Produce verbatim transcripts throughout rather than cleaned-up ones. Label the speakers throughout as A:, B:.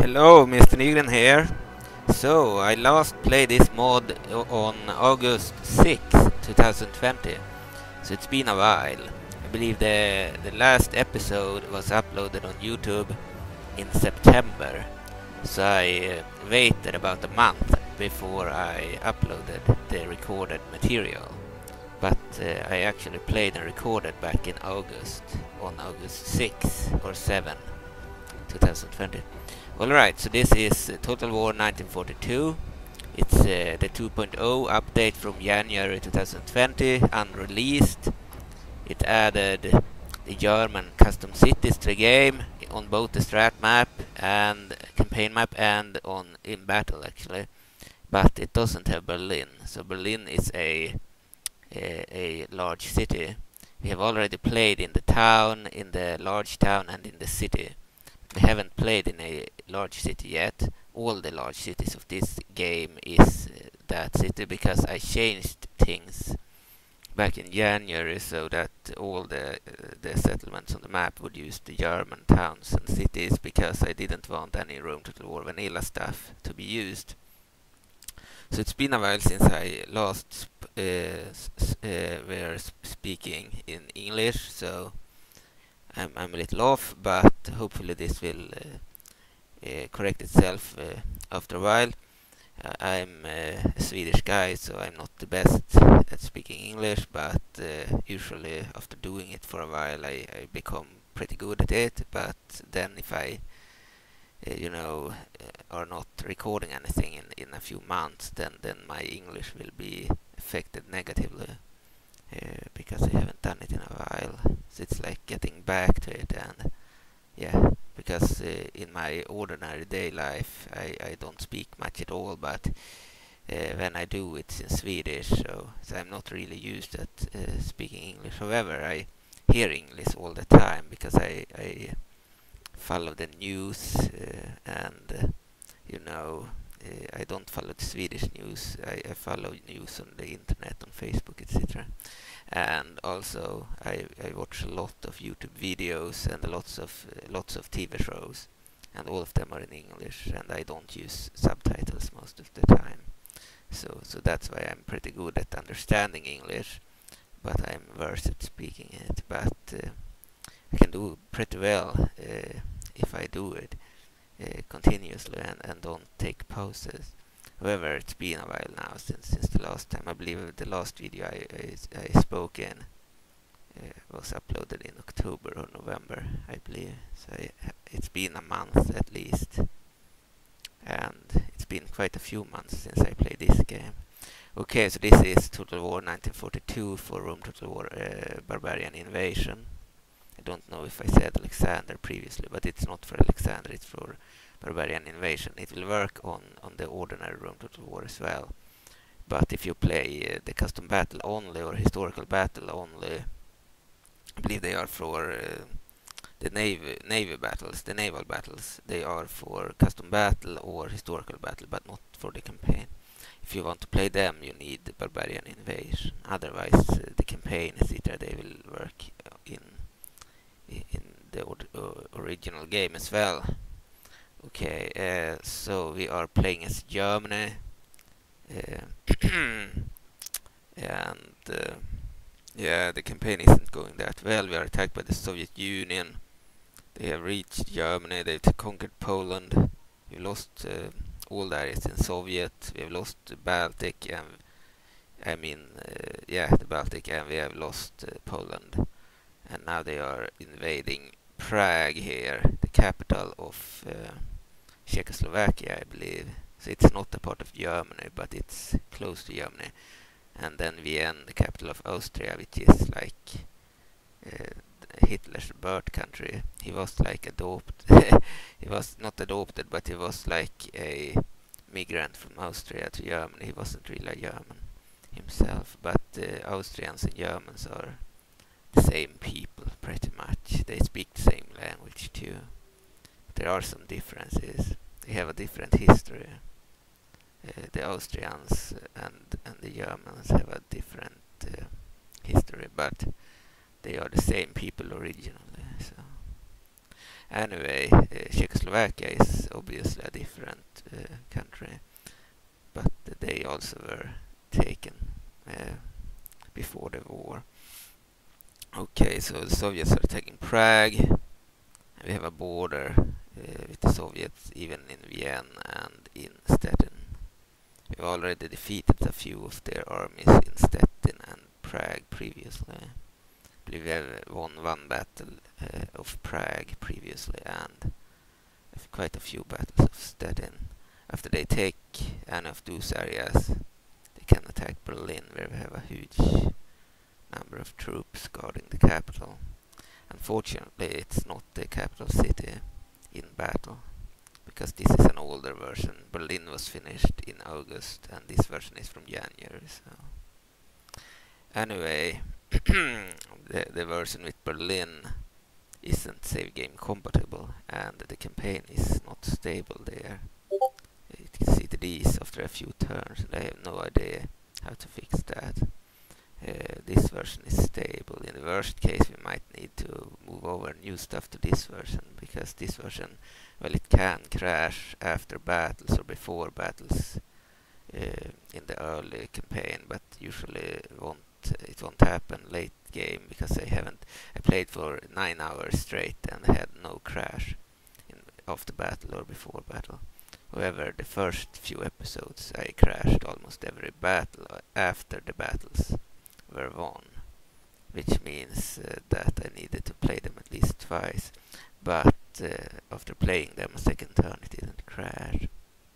A: Hello, Mister Nygren here. So, I last played this mod on August sixth, twenty twenty. So it's been a while. I believe the, the last episode was uploaded on YouTube in September. So I uh, waited about a month before I uploaded the recorded material. But uh, I actually played and recorded back in August, on August sixth or seventh, twenty twenty. Alright, so this is uh, Total War nineteen forty-two. It's uh, the two point oh update from January twenty twenty, unreleased. It added the German custom cities to the game on both the strat map and campaign map and on in battle actually. But it doesn't have Berlin. So Berlin is a, a, a large city. We have already played in the town, in the large town and in the city. We haven't played in a large city yet. All the large cities of this game is uh, that city because I changed things back in January so that all the uh, the settlements on the map would use the German towns and cities because I didn't want any Rome Total War vanilla stuff to be used. So it's been a while since I last sp uh, s uh, were sp speaking in English, so I'm, I'm a little off, but hopefully this will uh, uh, correct itself uh, after a while. Uh, I'm uh, a Swedish guy, so I'm not the best at speaking English, but uh, usually after doing it for a while I, I become pretty good at it. But then if I, uh, you know, uh, are not recording anything in, in a few months, then, then my English will be affected negatively. Uh, because I haven't done it in a while, so it's like getting back to it. And yeah, because uh, in my ordinary day life I, I don't speak much at all, but uh, when I do it's in Swedish, so, so I'm not really used at uh, speaking English. However, I hear English all the time because I, I follow the news uh, and uh, you know, uh, I don't follow the Swedish news. I, I follow news on the internet, on Facebook, et cetera. And also, I, I watch a lot of YouTube videos and lots of uh, lots of T V shows, and all of them are in English. And I don't use subtitles most of the time, so so that's why I'm pretty good at understanding English, but I'm worse at speaking it. But uh, I can do pretty well uh, if I do it uh, continuously and, and don't take pauses. However, it's been a while now since since the last time. I believe the last video I, I, I spoke in uh, was uploaded in October or November, I believe. So I, it's been a month at least. And it's been quite a few months since I played this game. Okay, so this is Total War nineteen forty-two for Rome Total War uh, Barbarian Invasion. I don't know if I said Alexander previously, but it's not for Alexander, it's for Barbarian Invasion. It will work on, on the ordinary Rome Total War as well. But if you play uh, the custom battle only or historical battle only, I believe they are for uh, the navy, navy battles, the naval battles. They are for custom battle or historical battle, but not for the campaign. If you want to play them, you need the Barbarian Invasion. Otherwise, uh, the campaign, et cetera, they will work in in the uh, original game as well. Okay, uh, so we are playing as Germany, uh, and uh, yeah, the campaign isn't going that well. We are attacked by the Soviet Union. They have reached Germany. They've conquered Poland. We lost uh, all the areas in Soviet. We have lost the Baltic, and I mean, uh, yeah, the Baltic, and we have lost uh, Poland. And now they are invading Prague here, the capital of uh, Czechoslovakia, I believe. So it's not a part of Germany, but it's close to Germany. And then Vienna, the capital of Austria, which is like uh, Hitler's birth country. He was like adopted. He was not adopted, but he was like a migrant from Austria to Germany. He wasn't really a German himself, but uh, Austrians and Germans are the same people pretty much. They speak the same language too. But there are some differences. They have a different history. Uh, the Austrians and and the Germans have a different uh, history, but they are the same people originally. So Anyway, uh, Czechoslovakia is obviously a different uh, country, but they also were taken uh, before the war. Okay, so the Soviets are taking Prague. We have a border uh, with the Soviets even in Vienna and in Stettin. We've already defeated a few of their armies in Stettin and Prague previously. I believe we have won one battle uh, of Prague previously and quite a few battles of Stettin. After they take any of those areas, they can attack Berlin, where we have a huge number of troops guarding the capital. Unfortunately, it's not the capital city in battle, because this is an older version. Berlin was finished in August, and this version is from January. So, anyway, the, the version with Berlin isn't save game compatible, and the campaign is not stable there. You can see the Ds after a few turns, and I have no idea how to fix that. Uh, this version is stable. In the worst case, we might need to move over new stuff to this version, because this version, well, it can crash after battles or before battles uh, in the early campaign, but usually won't it won't happen late game, because I haven't I played for nine hours straight and had no crash in after battle or before battle. However, the first few episodes I crashed almost every battle after the battles were won, which means uh, that I needed to play them at least twice, but uh, after playing them a second turn it didn't crash.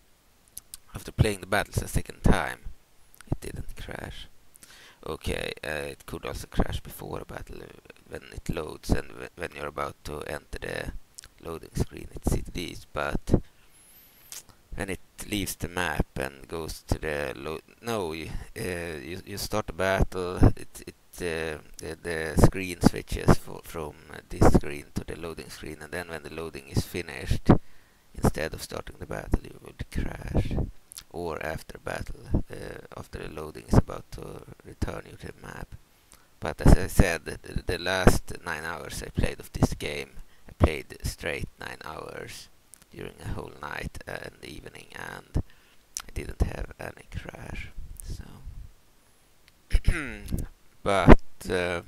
A: After playing the battles a second time it didn't crash. Okay, uh, it could also crash before a battle uh, when it loads, and w when you're about to enter the loading screen it C D Ds, but when it leaves the map and goes to the load, no, you, uh, you you start the battle. It it uh, the, the screen switches for, from this screen to the loading screen, and then when the loading is finished, instead of starting the battle, you would crash. Or after battle, uh, after the loading is about to return you to the map. But as I said, the, the last nine hours I played of this game, I played straight nine hours during a whole night and evening, and I didn't have any crash. So, but uh,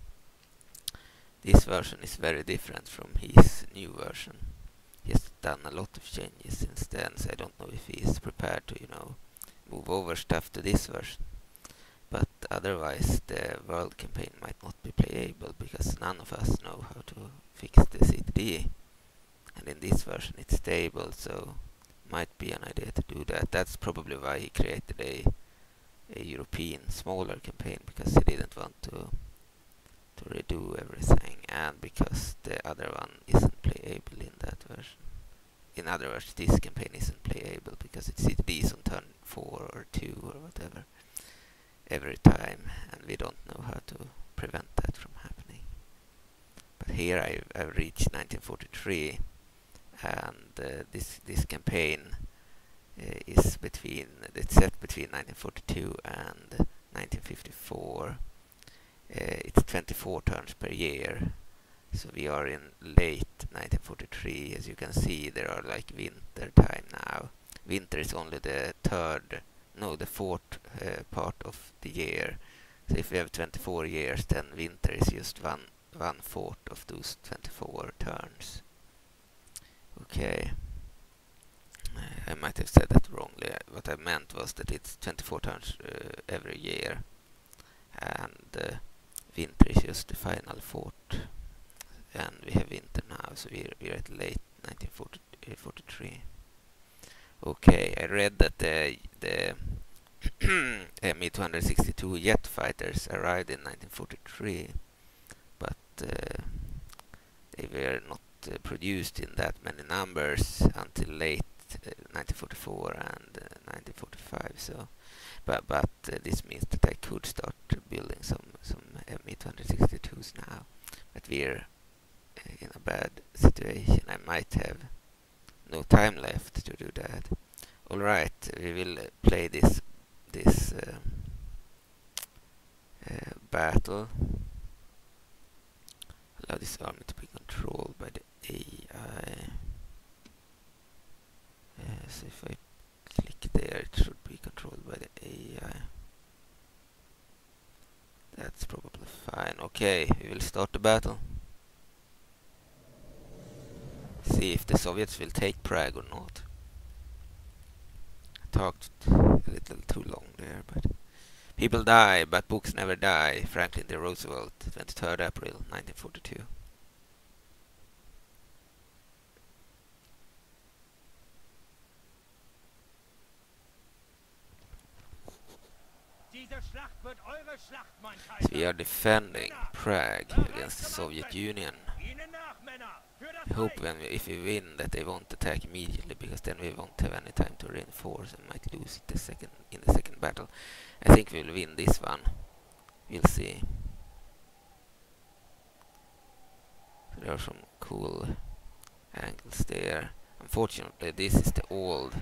A: this version is very different from his new version. He has done a lot of changes since then, so I don't know if he is prepared to, you know, move over stuff to this version. But otherwise, the world campaign might not be playable, because none of us know how to fix the C D D. And in this version it's stable, so might be an idea to do that. That's probably why he created a, a European smaller campaign, because he didn't want to to redo everything, and because the other one isn't playable in that version. In other words, this campaign isn't playable because it's C D Ds on turn four or two or whatever every time, and we don't know how to prevent that from happening. But here I've, I've reached nineteen forty-three, and uh, this this campaign uh, is between it's set between nineteen forty-two and nineteen fifty-four. Uh, it's twenty-four turns per year, so we are in late nineteen forty-three. As you can see, there are like winter time now. Winter is only the third, no, the fourth uh, part of the year. So if we have twenty-four years, then winter is just one one fourth of those twenty-four turns. Okay, I might have said that wrongly. What I meant was that it's twenty-four turns uh, every year, and uh, winter is just the final fourth, and we have winter now, so we're, we're at late nineteen forty-three. Okay, I read that the the M E two sixty-two jet fighters arrived in nineteen forty-three, but uh, they were not uh, produced in that many numbers until late uh, nineteen forty-four and uh, nineteen forty-five. So, but but uh, this means that I could start building some some M E two sixty-twos now. But we're uh, in a bad situation. I might have no time left to do that. All right, we will uh, play this this uh, uh, battle. Allow this army to be controlled by the A I. Yes, if I click there, it should be controlled by the A I. That's probably fine. Okay, we will start the battle. See if the Soviets will take Prague or not. I talked a little too long there, but people die, but books never die. Franklin D. Roosevelt, twenty-third April nineteen forty-two. So we are defending Prague against the Soviet Union. I hope when we, if we win that they won't attack immediately, because then we won't have any time to reinforce and might lose it the second in the second battle. I think we'll win this one. We'll see. So there are some cool angles there. Unfortunately, this is the old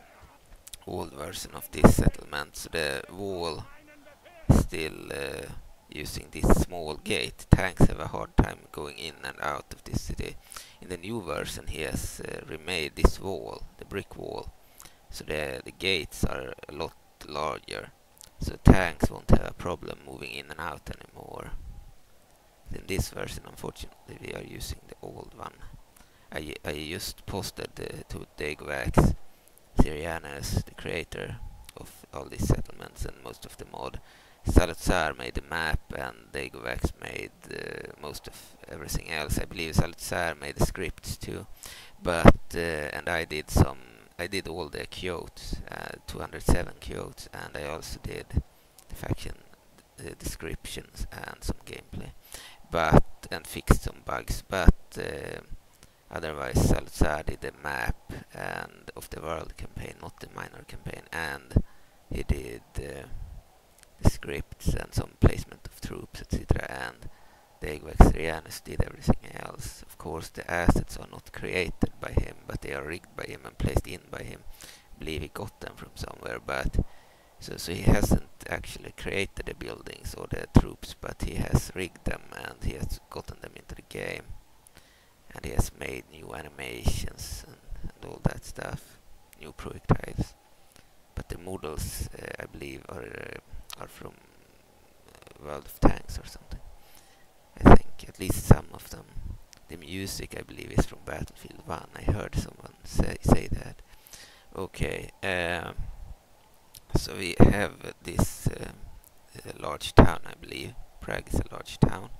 A: old version of this settlement, so the wall is still uh, using this small gate. Tanks have a hard time going in and out of this city. In the new version he has uh, remade this wall, the brick wall, so the, the gates are a lot larger, so tanks won't have a problem moving in and out anymore. In this version, unfortunately, we are using the old one. I, I just posted uh, to Dagovax Syrianus, the creator of all these settlements and most of the mod. Salazar made the map and Dagovax made uh, most of everything else. I believe Salazar made the scripts too, but uh, and I did some. I did all the quotes, uh, two hundred seven quotes, and I also did the faction uh, descriptions and some gameplay, but and fixed some bugs. But uh, otherwise, Salazar did the map and of the world campaign, not the minor campaign, and he did uh, the scripts and some placement of troops, et cetera. And Dagovax did everything else. Of course, the assets are not created by him, but they are rigged by him and placed in by him. I believe he got them from somewhere, but so so he hasn't actually created the buildings or the troops, but he has rigged them and he has gotten them into the game. And he has made new animations and, and all that stuff, new projectiles. But the models, uh, I believe, are uh, are from uh, World of Tanks or something. I think at least some of them. The music, I believe, is from Battlefield one. I heard someone say say that. Okay, um, so we have uh, this uh, uh, large town, I believe. Prague is a large town,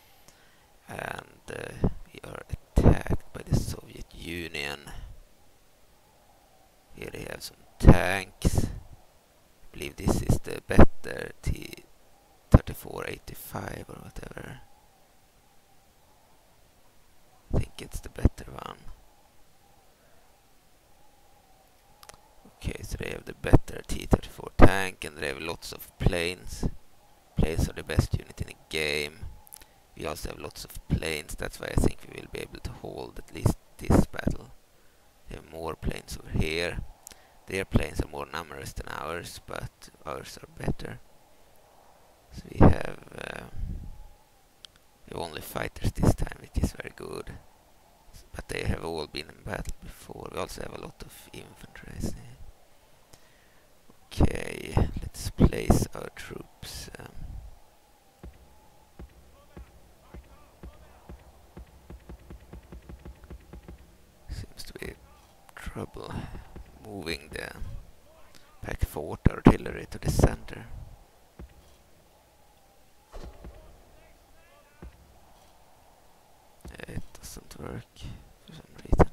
A: and uh, we are attacked by the Soviet Union. Here they have some tanks. I believe this is the better T thirty-four eighty-five or whatever. I think it's the better one. Okay, so they have the better T thirty-four tank, and they have lots of planes. Planes are the best unit in the game. We also have lots of planes, that's why I think we will be able to hold at least this battle. We have more planes over here. Their planes are more numerous than ours, but ours are better. So we have, uh, we have only fighters this time, which is very good. But they have all been in battle before. We also have a lot of infantry, I see. Okay, let's place our troops. Um, seems to be trouble moving the pack fort artillery to the center. It doesn't work for some reason.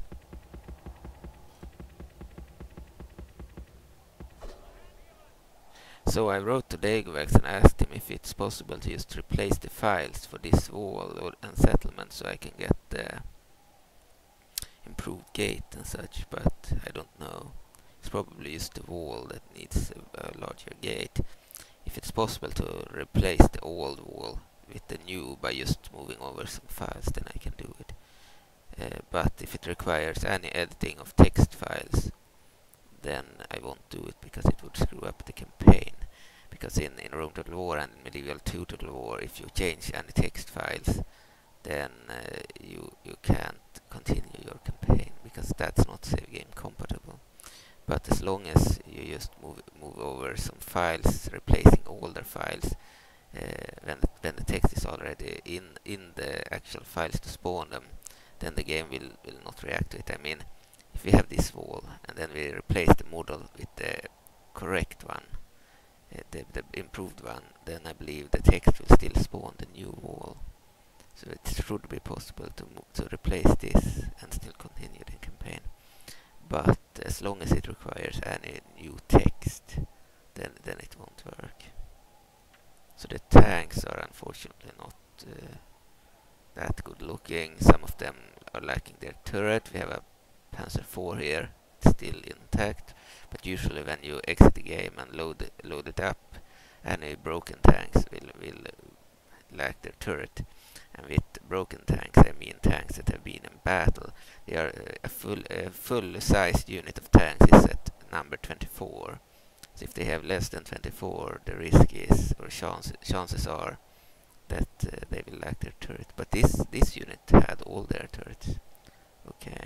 A: So I wrote to Dagovax and asked him if it's possible to just replace the files for this wall or, and settlement, so I can get the improved gate and such, but I don't know. It's probably just the wall that needs a, a larger gate. If it's possible to replace the old wall with the new by just moving over some files, then I can do it. Uh, but if it requires any editing of text files, then I won't do it, because it would screw up the campaign. Because in, in Rome Total War and in Medieval two Total War, if you change any text files, then uh, you you can't continue your campaign because that's not save game compatible. But as long as you just move move over some files, replacing older files, uh, when the, when the text is already in in the actual files to spawn them, then the game will will not react to it. I mean, if we have this wall and then we replace the model with the correct one, uh, the the improved one, then I believe the text will still spawn the new wall. So it should be possible to mo- to replace this and still continue the campaign. But as long as it requires any new text, then then it won't work. So the tanks are unfortunately not uh, that good looking. Some of them are lacking their turret. We have a Panzer four here, still intact. But usually when you exit the game and load load it up, any broken tanks will will lack their turret. And with broken tanks, I mean tanks that have been in battle. They are uh, a full a full-sized unit of tanks is at number twenty-four. So if they have less than twenty-four, the risk is, or chance, chances are, that uh, they will lack their turret. But this this unit had all their turrets. Okay.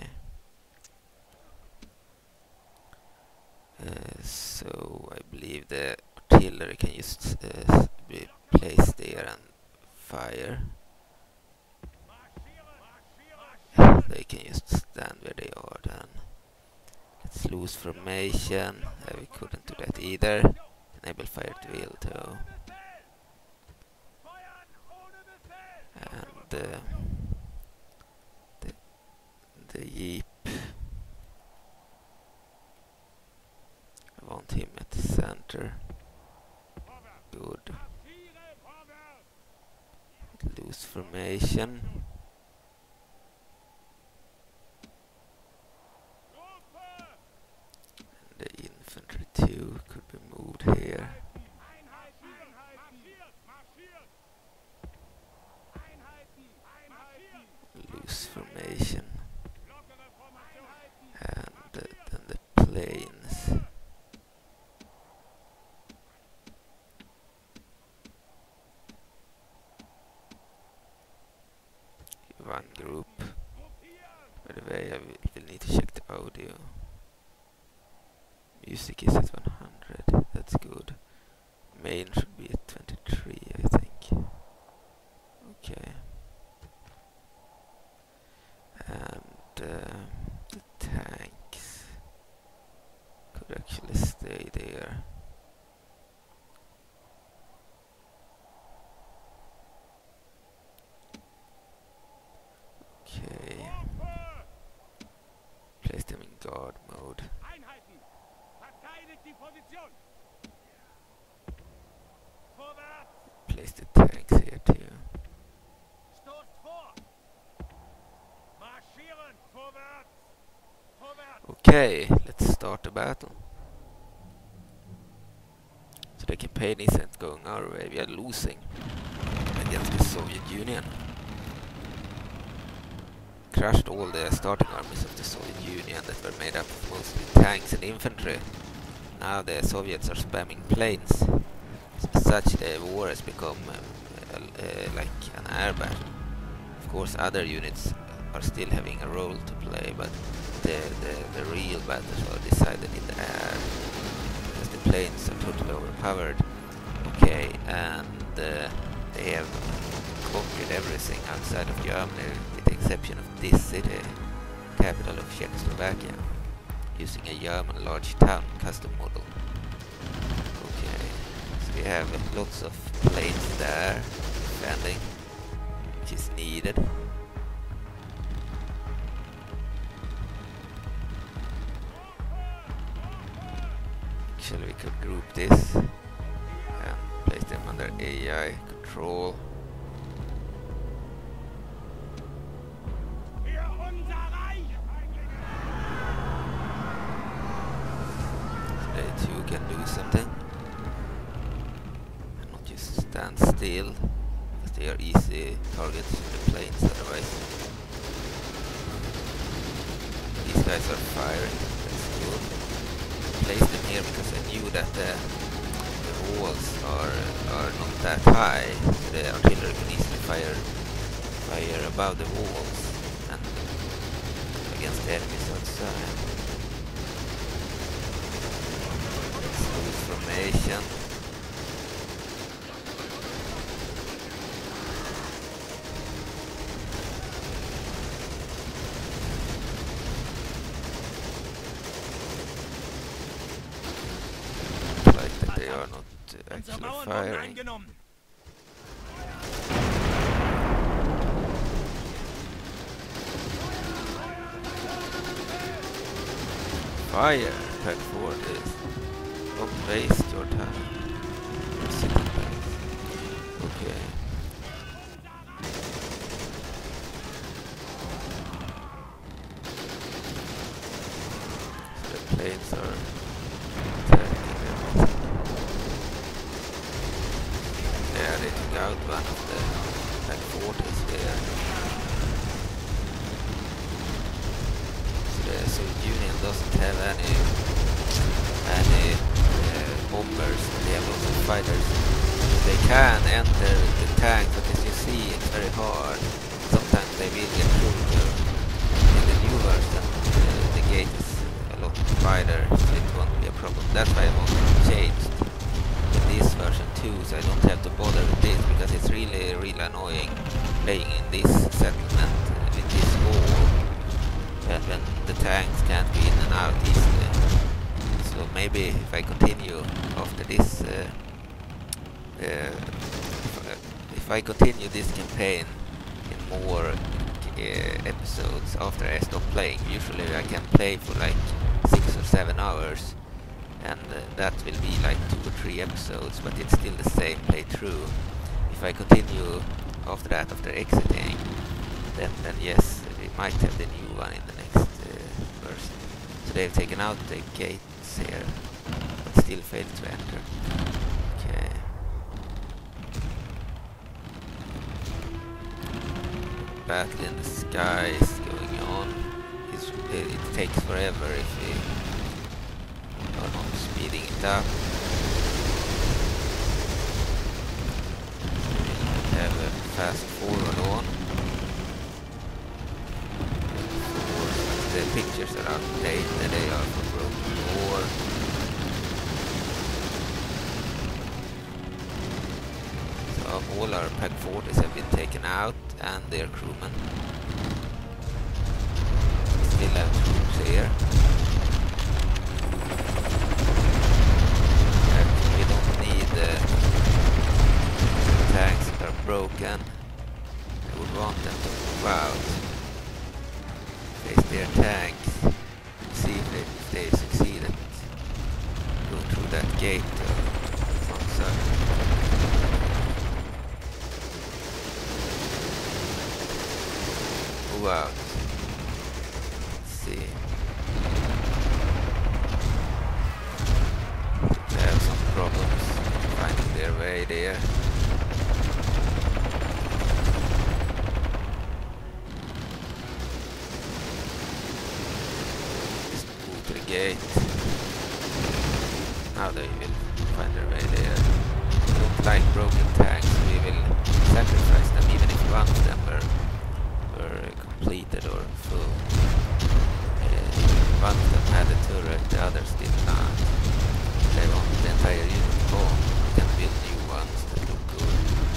A: Uh, so I believe the artillery can just uh, be placed there and fire. They can just stand where they are then. Let's lose formation. Uh, we couldn't do that either. Enable fire at will too. And uh, the, the Jeep. I want him at the center. Good. Lose formation. The infantry too could be moved here. Loose formation. And uh, then the planes. One group. By the way, I will, will need to check the audio. Music is at one hundred, that's good. Main should be at twenty-three, I think. Okay. And uh, the tanks could actually stay there. Okay. Place them in guard mode. Place the tanks here too. Okay, let's start the battle. So the campaign isn't going our way, we are losing against the Soviet Union. Crushed all the starting armies of the Soviet Union that were made up of mostly tanks and infantry. Now the Soviets are spamming planes. As such, the war has become uh, uh, like an air battle. Of course, other units are still having a role to play, but the, the, the real battles are decided in the air because the planes are totally overpowered. Okay, and uh, they have conquered everything outside of Germany with the exception of this city, capital of Czechoslovakia, using a German large town custom model. We have lots of planes there, defending, which is needed. Actually, we could group this and place them under A I control. So they too can do something. Stand still, because they are easy targets for the planes otherwise. These guys are firing, that's good. Place them here because I knew that the, the walls are are not that high, so the artillery can easily fire fire above the walls and against the enemies outside. Smooth formation. Like that they are not uh, actually firing. Fire, pack for this. Don't waste your time. You're sitting back. Okay. So the planes are attacking everything. Yeah, they took out one of the pack forties there. So Union doesn't have any any uh, bombers, they have lots of fighters. They can enter the tank, but as you see it's very hard. Sometimes they will get through to, in the new version uh, the gate is a lot wider, so it won't be a problem. That's why I want to change in this version too, so I don't have to bother with this, because it's really really annoying playing in this settlement uh, with this wall. When, when the tanks can't be in and out easily. So maybe if I continue after this, uh, uh, if I continue this campaign in more uh, episodes after I stop playing, usually I can play for like six or seven hours, and uh, that will be like two or three episodes, but it's still the same playthrough. If I continue after that, after exiting, then, then yes, we might have the new one in the next uh, version. So they've taken out the gates here, but still failed to enter. Okay. Battle in the sky is going on. It's, it, it takes forever if we are not speeding it up. We have a fast forward on. The pictures are outdated, they are from Broken War. So all our pack forties have been taken out, and their crewmen. We still have troops here. Actually, we don't need the tanks that are broken. I would want them to move out. Face their tanks, see if they, if they succeed at going through that gate uh, on side. Move out. Let's see. They have some problems finding their way there. Gate. Now they will find their way there. We don't like broken tanks, we will sacrifice them even if one of them were, were completed or full. Uh, one of them had a turret, the others did not. They want the entire unit gone. We can build new ones that look good.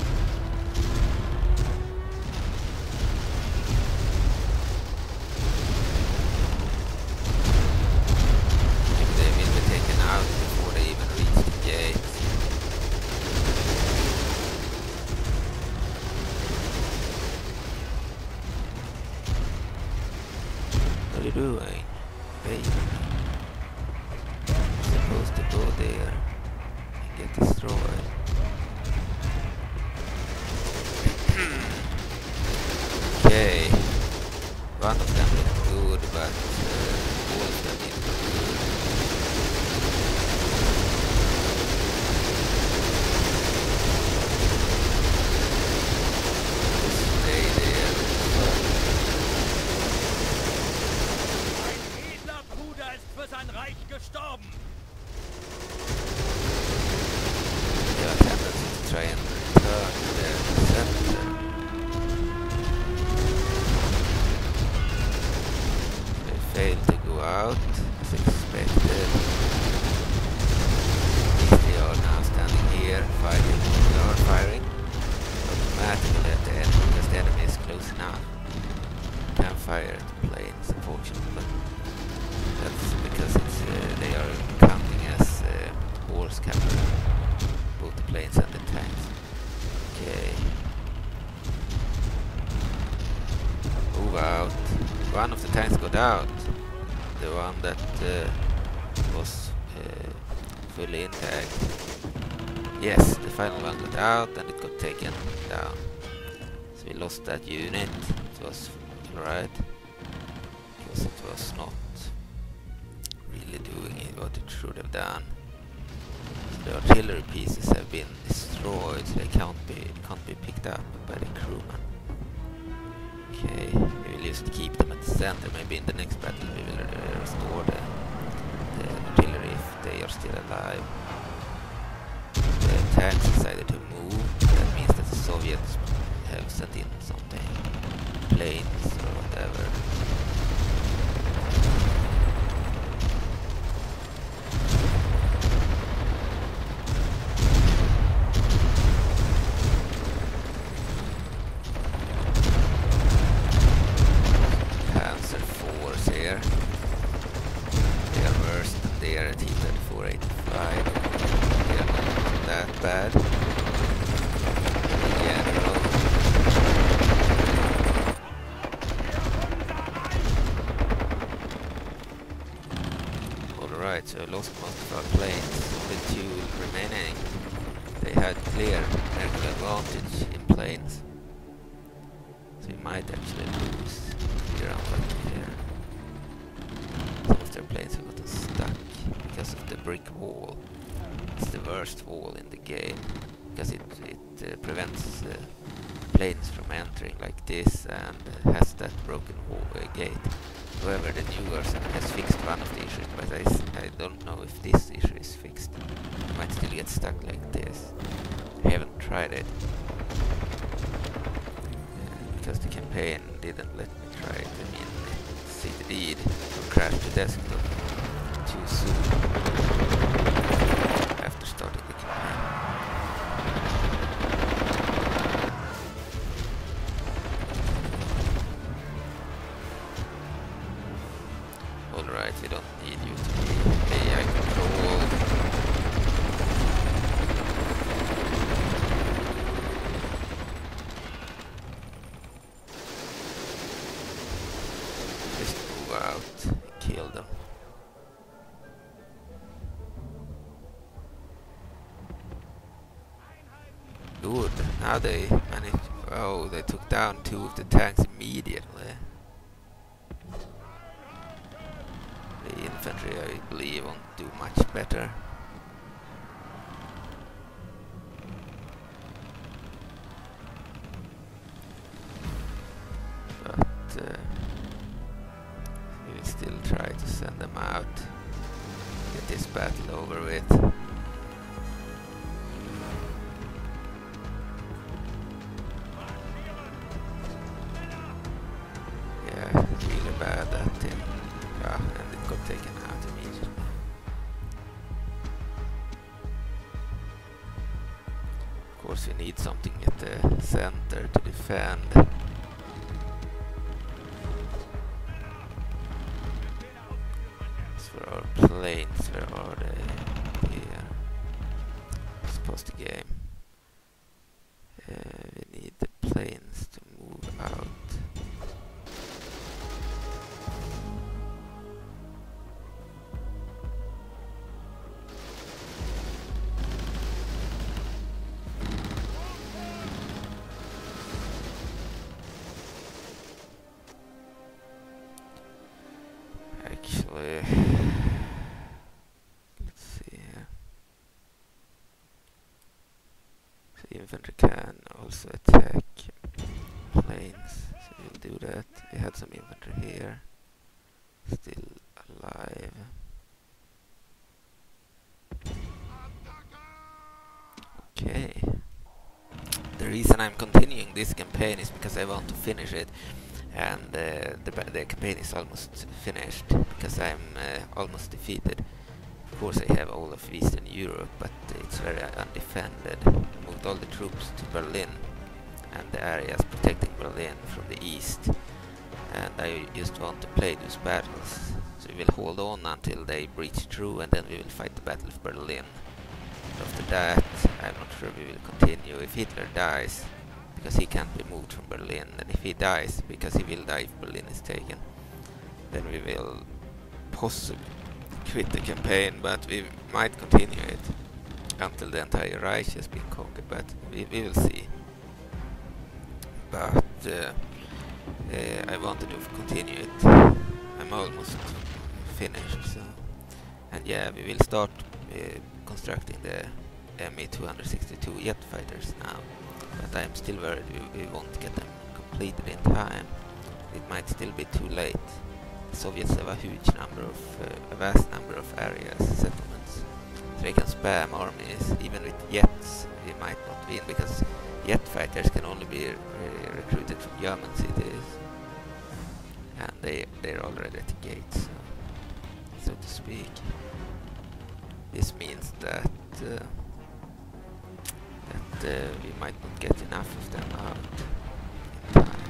A: Before they even reach the gate. What are you doing? Baby? You're supposed to go there and get destroyed. Okay. One of them looked good, but uh, all of them didn't look good.
B: Für sein Reich gestorben.
A: Yeah, tendency to try and turn the center. out, as expected. They are now standing here, fighting. They are firing automatically at the enemy because the enemy is close enough. Can't fire at the planes, unfortunately. That's because it's uh, they are counting as uh, horse capture, both the planes and the tanks. Okay. Move out. One of the tanks got out. The one that uh, was uh, fully intact. Yes, the final one got out and it got taken down. So we lost that unit. It was alright. Because it was not really doing it what it should have done. So the artillery pieces have been destroyed, so they can't be can't be picked up by the crewmen. Okay, we will just keep them at the center. Maybe in the next battle we will uh, restore the, the artillery if they are still alive. The tanks decided to move. That means that the Soviets have sent in something, planes or whatever. Bad. General. Alright, so I lost most of our planes. Only two remaining. They had clear aerial advantage in planes. So we might actually lose around like here. Some of their planes have gotten stuck because of the brick wall. It's the worst wall in the game because it, it uh, prevents uh, planes from entering like this and uh, has that broken wall, uh, gate. However, the new version has fixed one of the issues, but I, s I don't know if this issue is fixed. You might still get stuck like this. I haven't tried it uh, because the campaign didn't let me try it. I mean, C D D crashed the desktop too soon. Starting the campaign. Alright, we don't need you to be A I controlled. Just move out, kill them. Good. Now they managed. Oh, they took down two of the tanks immediately. The infantry, I believe, won't do much better. But uh, we will still try to send them out. Get this battle over with. Bad that thing. Yeah, and it got taken out immediately. Of course, we need something at the center to defend. As for our planes, where are they? Here. Let's the game. Uh, we need the planes to move out. Actually, let's see here. So infantry can also attack planes, so we'll do that. We had some infantry here, still alive. Okay. The reason I'm continuing this campaign is because I want to finish it and uh, the, the campaign is almost finished because I'm uh, almost defeated. Of course I have all of Eastern Europe, but it's very undefended. Moved all the troops to Berlin and the areas protecting Berlin from the east, and I just want to play those battles. So we will hold on until they breach through, and then we will fight the Battle of Berlin. After that, I'm not sure we will continue. If Hitler dies, because he can't be moved from Berlin, and if he dies, because he will die if Berlin is taken, then we will possibly quit the campaign, but we might continue it until the entire Reich has been conquered, but we, we will see. But uh, uh, I wanted to continue it. I'm almost finished, so... And yeah, we will start uh, constructing the M E two sixty-two jet fighters now, but I'm still worried we, we won't get them completed in time. It might still be too late. The Soviets have a huge number of, uh, a vast number of areas, settlements, so they can spam armies. Even with jets, we might not win, because jet fighters can only be uh, recruited from German cities, and they, they're already at the gates, so, so to speak. This means that uh, that uh, we might not get enough of them out in time.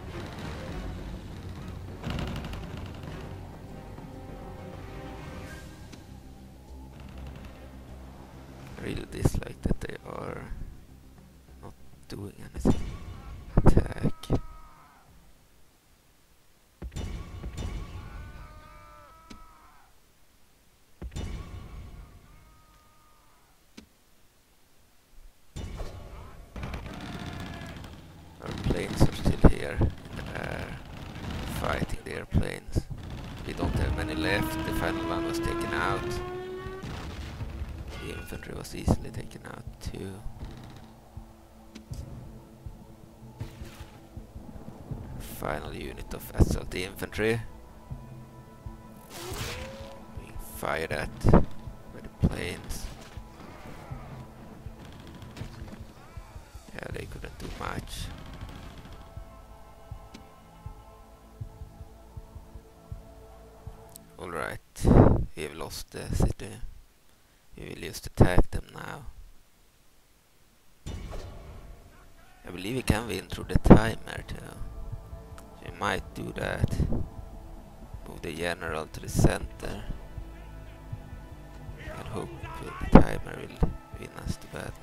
A: I really dislike that they are not doing anything. Attack. Planes are still here in the air, fighting the airplanes. We don't have many left. The final one was taken out. The infantry was easily taken out too. Final unit of assault infantry being fired at by the planes. Yeah, they couldn't do much. Alright, we have lost the city. We will just attack them now. I believe we can win through the timer too. We might do that. Move the general to the center and hope the timer will win us the battle.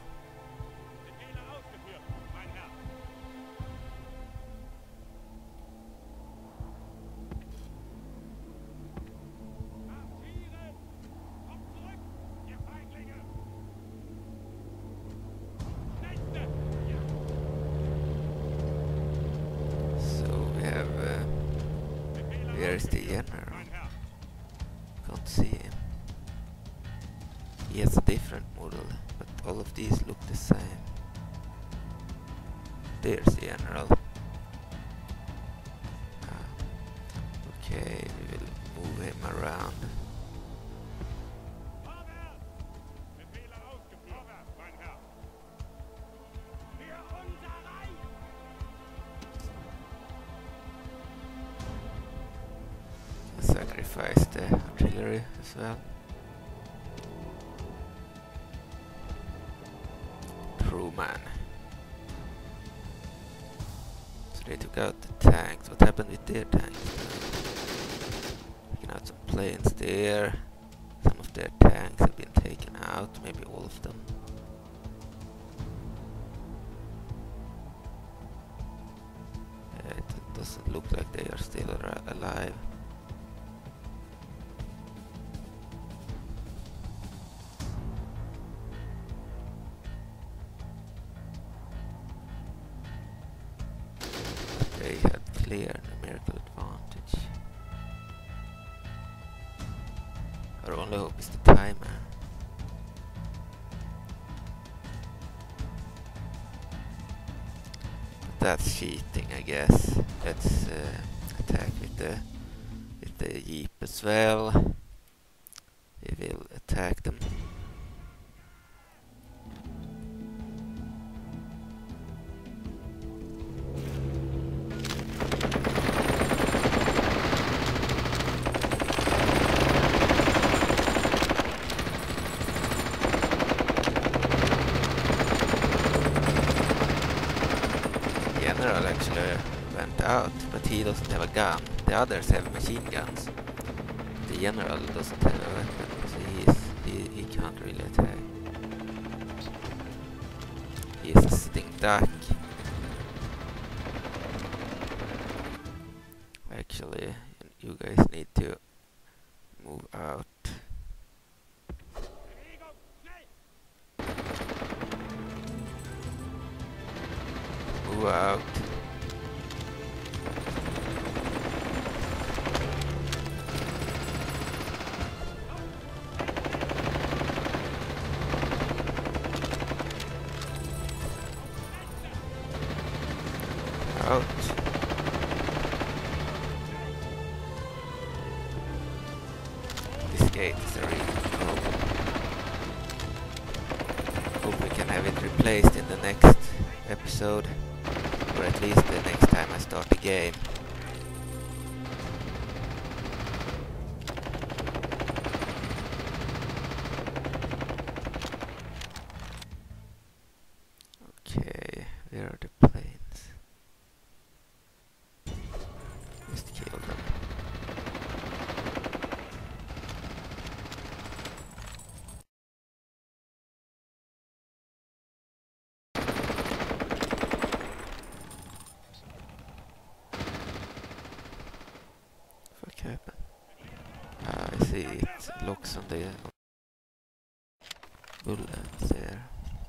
A: Where is the general? Can't see him. He has a different model, but all of these look the same. There's the general. Ah. Okay, we will move him around. Sacrifice the artillery as well. Crewman. So they took out the tanks. What happened with their tanks? Taking out some planes there. Some of their tanks have been taken out, maybe all of them. Yeah, it doesn't look like they are still alive. They had clear numerical advantage. Our only hope is the timer. But that's cheating, I guess. Let's uh, attack with the with the jeep as well. We will attack them. out, but he doesn't have a gun. The others have machine guns. The general doesn't have a weapon, so he's, he, he can't really attack. He's a sitting duck. Actually, you guys need to move out. Move out. Out. This gate is a real problem. Hope we can have it replaced in the next episode, or at least the next time I start the game. Okay, where are the planes? Just kill them. What happened? Ah, I see it locks on the bullets there.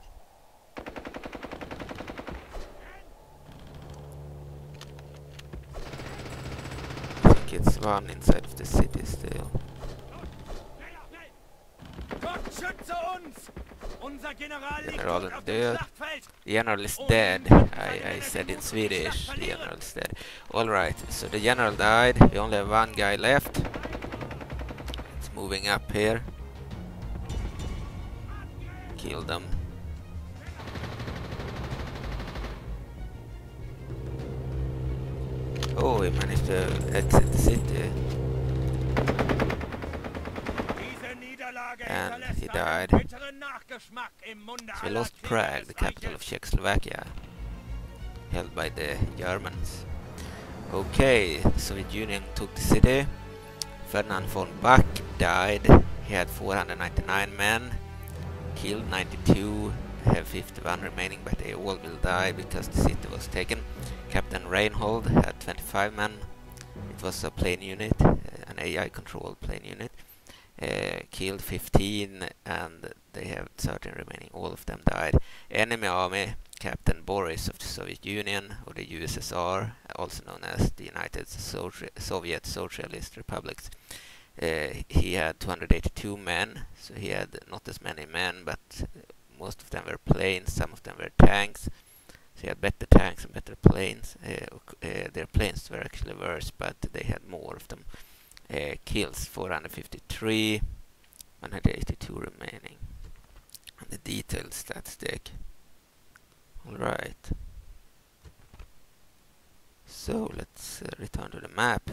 A: I think it's one inside of the city still.
B: Gott schütze uns! Unser General liegt
A: General
B: tot
A: is
B: auf dem
A: dead.
B: Schlachtfeld.
A: The general is dead. I, I said in Swedish, the general is dead. Alright, so the general died. We only have one guy left. It's moving up here. Kill them. Oh, he managed to exit the city.
B: Diese Niederlage
A: And
B: hinterlässt
A: he
B: einen
A: died.
B: bitteren Nachgeschmack im Munde
A: So we
B: aller
A: lost Prague, the capital
B: Kriegsreiches.
A: of Czechoslovakia, held by the Germans. Okay, Soviet Union took the city. Ferdinand von Bach died. He had four hundred ninety-nine men, killed ninety-two, have fifty-one remaining, but they all will die because the city was taken. Captain Reinhold had twenty-five men. It was a plane unit, uh, an A I-controlled plane unit. Uh, killed fifteen, and they have thirteen remaining. All of them died. Enemy army, Captain Boris of the Soviet Union, or the U S S R, also known as the United Soci- Soviet Socialist Republics. Uh, he had two hundred eighty-two men, so he had not as many men, but uh, most of them were planes, some of them were tanks. So he had better tanks and better planes. Uh, uh, their planes were actually worse, but they had more of them. Uh, kills four hundred fifty-three, one hundred eighty-two remaining. And the detailed statistic. Alright. So let's uh, return to the map.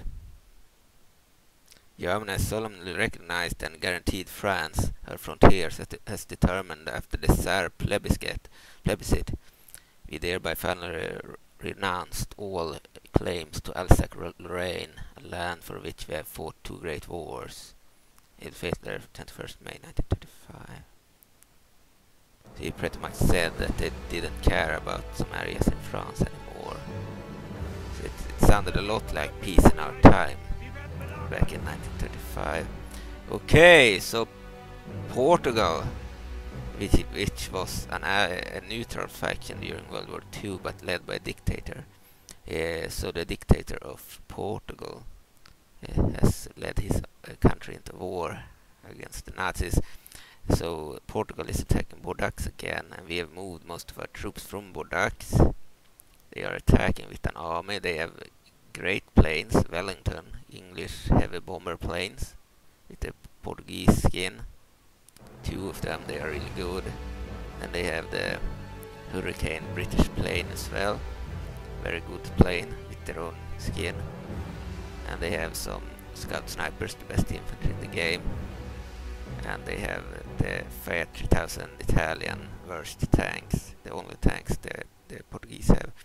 A: Germany has solemnly recognized and guaranteed France her frontiers as, as determined after the Tsar plebiscite. plebiscite. We thereby finally renounced all claims to Alsace-Lorraine, a land for which we have fought two great wars. It faced there twenty-first of May nineteen thirty-five. So he pretty much said that they didn't care about some areas in France anymore. So it, it sounded a lot like peace in our time back in nineteen thirty-five. Okay, so Portugal, which, which was an, uh, a neutral faction during World War Two, but led by a dictator. Uh, so the dictator of Portugal uh, has led his uh, country into war against the Nazis. So Portugal is attacking Bordeaux again, and we have moved most of our troops from Bordeaux. They are attacking with an army. They have great planes, Wellington, English heavy bomber planes with the Portuguese skin. Two of them, they are really good. And they have the Hurricane British plane as well. Very good plane with their own skin. And they have some scout snipers, the best infantry in the game. And they have the Fiat three thousand Italian worst tanks, the only tanks the, the Portuguese have.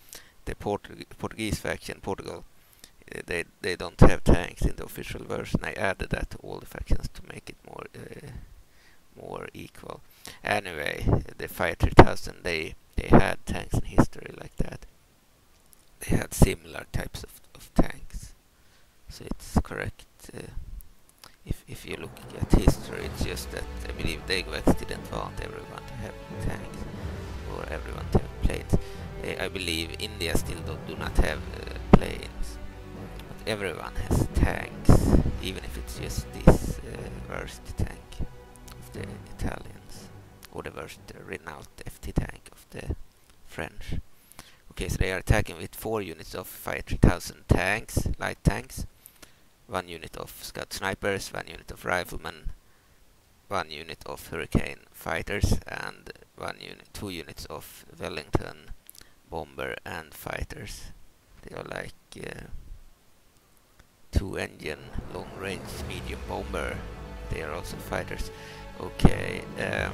A: the Portu Portuguese faction, Portugal, uh, they they don't have tanks in the official version. I added that to all the factions to make it more uh, more equal. Anyway, the Fighter three thousand, they they had tanks in history like that. They had similar types of, of tanks, so it's correct. Uh, if if you look at history, it's just that I believe Dagvax didn't want everyone to have tanks or everyone to have planes. Uh, I believe India still do, do not have uh, planes, but everyone has tanks, even if it's just this uh, worst tank of the Italians, or the worst uh, renowned F T tank of the French. Okay, so they are attacking with four units of Fighter three thousand tanks, light tanks, one unit of scout snipers, one unit of riflemen, one unit of Hurricane fighters, and one unit, two units of Wellington bomber and fighters. They are like uh, two-engine, long-range, medium bomber. They are also fighters. Okay. Um,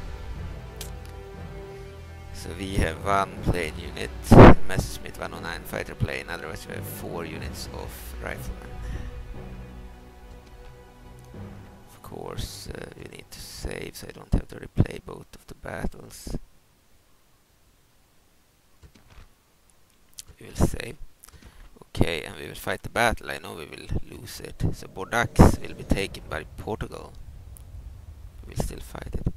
A: So we have one plane unit, Messerschmitt one oh nine fighter plane, otherwise we have four units of riflemen. Of course, uh, we need to save, so I don't have to replay both of the battles. We will save. Okay, and we will fight the battle. I know we will lose it. So Bordeaux will be taken by Portugal. We will still fight it.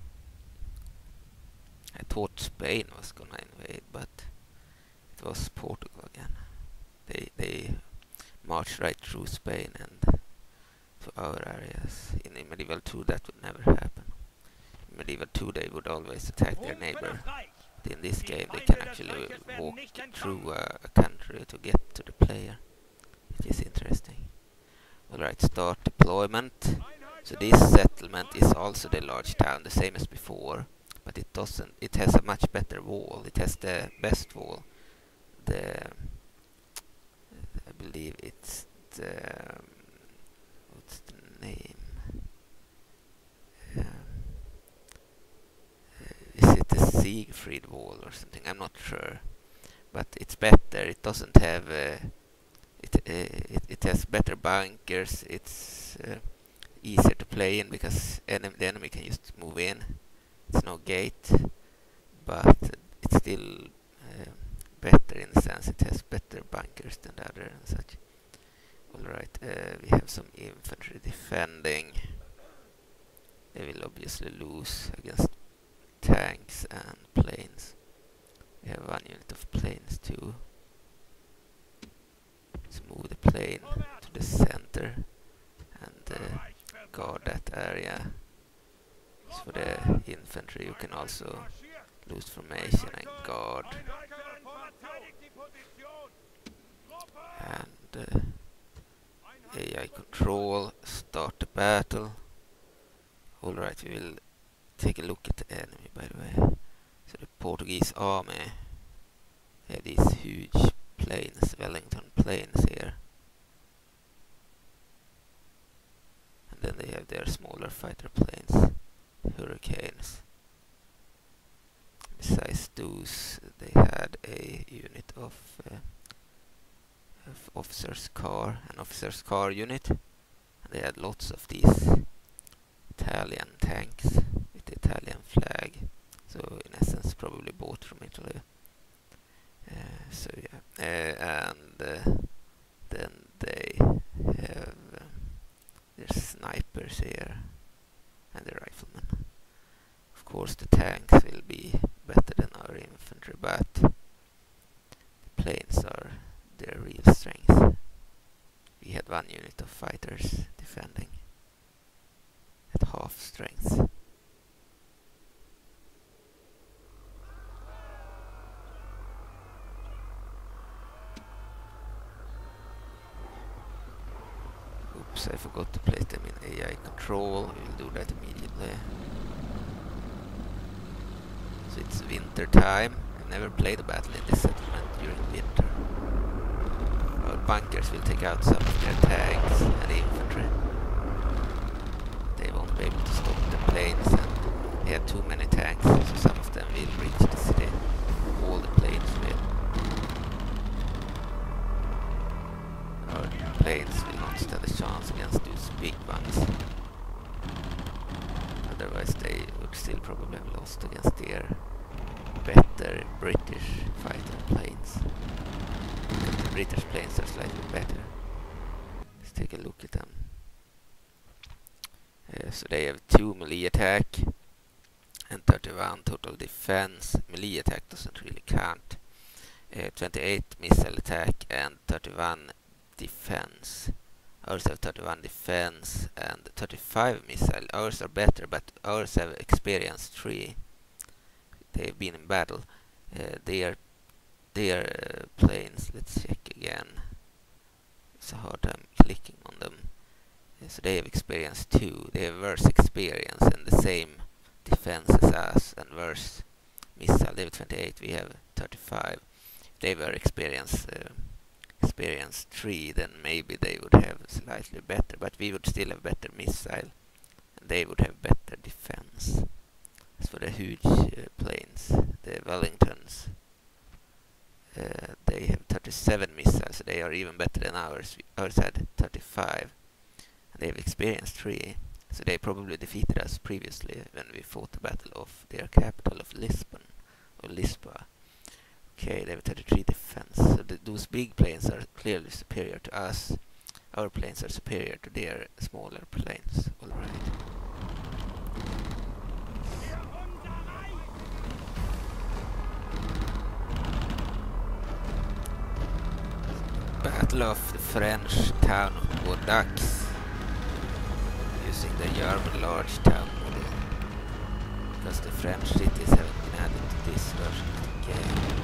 A: I thought Spain was gonna invade, but it was Portugal again. They they marched right through Spain and to our areas. In, in Medieval two that would never happen. In Medieval two they would always attack their neighbor. But in this game they can actually walk through uh, a country to get to the player, which is interesting. Alright, start deployment. So this settlement is also the large town, the same as before. But it doesn't. It has a much better wall. It has the best wall. The I believe it's the what's the name? Um, uh, is it the Siegfried wall or something? I'm not sure. But it's better. It doesn't have. Uh, it, uh, it it has better bunkers. It's uh, easier to play in because enem the enemy can just move in. It's no gate, but it's still uh, better in the sense it has better bunkers than the other and such. Alright, uh, we have some infantry defending. They will obviously lose against tanks and planes. We have one unit of planes too. Let's move the plane to the center and uh, guard that area. For the infantry you can also lose formation and guard. And uh, A I control, start the battle. Alright, we will take a look at the enemy by the way. So the Portuguese army have these huge planes, Wellington planes here. And then they have their smaller fighter planes, Hurricanes. Besides those, they had a unit of, uh, of officers' car, an officers' car unit. And they had lots of these Italian tanks with the Italian flag. So in essence, probably bought from Italy. Uh, so yeah, uh, and uh, then they have um, their snipers here. And the riflemen. Of course the tanks will be better than our infantry, but the planes are their real strength. We had one unit of fighters defending at half strength. Oops, I forgot to place them in A I control. We'll do that immediately. So it's winter time. I've never played a battle in this settlement during winter. Our bunkers will take out some of their tanks and the infantry. They won't be able to stop the planes, and they have too many tanks, so some of them will reach the city. All the planes will. otherwise they would still probably have lost against their better British fighter planes. The British planes are slightly better. Let's take a look at them. Uh, so they have two melee attack and thirty-one total defense. Melee attack doesn't really count. Uh, twenty-eight missile attack and thirty-one defense. Ours have thirty-one defense and thirty-five missile. Ours are better, but ours have experience three. They've been in battle. Uh, they are their uh, planes. Let's check again. It's a hard time clicking on them. Uh, so they have experience two. They have worse experience and the same defense as us and worse missile. They have twenty-eight. We have thirty-five. If they were experience uh, experience three, then maybe they would have slightly better, but we would still have better missile and they would have better defense. As for the huge uh, planes, the Wellingtons, uh, they have thirty-seven missiles, so they are even better than ours. Ours had thirty-five and they have experience three, so they probably defeated us previously when we fought the battle of their capital of Lisbon or Lisboa. Okay, they have thirty-three defense, so th those big planes are clearly superior to us. Our planes are superior to their smaller planes. Alright. Battle of the French town of Bordeaux, using the German large town model, because the French cities haven't been added to this version of the game.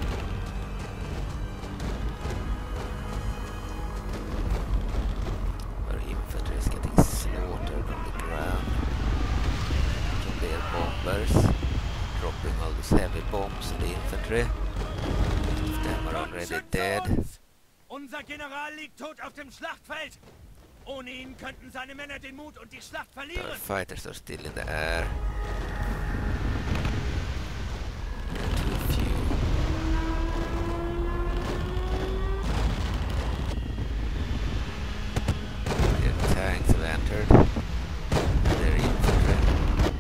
A: Our infantry is getting slaughtered on the ground from their bombers, dropping all those heavy bombs on the infantry. Most of them are already dead.
B: Unser General liegt tot auf dem Schlachtfeld. Ohne ihn könnten seine Männer den Mut und die Schlacht verlieren.
A: Our fighters are still in the air. Too few. Their tanks have entered. Their infantry.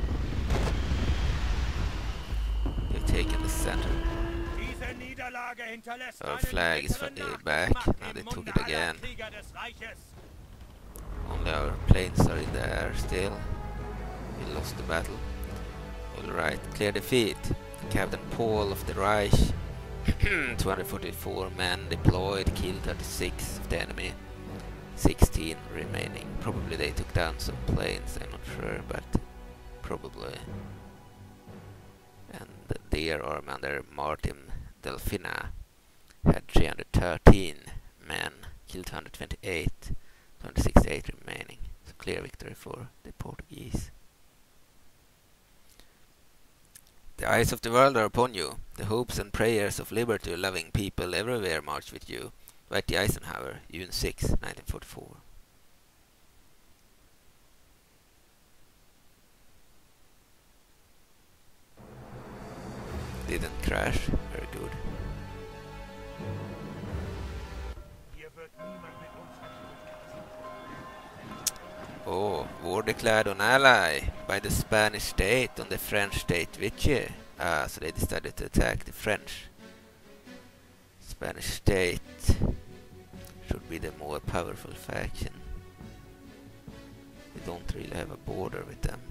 A: They've taken the center. Our flag is back. Now they took it again. Only our planes are in the air still. We lost the battle. Alright, clear defeat. Captain Paul of the Reich. two hundred forty-four men deployed, killed thirty-six of the enemy. sixteen remaining. Probably they took down some planes, I'm not sure, but probably. And their armander Martin Delfina had three hundred thirteen men, killed two hundred twenty-eight, two hundred sixty-eight remaining. So clear victory for the Portuguese. The eyes of the world are upon you. The hopes and prayers of liberty-loving people everywhere march with you. Dwight Eisenhower, June sixth, nineteen forty-four. Didn't crash. Very good. Oh, war declared on ally by the Spanish state on the French state Vichy. Ah, so they decided to attack the French. Spanish state should be the more powerful faction. We don't really have a border with them.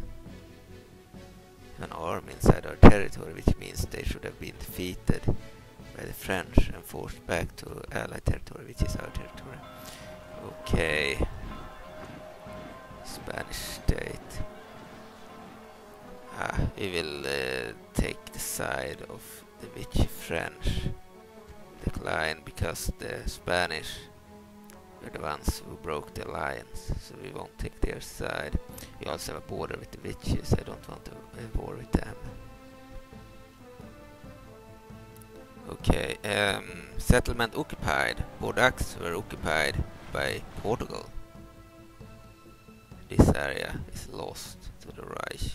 A: An army inside our territory, which means they should have been defeated by the French and forced back to Allied territory, which is our territory. Okay. Spanish state. Ah, we will uh, take the side of the Vichy French decline, because the Spanish were the ones who broke the alliance, so we won't take their side. We also have a border with the Vichy, so I don't want to have war with them. Okay, um, settlement occupied. Bordeaux were occupied by Portugal. This area is lost to the Reich.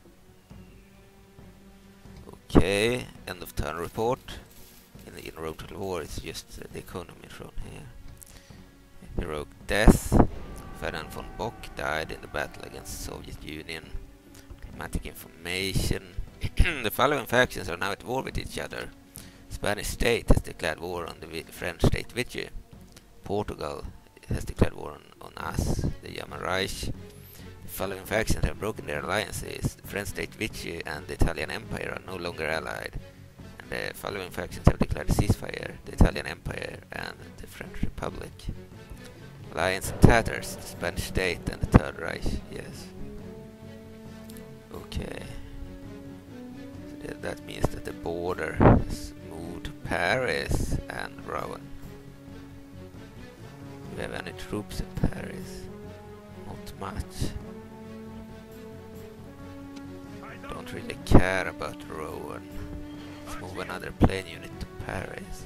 A: Okay, end of turn report. In the in Rome Total War, it's just uh, the economy shown here. Heroic death. Ferdinand von Bock died in the battle against the Soviet Union. Diplomatic information. The following factions are now at war with each other. Spanish state has declared war on the Vi French state Vichy. Portugal has declared war on, on us, the German Reich. The following factions have broken their alliances. The French state Vichy and the Italian Empire are no longer allied. And the following factions have declared a ceasefire. The Italian Empire and the French Republic. Alliance in tatters, the Spanish state and the Third Reich. Yes. Okay. So th that means that the border has moved to Paris and Rouen. Do we have any troops in Paris? Not much. Don't really care about Rouen. Let's move another plane unit to Paris.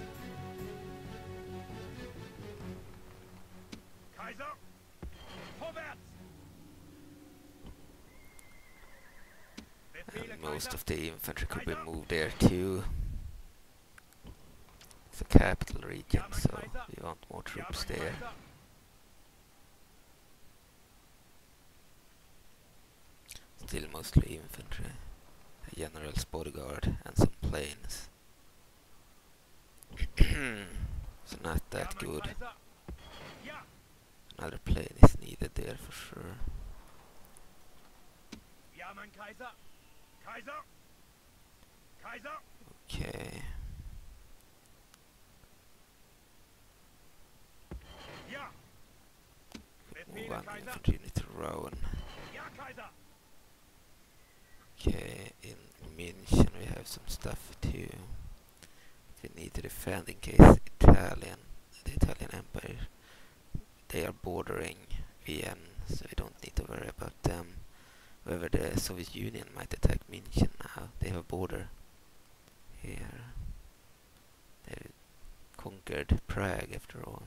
A: And most of the infantry could be moved there too. It's a capital region, so we want more troops there. Still mostly infantry, a general's bodyguard and some planes. So not that good. Another plane is needed there for sure. Okay. Move one infantry unit to Rouen. Okay, in München we have some stuff too. We need to defend in case Italian, the Italian Empire, they are bordering Vienna, so we don't need to worry about them. However, the Soviet Union might attack München now. They have a border here. They conquered Prague after all.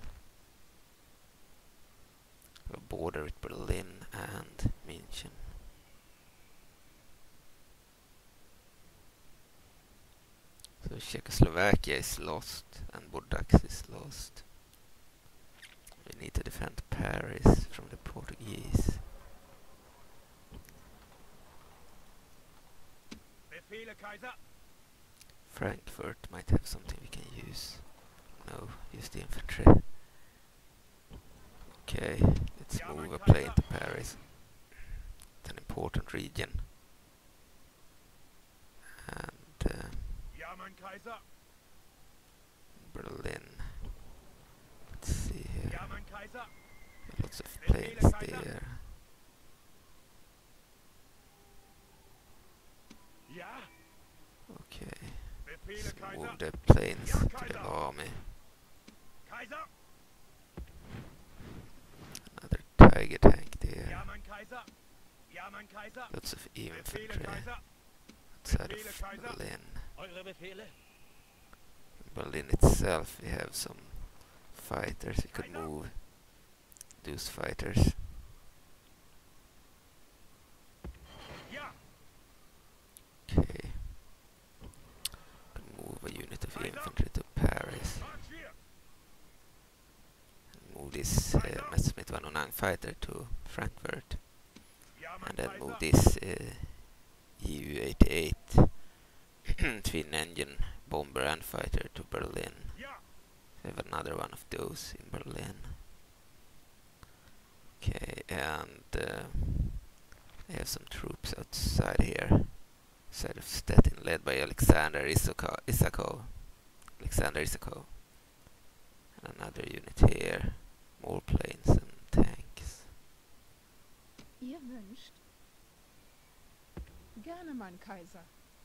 A: A border with Berlin and München. So Czechoslovakia is lost and Bordeaux is lost. We need to defend Paris from the Portuguese. Frankfurt might have something we can use. No, use the infantry. Okay, let's move a plane to Paris. It's an important region. And uh, Berlin. Let's see here. Lots of planes there. Okay. Let's move the planes to the army. Another Tiger tank there. Lots of infantry outside of Berlin. In Berlin itself we have some fighters. We could move those fighters. Okay. Could move a unit of infantry to Paris. And move this uh, Messerschmitt one oh nine fighter to Frankfurt. And then move this uh, E U eighty-eight twin engine bomber and fighter to Berlin. We have another one of those in Berlin. Okay, and uh, I have some troops outside here, outside of Stettin, led by Alexander Isakov. Alexander Isakov. And another unit here, more planes and tanks.
C: Ihr wünscht? Gerne, mein Kaiser.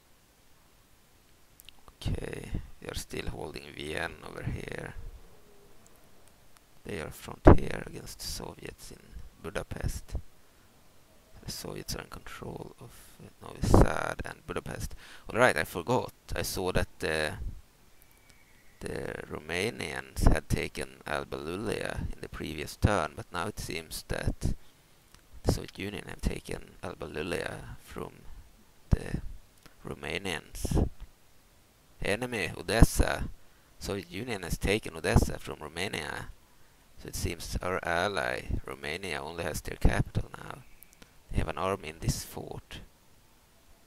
A: Okay, we are still holding Vienna over here. They are frontier against the Soviets in Budapest. The Soviets are in control of uh, Novi Sad and Budapest. Alright, I forgot. I saw that the, the Romanians had taken Alba Iulia in the previous turn, but now it seems that the Soviet Union have taken Alba Iulia from the Romanians. Enemy Odessa. Soviet Union has taken Odessa from Romania. So it seems our ally Romania only has their capital now. They have an army in this fort.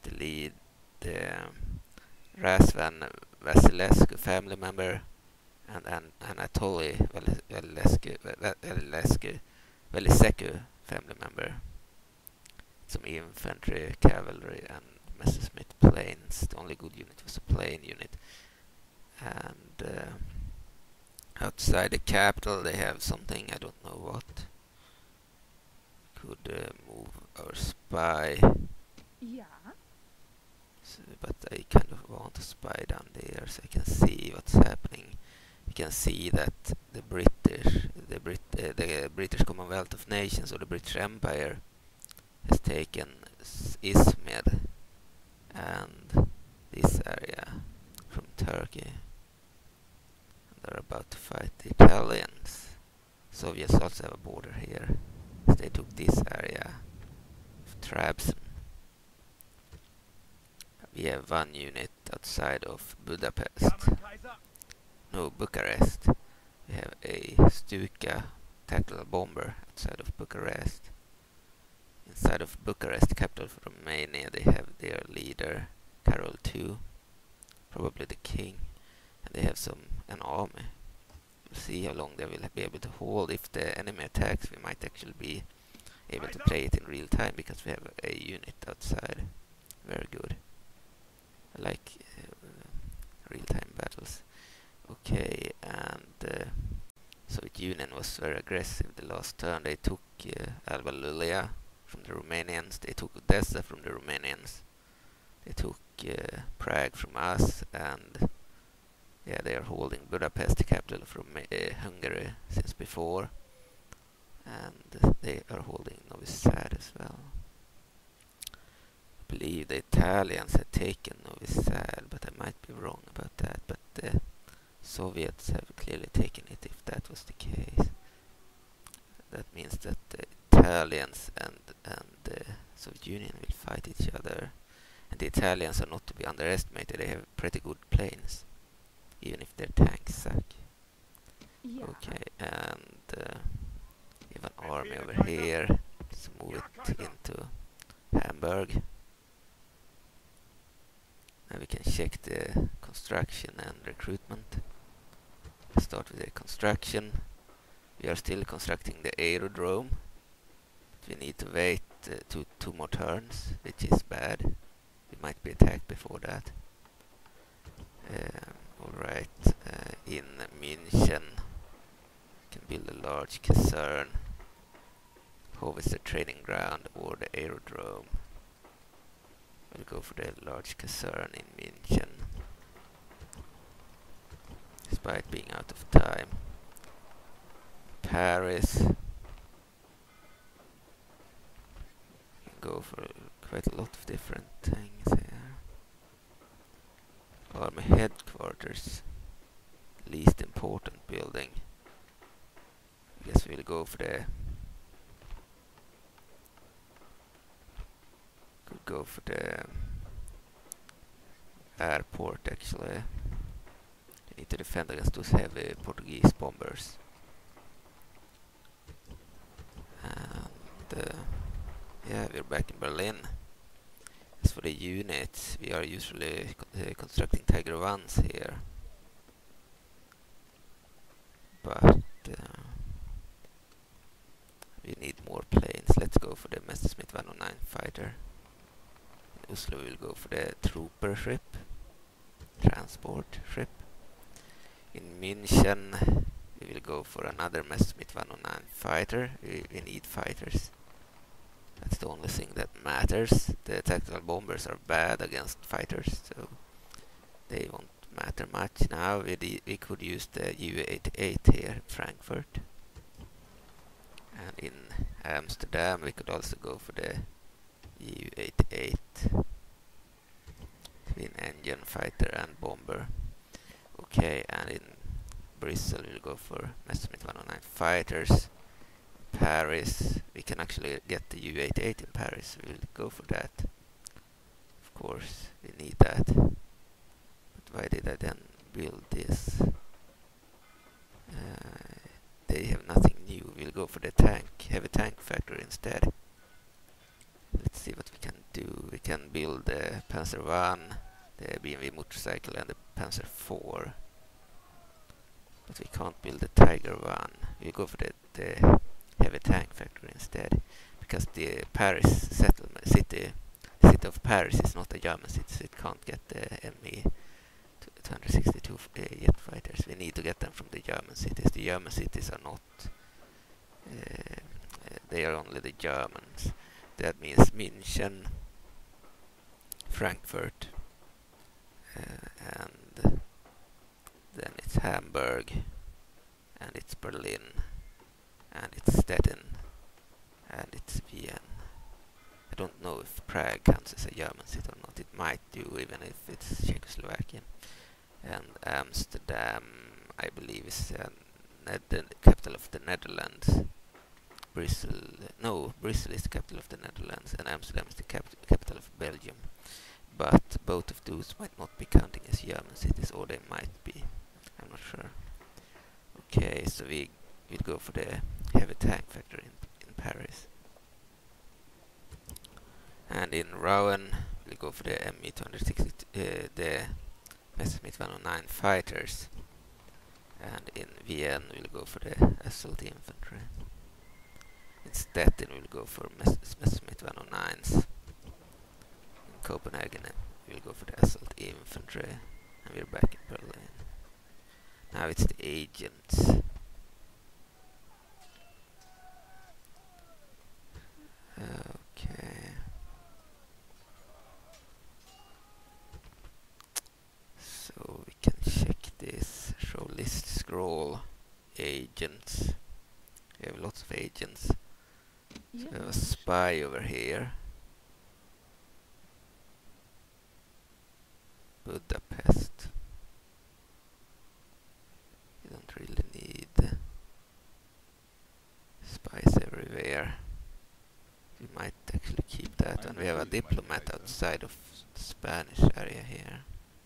A: to lead the um, Razvan Vasilescu family member and an Anatoly Vasilescu Vasilescu Velisecu family member. Some infantry, cavalry, and Messerschmitt planes. The only good unit was a plane unit. And uh, outside the capital they have something, I don't know what. Could uh, move our spy.
C: Ja.
A: So, but I kind of want to spy down there so I can see what's happening. You can see that the British, the Brit, uh, the British Commonwealth of Nations, or the British Empire, has taken Izmir and this area from Turkey. And they're about to fight the Italians. Soviets also have a border here. So they took this area of Trabzon. We have one unit outside of Budapest. No, Bucharest. We have a Stuka tactical bomber outside of Bucharest. Inside of Bucharest, capital of Romania, they have their leader, Carol the Second, probably the king, and they have some an army. We'll see how long they will be able to hold. If the enemy attacks, we might actually be able to play it in real time because we have a, a unit outside. Very good. I like uh, real-time battles. Okay, and uh, Soviet Union was very aggressive the last turn. They took uh, Alba Iulia from the Romanians. They took Odessa from the Romanians. They took uh, Prague from us, and yeah, they are holding Budapest, the capital from uh, Hungary, since before, and uh, they are holding Novi Sad as well. I believe the Italians had taken Novi Sad, but I might be wrong about that. But the Soviets have clearly taken it. If that was the case, that means that the Italians and and the Soviet Union will fight each other. And the Italians are not to be underestimated. They have pretty good planes, even if their tanks suck.
C: Ja.
A: Okay, and uh, we have an army over here. Let's move it into Hamburg. Now we can check the construction and recruitment. Let's start with the construction. We are still constructing the aerodrome. We need to wait uh, two, two more turns, which is bad. We might be attacked before that. Um, Alright, uh, in München, we can build a large caserne. Hove is the training ground or the aerodrome. We'll go for the large caserne in München, despite being out of time. Paris. Go for quite a lot of different things here. Army headquarters, least important building. I guess we'll go for the could go for the airport actually. We need to defend against those heavy Portuguese bombers. And uh, yeah, we're back in Berlin. As for the units, we are usually uh, constructing Tiger ones here. But uh, we need more planes. Let's go for the Messerschmitt one oh nine fighter. In Oslo we'll go for the trooper ship, transport ship. In München we will go for another Messerschmitt one oh nine fighter. We, we need fighters. That's the only thing that matters. The tactical bombers are bad against fighters, so they won't matter much. Now we, we could use the U eighty-eight here in Frankfurt. And in Amsterdam we could also go for the U eighty-eight. Twin engine fighter and bomber. Okay, and in Bristol we'll go for Messerschmitt one oh nine fighters. Paris, we can actually get the U eighty-eight in Paris, we'll go for that. Of course, we need that. But why did I then build this? Uh, they have nothing new, we'll go for the tank, heavy tank factory instead. Let's see what we can do we can build the Panzer one, the B M W motorcycle and the Panzer four. But we can't build the Tiger one. We go for the, the heavy tank factory instead. Because the Paris settlement city, the city of Paris is not a German city, so it can't get the M E two sixty-two uh, jet fighters. We need to get them from the German cities. The German cities are not, uh, uh, they are only the Germans. That means München, Frankfurt, uh, and then it's Hamburg, and it's Berlin, and it's Stettin, and it's Vienna. I don't know if Prague counts as a German city or not. It might do, even if it's Czechoslovakian. And Amsterdam, I believe, is uh, the capital of the Netherlands. Brussels, no, Brussels is the capital of the Netherlands, and Amsterdam is the cap capital of Belgium. But both of those might not be counting as German cities, or they might be. I'm not sure. Okay, so we we'll go for the heavy tank factory in, in Paris. And in Rouen, we'll go for the M E two sixty, uh, the Messerschmitt one oh nine fighters. And in Vienna, we'll go for the assault infantry. In Stettin, we'll go for Messerschmitt one oh nines. In Copenhagen, we'll go for the assault infantry. And we're back in Berlin. Now it's the agents. Okay. So we can check this. Show list scroll. Agents. We have lots of agents. So we have a spy over here. Budapest. You don't really need spies everywhere. We might actually keep that, and we have a diplomat outside of the Spanish area here.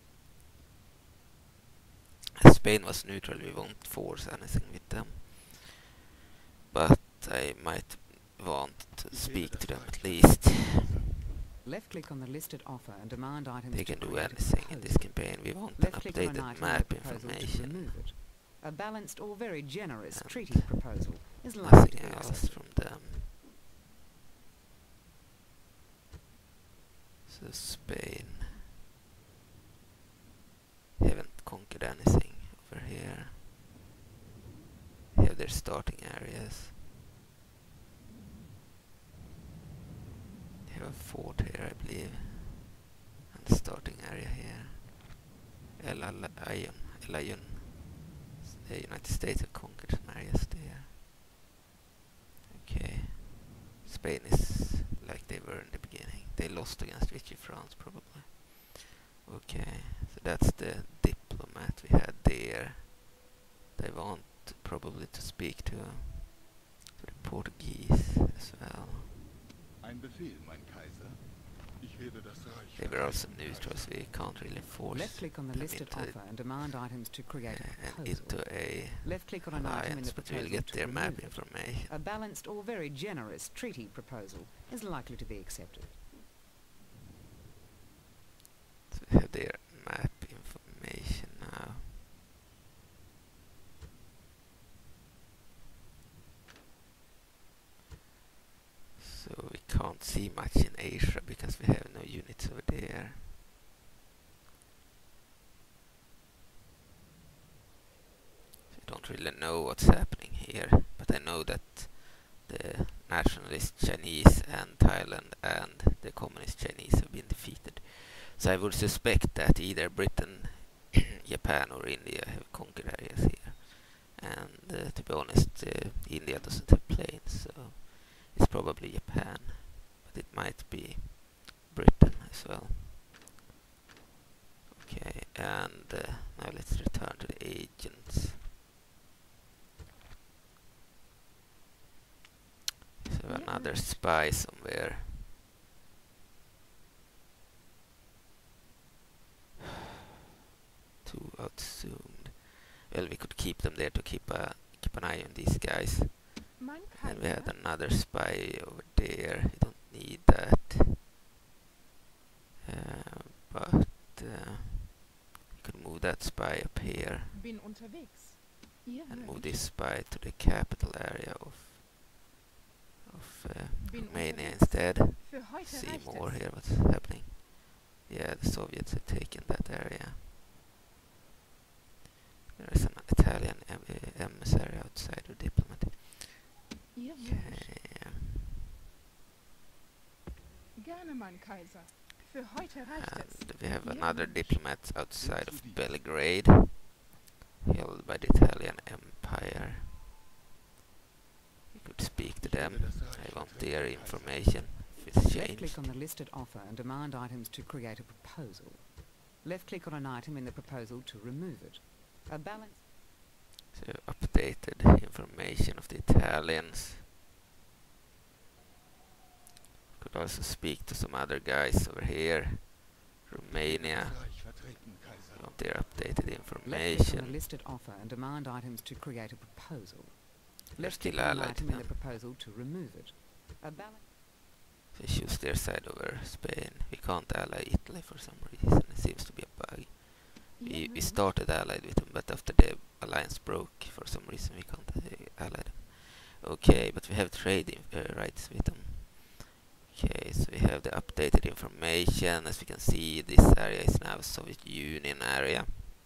A: As Spain was neutral, we won't force anything with them. But I might want to speak to them at least.
D: Left click on the listed offer and demand items.
A: They can do anything in this campaign. We want an updated map information.
D: A balanced or very generous
A: and
D: treaty proposal is likely
A: nothing
D: to be
A: else
D: accepted.
A: from them. So Spain haven't conquered anything over here. They have their starting areas. They have a fort here, I believe, and the starting area here. El Alayon, Alayon. The United States have conquered some areas there. Okay, Spain is like they were in the beginning. They lost against Vichy France, probably. Okay, so that's the diplomat we had there. They want probably to speak to, to the Portuguese as well.
E: Ein Befehl, mein Kaiser. Ich werde das Reich.
A: They were also neutral, so we can't really force
D: Left click on the
A: them
D: listed
A: into,
D: offer and demand items to create
A: uh,
D: a
A: and
D: proposal.
A: into a
D: Left click on an item in
A: alliance,
D: the
A: but we'll
D: proposal
A: get
D: to
A: their map
D: remove it.
A: information.
D: A balanced or very generous treaty proposal is likely to be accepted.
A: So we have their map information now. So we can't see much in Asia because we have no units over there. So I don't really know what's happening here, but I know that the nationalist Chinese and Thailand and the communist Chinese have been defeated. So I would suspect that either Britain, Japan or India have conquered areas here. And uh, to be honest, uh, India doesn't have planes, so it's probably Japan, but it might be Britain as well. Okay, and uh, now let's return to the agents. So another spy somewhere. Too outzoomed. Well, we could keep them there to keep a keep an eye on these guys.
C: Mein
A: And we had
C: Kaiser.
A: another spy over there. You don't need that. that spy up here
C: Bin unterwegs. Ja,
A: and move
C: möglich.
A: this spy to the capital area of of uh,
C: Bin
A: Romania
C: unterwegs.
A: instead.
C: Für heute
A: See
C: reicht
A: more
C: es.
A: here what's happening. Yeah, the Soviets have taken that area. There is an Italian em uh, emissary outside, or diplomat.
C: Ja, möglich.
A: Okay.
C: Gerne, mein Kaiser. Für heute reicht es.
A: And we have
C: Ja,
A: another
C: möglich.
A: diplomat outside of
E: Absolut.
A: Belgrade, held by the Italian Empire. We could speak to them. I want their information if it's
D: Left
A: changed.
D: click on the listed offer and demand items to create a proposal. Left click on an item in the proposal to remove it. A balance.
A: So updated information of the Italians. Could also speak to some other guys over here. Romania.
E: Das Reich vertreten, Kaiser.
A: I want their updated
D: Left click on the
A: information.
D: listed offer and demand items to create a proposal.
A: They're
D: Left click
A: still
D: on an
A: allied to
D: item in the
A: them.
D: proposal to remove it. A balance.
A: They choose their side over Spain. We can't ally Italy for some reason. It seems to be a bug.
C: Ja,
A: We, we
C: möglich.
A: started allied with them, but after the alliance broke, for some reason we can't uh, ally them. Okay, but we have trade in, uh, rights with them. Okay, so we have the updated information. As we can see, this area is now a Soviet Union area.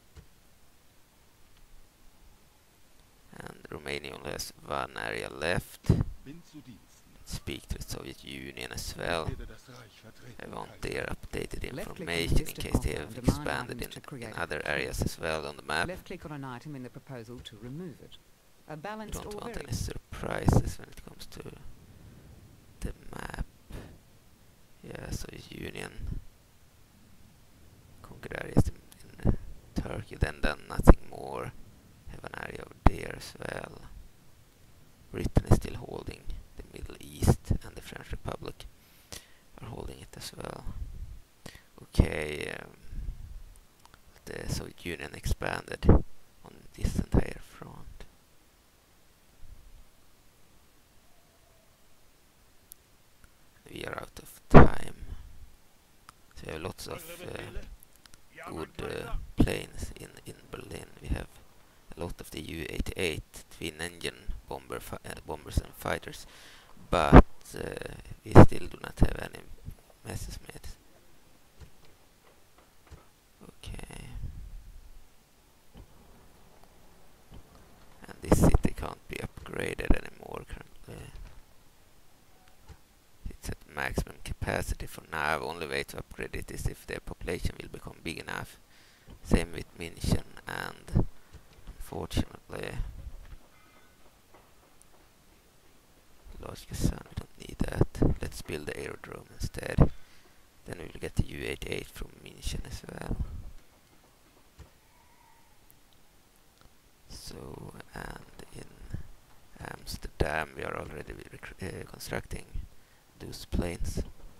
A: And Romania only has one area left.
E: Bin zu Diensten.
A: Speak to the Soviet Union as well.
E: Werde das Reich vertreten,
A: I want
E: Kaiser.
A: their updated
D: Left click on the
A: information in
D: listed
A: case they
D: offer
A: have
D: and demand
A: expanded
D: items to
A: in,
D: create
A: in
D: a
A: other
D: proposal.
A: areas as well on the map.
D: Left click on an item in the proposal to remove it. A
A: I
D: balanced
A: don't
D: or
A: want
D: very
A: any surprises when it comes to the map. Yeah, Soviet Union conquered areas in, in uh, Turkey, then done nothing more. Have an area over there as well. Britain is still holding the Middle East, and the French Republic are holding it as well. Okay, um, the Soviet Union expanded on this entire front. We are out of time. So we have lots of uh, good uh, planes in, in Berlin. We have a lot of the U eighty-eight twin-engine bomber fi uh, bombers and fighters, but uh, we still do not have any Messerschmitts. Okay. And this city can't be upgraded anymore currently. It's at maximum capacity for now. Only way to upgrade it is if the population will become big enough. Same with München, and unfortunately large Kazan, we don't need that. Let's build the aerodrome instead. Then we will get the U eighty-eight from München as well. So, and in Amsterdam we are already uh, constructing those planes.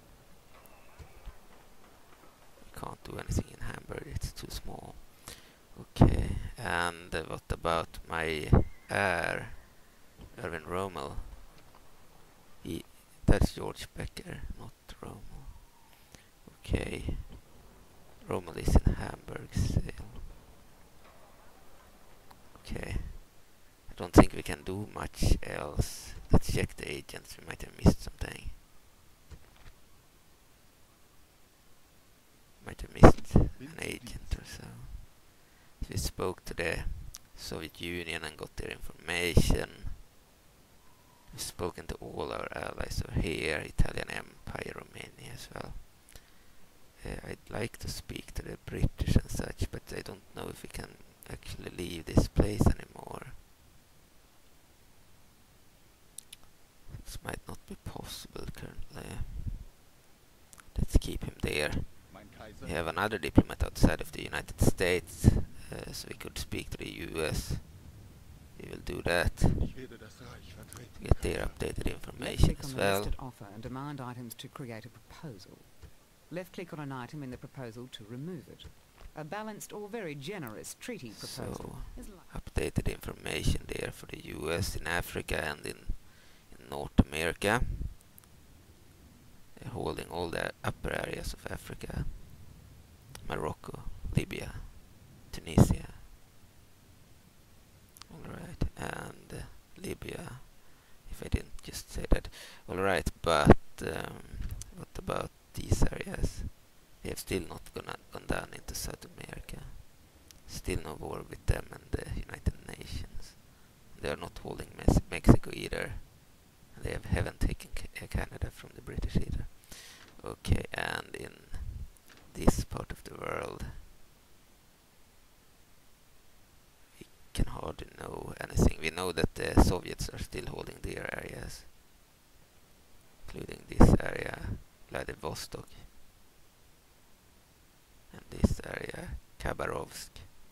A: We can't do anything in Hamburg, it's too small. Okay, and uh, what about my heir, Erwin Rommel? He, that's George Becker, not Rommel. Okay, Rommel is in Hamburg still. Okay, I don't think we can do much else. Let's check the agents, we might have missed something. Might have missed an agent or so. So we spoke to the Soviet Union and got their information. We've spoken to all our allies over here, Italian Empire, Romania as well. Uh, I'd like to speak to the British and such, but I don't know if we can actually leave this place anymore. This might not be possible currently. Let's keep him there.
E: Mein Kaiser.
A: We have another diplomat outside of the United States, uh, so we could speak to the U S. We will do that.
E: Ich werde das Reich vertreten,
A: Get their
E: Kaiser.
A: updated
D: Left
A: information
D: click on
A: as
D: the
A: well.
D: listed offer and demand items to create a proposal. Left click on an item in the proposal to remove it. A balanced or very generous treaty proposal
A: So,
D: is like
A: updated information there for the U S in Africa and in, in North America. They're holding all the upper areas of Africa. Morocco, Libya, Tunisia. Alright, and uh, Libya, if I didn't just say that. Alright, but um, what about these areas? They have still not gone, gone down into South America. Still no war with them and the United Nations. They are not holding Mes Mexico either. And they have, haven't taken C Canada from the British either. Okay, and in this part of the world, we can hardly know anything. We know that the Soviets are still holding their areas, including this area, Vladivostok, and this area, Khabarovsk.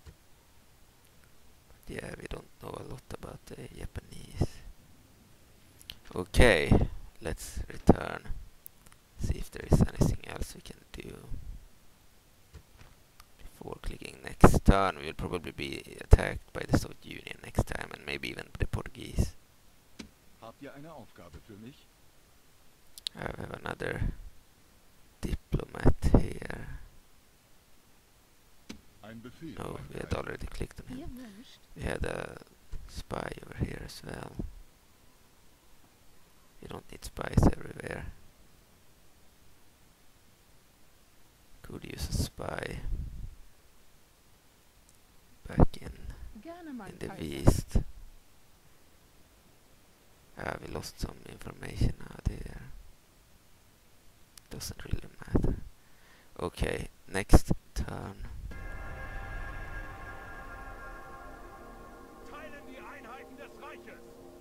A: But yeah, we don't know a lot about the Japanese. Okay, let's return. See if there is anything else we can do. Before clicking next turn, we will probably be attacked by the Soviet Union next time, and maybe even the Portuguese.
E: Habt ihr eine Aufgabe für mich?
A: I have another diplomat here.
E: Ein Befehl,
A: No,
E: mein
A: we had
E: Kaiser.
A: already clicked on
C: Ihr
A: him.
C: wünscht,
A: We had a spy over here as well. You don't need spies everywhere. Could use a spy back in
C: gerne, mein
A: in the
C: Kaiser.
A: east. Ah, we lost some information out here. Doesn't really matter. Okay, next turn.
B: Teilen die Einheiten des Reiches.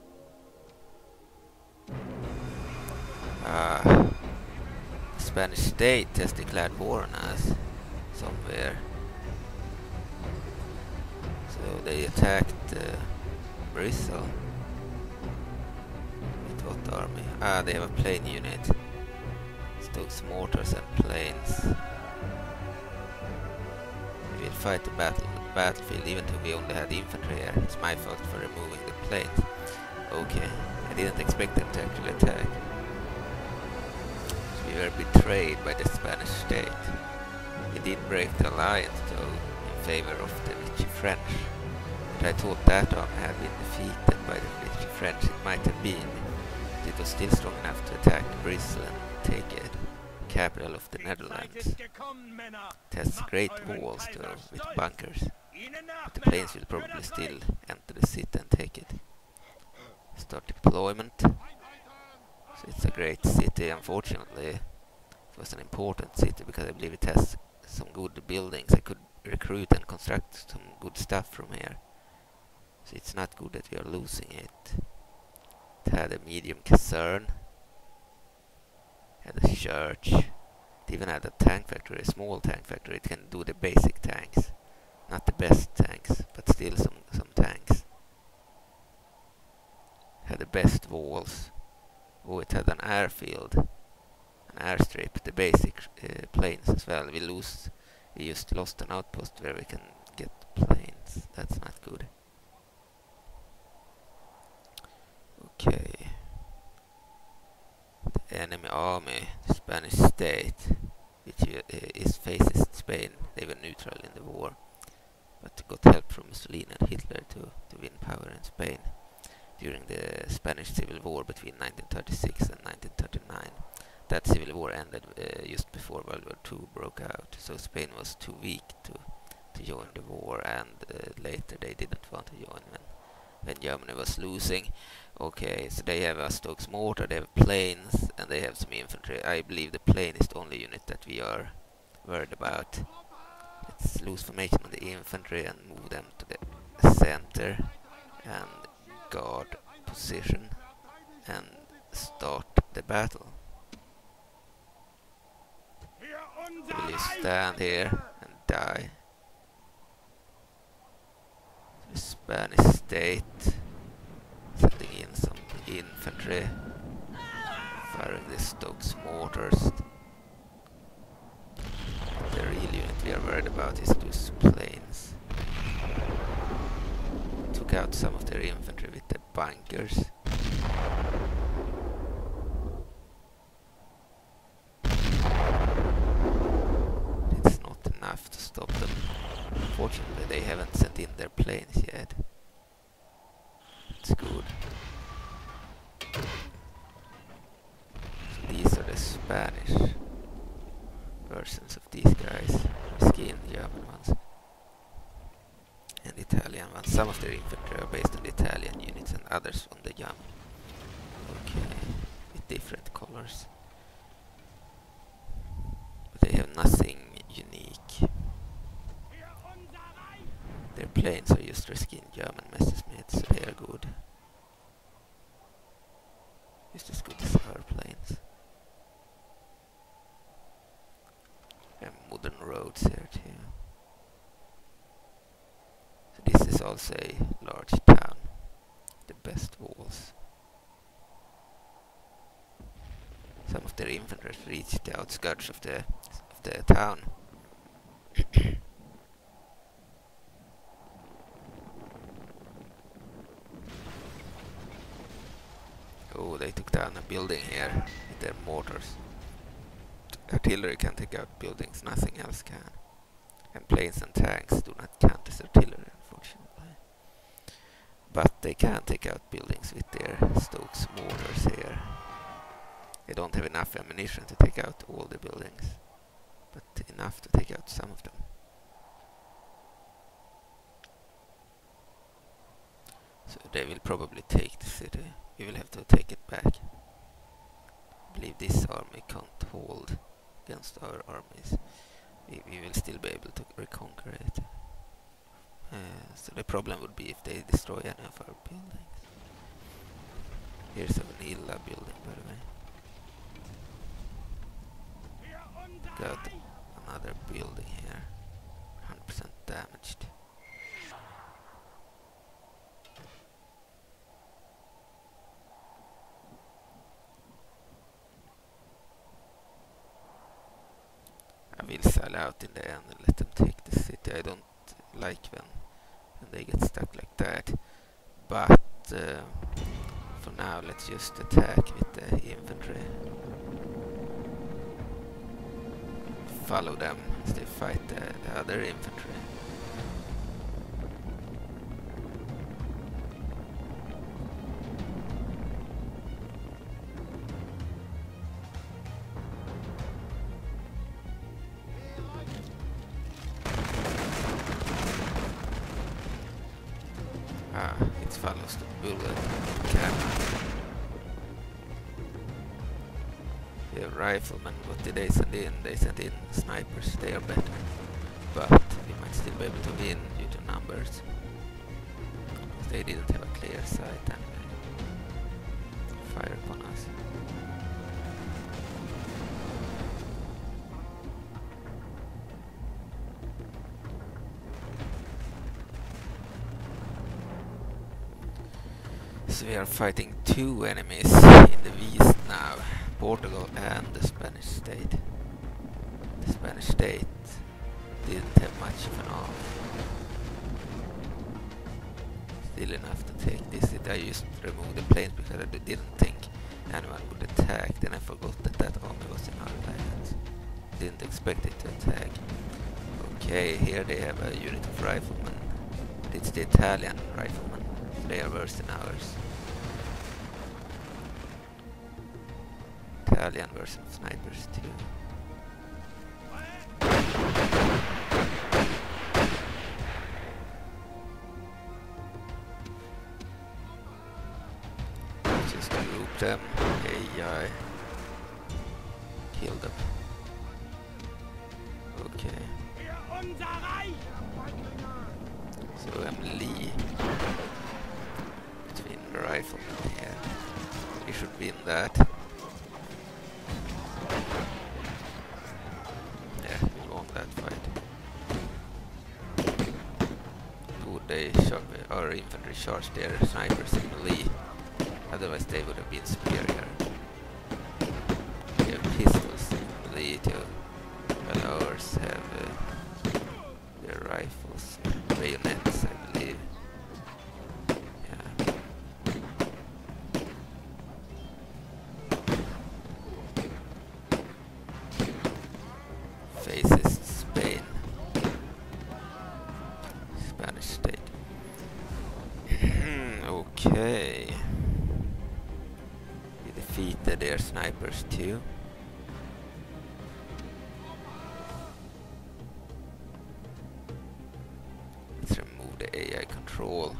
A: Ah, the Spanish state has declared war on us somewhere. So they attacked uh, Bristol. With what army? Ah, they have a plane unit. Stokes mortars and planes. We will fight the battle battlefield even though we only had infantry here. It's my fault for removing the plate. Okay, I didn't expect them to actually attack. We were betrayed by the Spanish state. We did break the alliance though, in favor of the Vichy French. But I thought that army had been defeated by the Vichy French. It might have been. But it was still strong enough to attack Bristol and take it, capital of the
B: Die Zeit
A: Netherlands.
B: ist gekommen, Männer.
A: It has
B: Macht
A: great
B: euren
A: walls
B: Kaiser
A: though, with
B: stolz.
A: bunkers.
B: Ihnen nach,
A: But the
B: Männer,
A: planes will
B: für
A: probably
B: das
A: still
B: Reich.
A: enter the city and take it. Start deployment. So it's a great city. Unfortunately, it was an important city because I believe it has some good buildings. I could recruit and construct some good stuff from here. So it's not good that we are losing it. It had a medium caserne. Had a church. It even had a tank factory, a small tank factory. It can do the basic tanks. Not the best tanks, but still some, some tanks. Had the best walls. Oh, it had an airfield, an airstrip, the basic uh, planes as well. We lose, we just lost an outpost where we can get planes. That's not good. Okay. The enemy army, the Spanish state, which uh, is faces Spain. They were neutral in the war, but got help from Mussolini and Hitler to, to win power in Spain during the Spanish Civil War between nineteen thirty-six and nineteen thirty-nine. That civil war ended uh, just before World War Two broke out, so Spain was too weak to, to join the war, and uh, later they didn't want to join when, when Germany was losing. Okay, so they have a Stokes mortar, they have planes, and they have some infantry. I believe the plane is the only unit that we are worried about. Let's lose formation on the infantry and move them to the center and guard position and start the battle. Will you stand here and die? The Spanish state sending in some infantry, firing the Stokes mortars. The real unit we are worried about is those planes. Took out some of their infantry with the bunkers. It's not enough to stop them. Fortunately, they haven't sent in their planes yet. It's good. So these are the Spanish versions of these guys. Skin German ones. And Italian ones. Some of their infantry are based on the Italian units and others on the German. Okay, with different colors. But they have nothing unique. Their planes are just reskin German Messerschmitts, so they are good. Just as good as our planes. There are modern roads here too. So this is also a large town. The best walls. Some of their infantry reached the outskirts of the of the town. Oh, they took down a building here with their mortars. Artillery can take out buildings, nothing else can. And planes and tanks do not count as artillery, unfortunately. But they can take out buildings with their Stokes mortars here. They don't have enough ammunition to take out all the buildings, but enough to take out some of them. So they will probably take the city. We will have to take it back. I believe this army can't hold against our armies. We, we will still be able to reconquer it. Uh, so the problem would be if they destroy any of our buildings. Here's a vanilla building, by the way. Got another building here, one hundred percent damaged. I will sell out in the end and let them take the city. I don't like when, when they get stuck like that. But uh, for now, let's just attack with the infantry. Follow them as they fight the, the other infantry. Ah, it follows the bullet camera. We have riflemen. What did they send in? They sent in snipers. They are better, but we might still be able to win due to numbers. They didn't have a clear sight and fire upon us. So we are fighting two enemies in the east now. Portugal and the Spanish state. The Spanish state didn't have much of an army. Still enough to take this. I just removed the planes because I didn't think anyone would attack. Then I forgot that that army was in our lands. Didn't expect it to attack. Okay, here they have a unit of riflemen. It's the Italian riflemen. They are worse than ours. Italian version of snipers too. Just group them. A I. Kill them. Okay. So I'm Lee. Between the riflemen here. We should win that. Our infantry charged their snipers in melee, otherwise they would have been superior. We have pistols in melee too, while ours have uh, their rifles, bayonets I believe. Yeah. Fascist Spain. snipers too. Let's remove the A I control.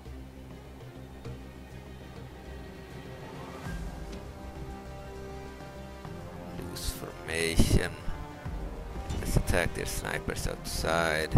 A: Loose formation. Let's attack their snipers outside.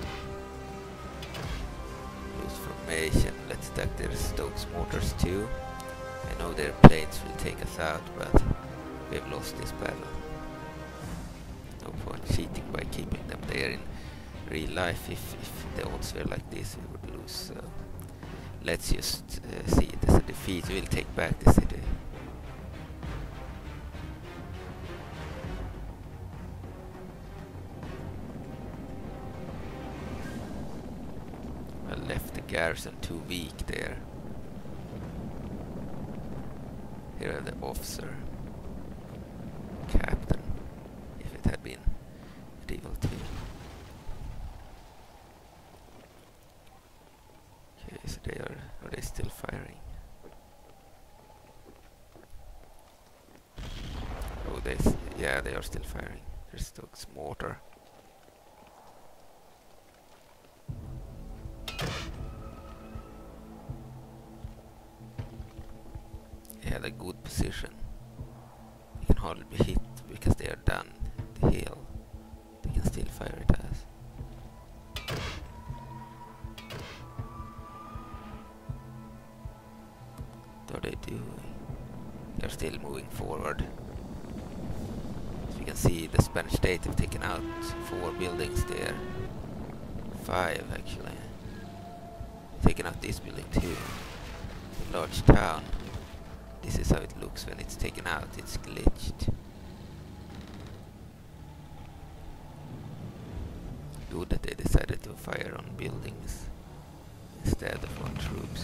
A: Loose formation. Let's attack their Stokes mortars too. I know their planes will take us out, but we've lost this battle. No point cheating by keeping them there in real life. If, if the odds were like this, we would lose. So let's just uh, see it as a defeat. We'll take back the city. I left the garrison too weak there. Here are the officer, captain, if it had been medieval too. Okay, so they are, are they still firing? Oh, they, s yeah, they are still firing. There's Stokes mortar. Had a good position. They can hardly be hit because they are down the hill. They can still fire at us. What are they doing? They're still moving forward. As we can see, the Spanish state have taken out four buildings there. Five actually. Taken out this building too. A large town. This is how it looks when it's taken out. It's glitched. Good that they decided to fire on buildings instead of on troops.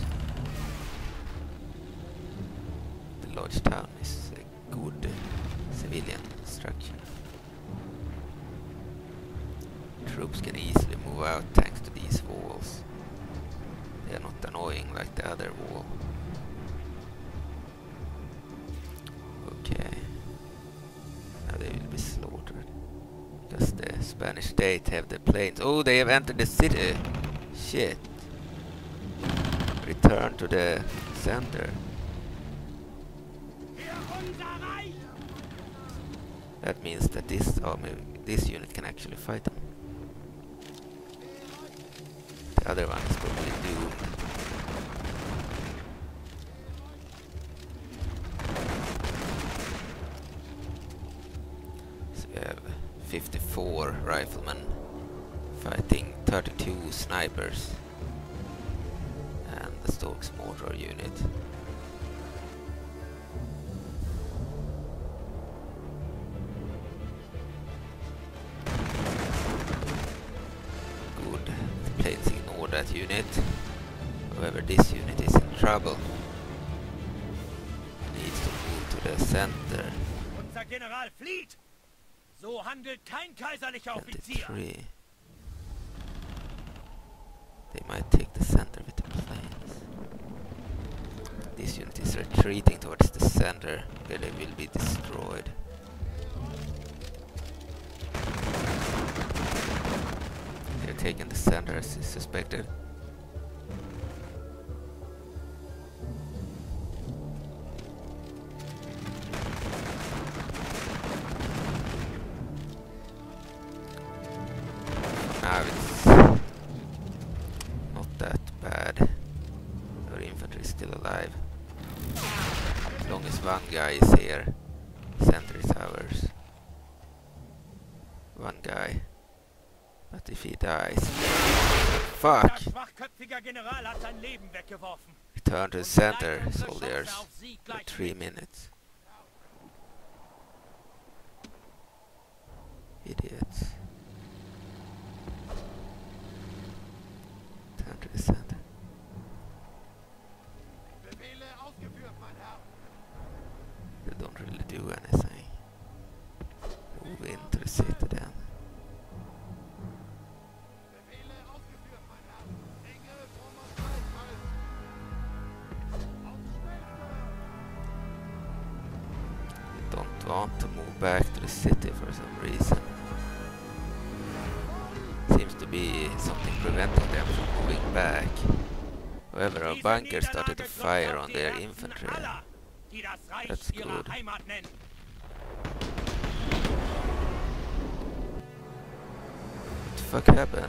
A: The large town is a good uh, civilian structure. Troops can easily move out thanks to these walls. They are not annoying like the other wall. Okay. Now they will be slaughtered. Because the Spanish state have the planes. Oh, they have entered the city. Shit. Return to the center. That means that this army, this unit can actually fight them. The other one is probably doomed. So we have fifty-four riflemen fighting thirty-two snipers and the Stokes mortar unit. Good. The planes ignore that unit. However, this unit is in trouble. Needs to move to the center.
B: Unser General flieht! So handelt kein kaiserlicher Offizier!
A: twenty-three. They might take the center with the planes. This unit is retreating towards the center, where they will be destroyed. They're taking the center as is suspected. Now it's not that bad. Our infantry is still alive. As long as one guy is here, center is ours. One guy. But if he dies... Fuck!
B: Der schwachköpfiger General hat sein Leben weggeworfen.
A: Return to the center, soldiers. For three minutes. Idiots. Return to the center.
E: Befehle ausgeführt, mein Herr.
A: They don't really do anything. Move into the city then.
E: Befehle ausgeführt, mein Herr. Enge vom Ausgleich. Aufs Schnellste.
A: want to move back to the city for some reason. Seems to be something preventing them from moving back. However, our bunkers started to fire on their infantry. That's good. What the fuck happened?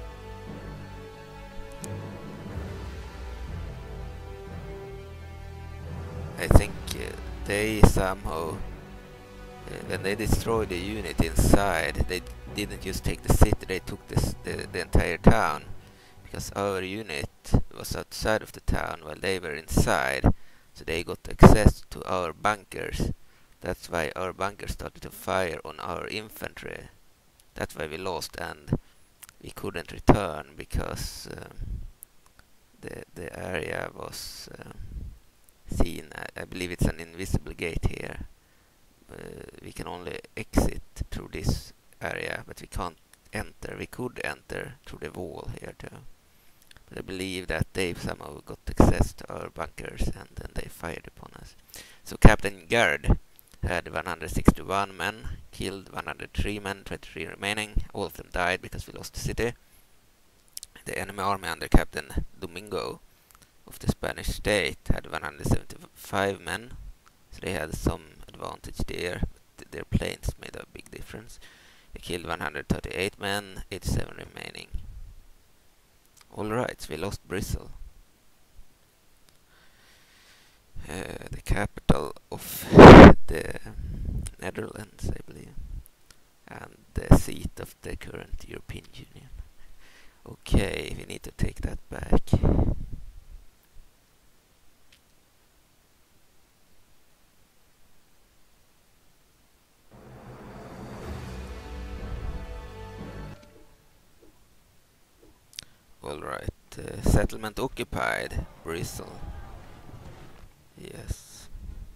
A: I think uh, they somehow, uh, when they destroyed the unit inside, they didn't just take the city, they took this, the, the entire town. Because our unit was outside of the town while they were inside, so they got access to our bunkers. That's why our bunkers started to fire on our infantry. That's why we lost, and we couldn't return because um, the the area was um, seen. I, I believe it's an invisible gate here. Uh, we can only exit through this area, but we can't enter. We could enter through the wall here too. But I believe that they somehow got access to our bunkers and then they fired upon us. So Captain Gerd had one hundred sixty-one men, killed one hundred three men, twenty-three remaining. All of them died because we lost the city. The enemy army under Captain Domingo of the Spanish state had one hundred seventy-five men, so they had some advantage there, but their planes made a big difference. They killed one hundred thirty-eight men, eighty-seven remaining. Alright, so we lost Bristol. Uh, the capital of the Netherlands, I believe, and the seat of the current European Union. Okay, we need to take that back. Alright, uh, settlement occupied, Bristol. Yes.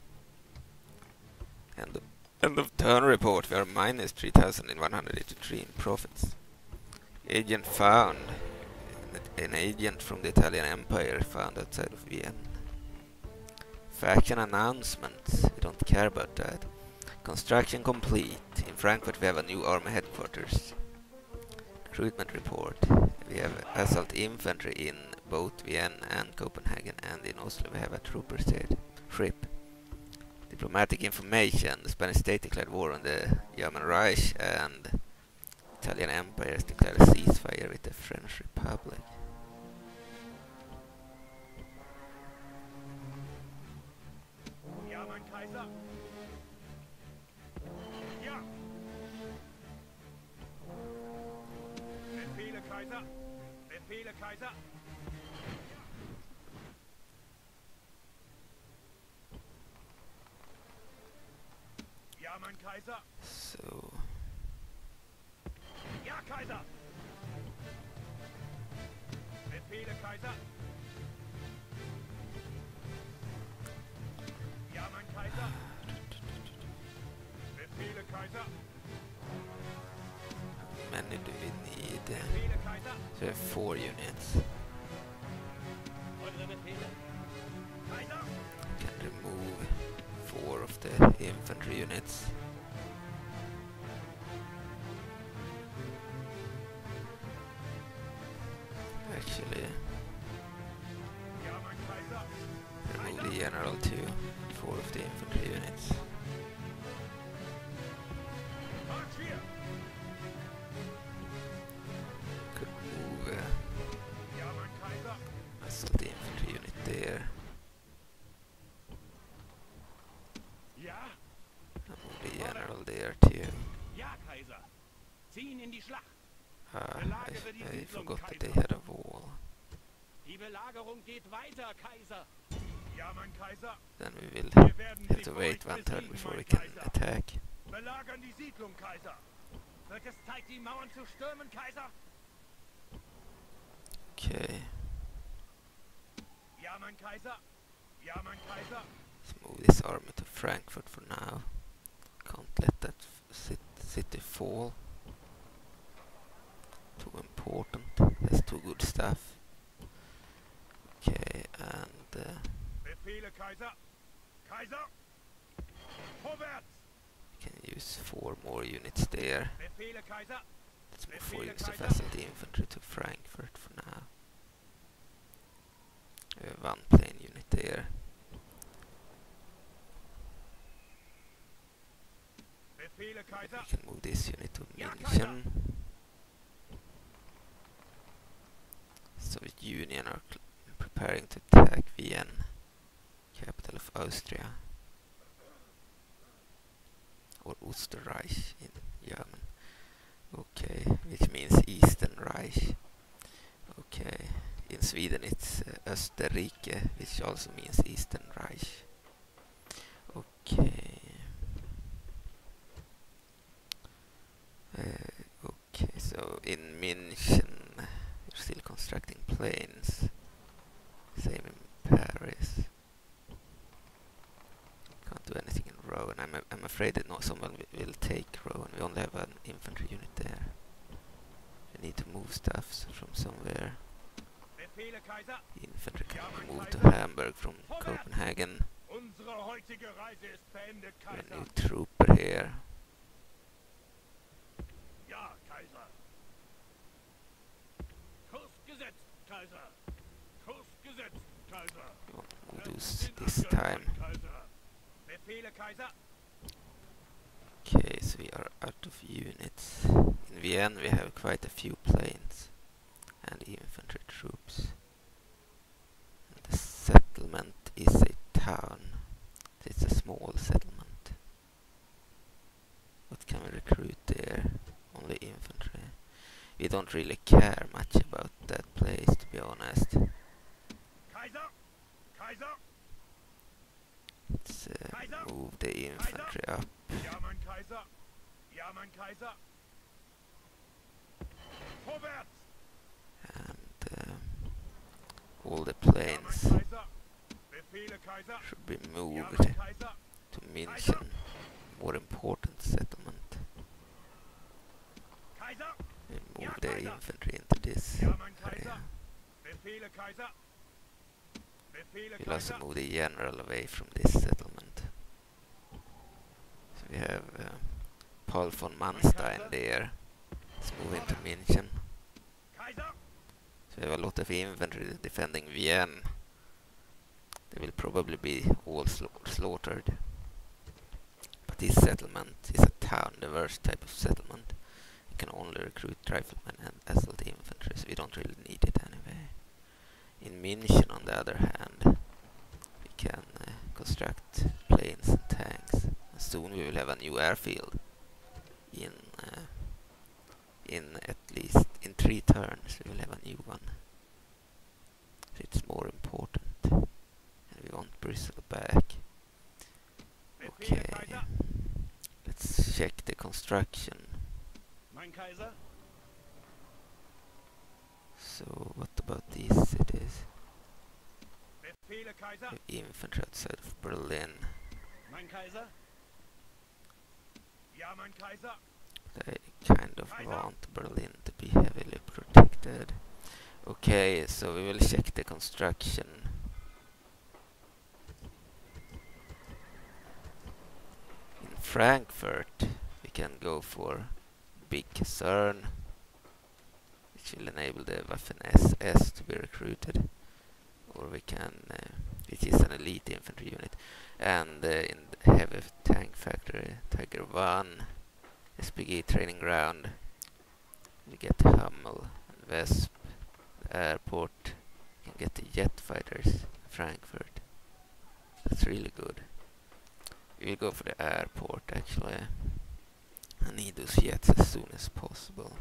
A: End of, end of turn report, we are minus three thousand one hundred eighty-three in profits. Agent found. An agent from the Italian Empire found outside of Vienna. Faction announcements, we don't care about that. Construction complete. In Frankfurt we have a new army headquarters. Recruitment report. We have assault infantry in both Vienna and Copenhagen, and in Oslo we have a trooper ship. Diplomatic information. The Spanish state declared war on the German Reich, and Italian Empire has declared a ceasefire with the French Republic.
B: Ja, mein Kaiser. Ja. Befehle, Kaiser. Befehle, Kaiser. Ja, mein Kaiser.
A: So.
B: Ja, Kaiser. Befehle, Kaiser. Ja, mein Kaiser. Befehle, Kaiser.
A: How many do we need?
B: Befehle, Kaiser.
A: So we have four units.
B: Eure Befehle. Kaiser.
A: Can remove four of the infantry units. Actually,
B: Ja, mein Kaiser.
A: remove the general too. Four of the infantry units.
B: Marsch hier.
A: Could move uh,
B: Ja, mein Kaiser.
A: assault infantry unit there.
B: Ja.
A: And move the general there too.
B: Ja, Kaiser. Ziehen in die Schlacht.
A: Ah, I, I forgot that they had a wall.
B: Die Belagerung geht weiter, Kaiser. Ja, mein Kaiser.
A: Then we will
B: Wir werden
A: have
B: sie
A: to
B: für
A: wait
B: euch
A: one turn
B: besiegen,
A: before
B: mein
A: we can
B: Kaiser.
A: attack.
B: Belagern die Siedlung, Kaiser. Wird es Zeit, die Mauern zu stürmen, Kaiser?
A: Okay,
B: Ja, mein Kaiser. Ja, mein Kaiser.
A: let's move this army to Frankfurt for now. Can't let that f cit city fall. Too important. That's too good stuff. Okay, and uh,
B: Befehle, Kaiser. Kaiser. Vorwärts.
A: more units there.
B: Befehle, Kaiser.
A: Let's move four units of facility infantry to Frankfurt for now. We have one plane unit there.
B: Befehle, Kaiser.
A: We can move this unit to
B: Ja,
A: München. Soviet Union are cl preparing to attack Vienna, capital of Austria, or Österreich in German. Okay, which means Eastern Reich. Okay, in Sweden it's uh, Österrike, which also means Eastern Reich. Okay. Uh, okay, so in München we're still constructing planes. Same in Paris. Can't do anything in Rouen. I'm, a, I'm afraid that no someone will, will take Rouen. We only have an infantry unit there. We need to move stuff from somewhere.
B: Befehle, Kaiser.
A: Infantry can
B: Ja,
A: be
B: mein
A: moved to
B: Kaiser.
A: Hamburg from Copenhagen.
B: Unsere heutige Reise ist beendet,
A: We have a
B: Kaiser.
A: new trooper here.
B: Ja, Kaiser. Kurs gesetzt, Kaiser. Kurs gesetzt, Kaiser.
A: We won't move those this time.
B: Kaiser. Befehle, Kaiser.
A: Okay, so we are out of units. In Vienna we have quite a few planes and infantry troops. And the settlement is a town. It's a small settlement. What can we recruit there? Only infantry. We don't really care much about that place, to be honest.
B: Kaiser. Kaiser.
A: Let's uh, move the infantry up.
B: Ja, mein Kaiser. Ja, mein Kaiser. Vorwärts.
A: And um, all the
B: Ja, mein
A: planes
B: Kaiser. Befehle, Kaiser.
A: should be
B: Ja,
A: moved
B: mein Kaiser.
A: to München, more important settlement.
B: Kaiser.
A: We
B: Ja,
A: move the
B: Kaiser.
A: infantry into this
B: Ja, mein
A: area.
B: Kaiser. Befehle, Kaiser. Befehle,
A: We'll also
B: Kaiser.
A: move the general away from this settlement. So we have uh, Paul von Manstein there. Let's move into München.
B: Kaiser.
A: So we have a lot of infantry defending Vienna. They will probably be all sla slaughtered. But this settlement is a town, the worst type of settlement. You can only recruit riflemen and assault infantry, so we don't really need it anyway. In München, on the other hand, we can uh, construct planes and tanks. And soon we will have a new airfield. In uh, in at least in three turns we will have a new one. So it's more important, and we want Bristol back.
B: Befehle,
A: Okay,
B: Kaiser.
A: let's check the construction.
B: Mein Kaiser.
A: So what about these cities?
B: Befehle, Kaiser.
A: We have infantry outside of Berlin.
B: Mein Kaiser. Ja, mein Kaiser.
A: I kind of want Berlin to be heavily protected. Okay, so we will check the construction. In Frankfurt we can go for big Kaserne, which will enable the Waffen S S to be recruited, or we can, uh, which is an elite infantry unit, and uh, in the heavy tank factory Tiger one S P G training ground we get the Hummel and Vesp, the airport, you can get the jet fighters in Frankfurt. That's really good. We will go for the airport actually. I need those jets as soon as possible.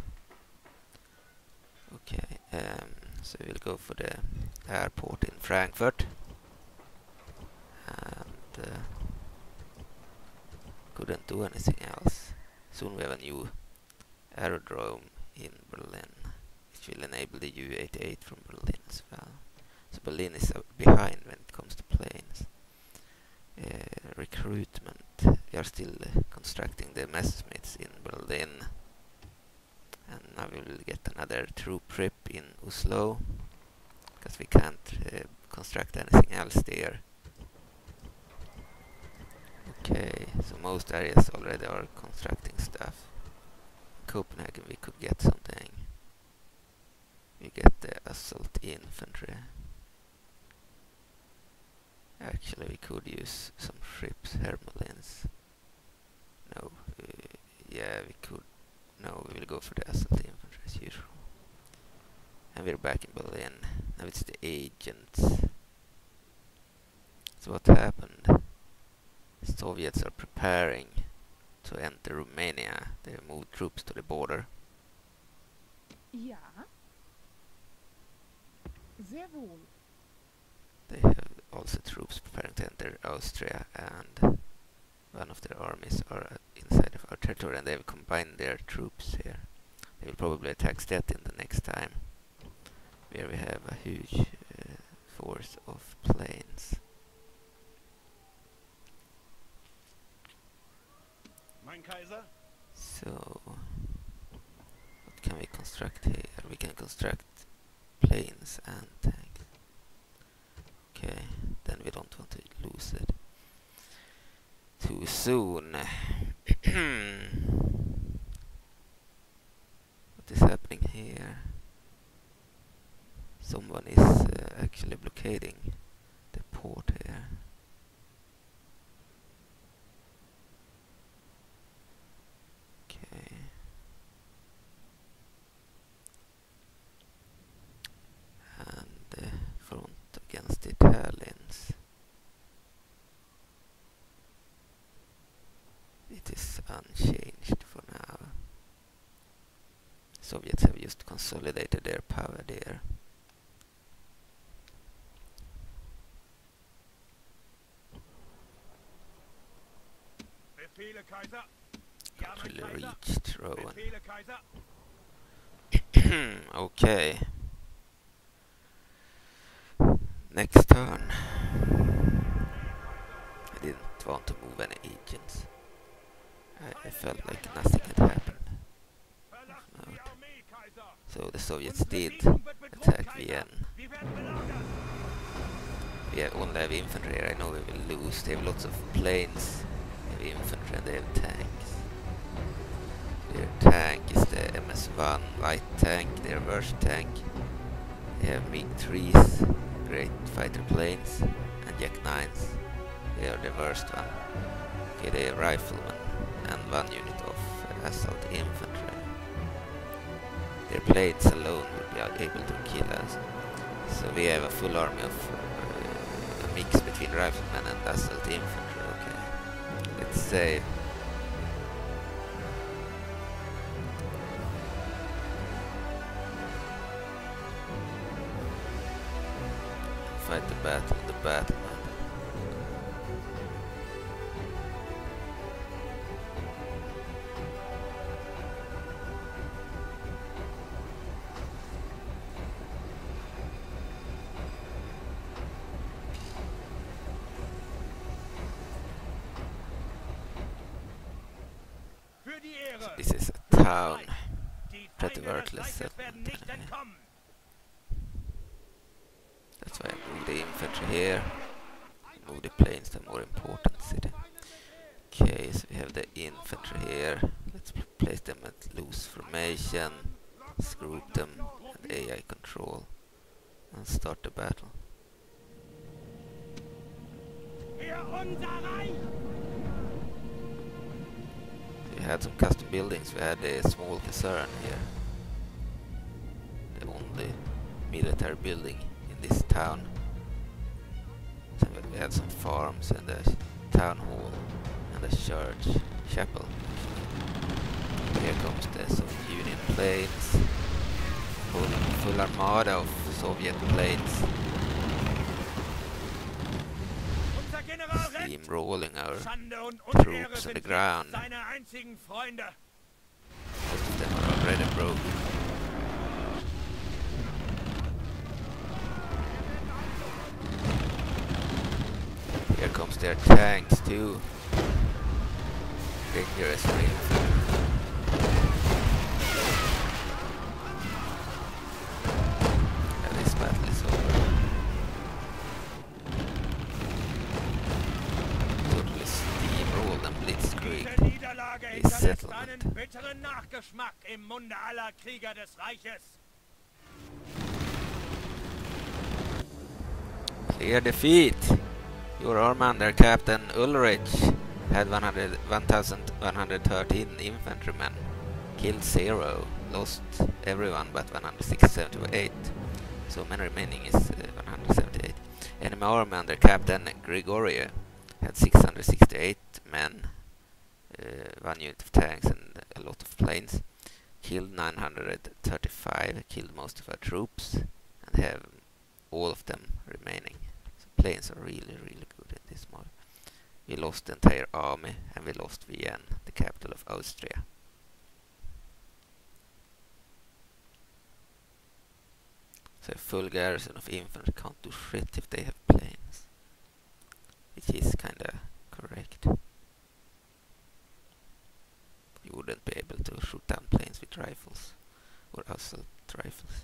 A: Okay, um, so we'll go for the airport in Frankfurt. And uh, couldn't do anything else. Soon we have a new aerodrome in Berlin, which will enable the U eighty-eight from Berlin as well. So Berlin is uh, behind when it comes to planes. Uh, recruitment. We are still uh, constructing the Messerschmitts in Berlin. And now we will get another troop trip in Oslo, because we can't uh, construct anything else there. Okay, so most areas already are constructing stuff. Copenhagen we could get something. We get the assault infantry. Actually we could use some ships, Hermelins. No, uh, yeah we could. No, we will go for the assault infantry as usual. And we're back in Berlin. Now it's the agents. So what happened? The Soviets are preparing to enter Romania. They moved troops to the border.
C: Ja. Sehr wohl.
A: They have also troops preparing to enter Austria, and one of their armies are uh, inside of our territory, and they have combined their troops here. They will probably attack Stettin the next time, where we have a huge uh, force of planes.
E: Mein Kaiser?
A: So, what can we construct here? We can construct planes and tanks. Okay, then we don't want to lose it too soon. What is happening here? Someone is uh, actually blockading the port here. Okay. And uh, front against the Italians. It is unchanged for now. Soviets have just consolidated their power there.
B: Befehle, Kaiser. Ja, mein
A: Actually
B: Kaiser.
A: reached Rowan.
B: Befehle, Kaiser.
A: Okay. Next turn. I didn't want to move any agents. I, I felt like nothing had happened.
B: Verlassen die Armee, Kaiser.
A: So the Soviets did
B: Besiegen wird bedroht,
A: attack
B: Kaiser.
A: Vienna.
B: Wir werden belagert.
A: We have only have infantry here. I know we will lose. They have lots of planes. They have infantry and they have tanks. Their tank is the M S one light tank, their worst tank. They have MiG threes, great fighter planes, and Yak nines. They are the worst one. Okay, they have riflemen and one unit of uh, assault infantry. Their planes alone would be able to kill us. So we have a full army of uh, a mix between riflemen and assault infantry. Okay, let's save. Fight the battle on the battle map.
B: Für die Ehre.
A: This is a town.
B: Die
A: Pretty
B: Feinde des
A: worthless
B: Reiches werden
A: settlement
B: nicht
A: anyway.
B: entkommen.
A: That's why I moved the infantry here. Move the planes to a more important city. Okay, so we have the infantry here. Let's pl place them at loose formation, group them, and A I control, and start the battle.
B: Für unser Reich.
A: We had some custom buildings. We had a small caserne here, the only military building in this town. So we had some farms and a town hall and a church, chapel. Here comes the Soviet Union planes, full, full armada of Soviet planes,
B: Unser General Reich.
A: steamrolling our
B: Schande und Unehre
A: troops on the
B: sind
A: ground.
B: jetzt seine einzigen Freunde.
A: Most of them are already broke. Here comes their tanks too. Dangerous for infantry. And this battle is over. Totally steamrolled and blitzkrieg
B: Diese Niederlage
A: these
B: hinterlässt
A: settlements.
B: einen bitteren Nachgeschmack im Munde aller Krieger des Reiches.
A: Clear defeat. Your army under Captain Ulrich had one thousand one hundred thirteen infantrymen. Killed zero. Lost everyone but one hundred seventy-eight. So men remaining is uh, one hundred seventy-eight. Enemy army under Captain Grigori had six hundred sixty-eight men, uh, one unit of tanks and a lot of planes. Killed nine hundred thirty-five, killed most of our troops, and have all of them remaining. So planes are really, really good in this mod. We lost the entire army, and we lost Vienna, the capital of Austria. So a full garrison of infantry can't do shit if they have planes. Which is kinda correct. You wouldn't be able to shoot down planes with rifles or assault rifles.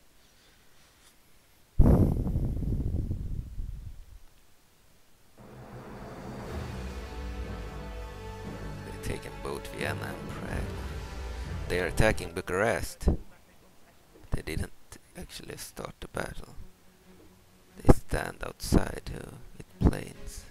A: They're taking both Vienna and Prague. They are attacking Bucharest. They didn't actually start the battle. They stand outside uh, with planes.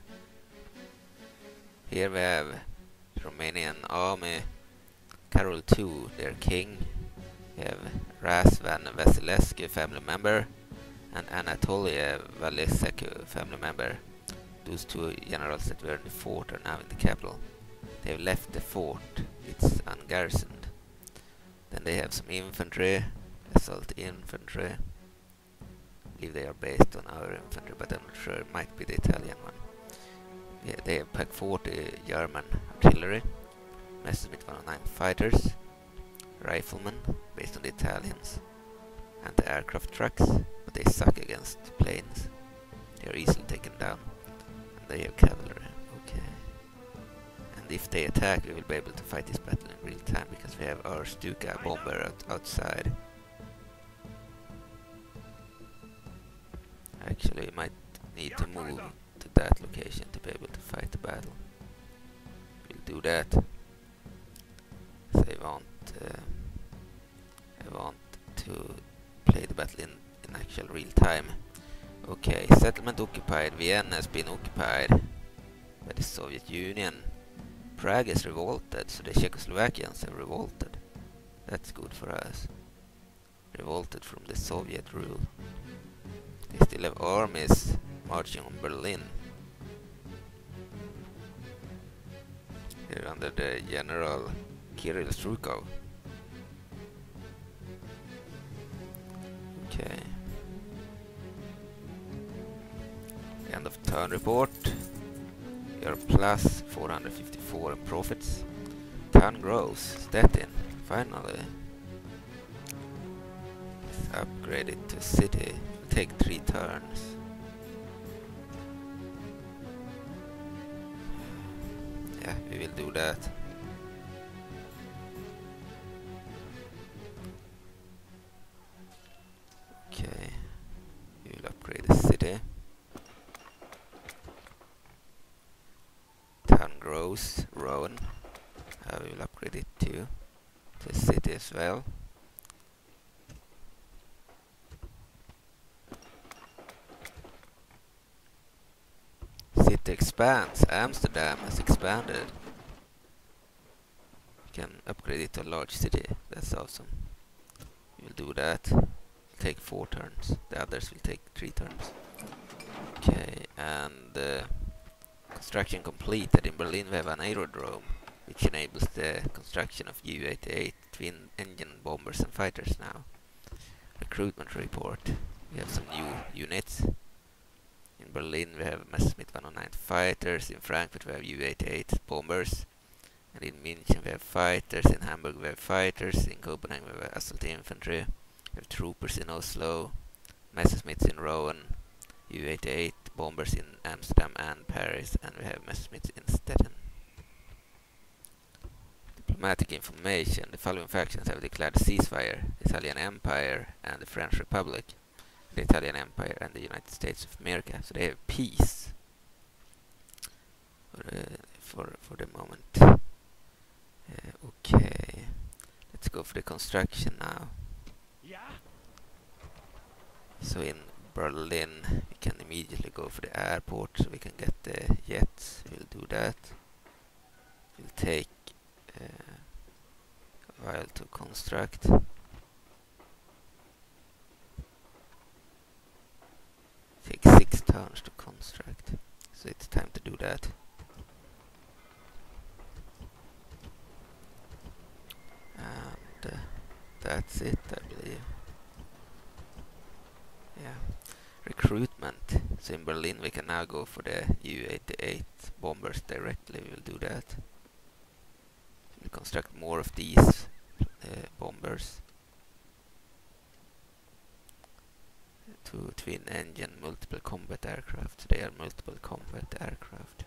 A: Here we have Romanian army, Carol the Second, their king. We have Razvan Vasilescu, family member, and Anatolia Valisecu, family member. Those two generals that were in the fort are now in the capital. They have left the fort, it's ungarrisoned. Then they have some infantry, assault infantry. I believe they are based on our infantry, but I'm not sure, it might be the Italian one. Yeah, they have P A C forty German artillery, Messerschmitt one oh nine fighters, riflemen based on the Italians, and the aircraft trucks, but they suck against planes. They are easily taken down, and they have cavalry. Okay. And if they attack, we will be able to fight this battle in real time because we have our Stuka bomber out outside. Actually, we might need to move to that location to be able to fight the battle. We'll do that. So I want, uh, I want to play the battle in, in actual real time. Okay, settlement occupied. Vienna has been occupied by the Soviet Union. Prague is revolted, so the Czechoslovakians have revolted. That's good for us. Revolted from the Soviet rule. They still have armies marching on Berlin. They're under the General Kirill Strukov. Okay. End of turn report. We are plus four hundred fifty-four in profits. Turn grows. Stettin. Finally. Let's upgrade it to city. Take three turns. Yeah, we will do that. Okay, we will upgrade the city. Town grows, Rowan. Uh, we will upgrade it to the city as well. City expands. Amsterdam has expanded. We can upgrade it to a large city. That's awesome. We will do that. It'll take four turns. The others will take three turns. Okay, and uh, construction completed. In Berlin we have an aerodrome, which enables the construction of U eighty-eight twin-engine bombers and fighters now. Recruitment report. We have some new units. In Berlin we have Messerschmitt one oh nine fighters, in Frankfurt we have U eighty-eight bombers, and in München we have fighters, in Hamburg we have fighters, in Copenhagen we have assault infantry, we have troopers in Oslo, Messerschmitts in Rouen, U eighty-eight bombers in Amsterdam and Paris, and we have Messerschmitts in Stettin. Diplomatic information. The following factions have declared a ceasefire: the Italian Empire and the French Republic, the Italian Empire and the United States of America. So they have peace for uh, for, for the moment. Uh, Okay, let's go for the construction now.
B: Ja?
A: So in Berlin we can immediately go for the airport so we can get the jets. We'll do that. It'll take uh, a while to construct. Takes six turns to construct, so it's time to do that. And uh, that's it, I believe. Yeah. Recruitment. So in Berlin we can now go for the U eighty-eight bombers directly. We'll do that. We'll construct more of these uh, bombers. Two twin engine multiple combat aircraft. They are multiple combat aircraft.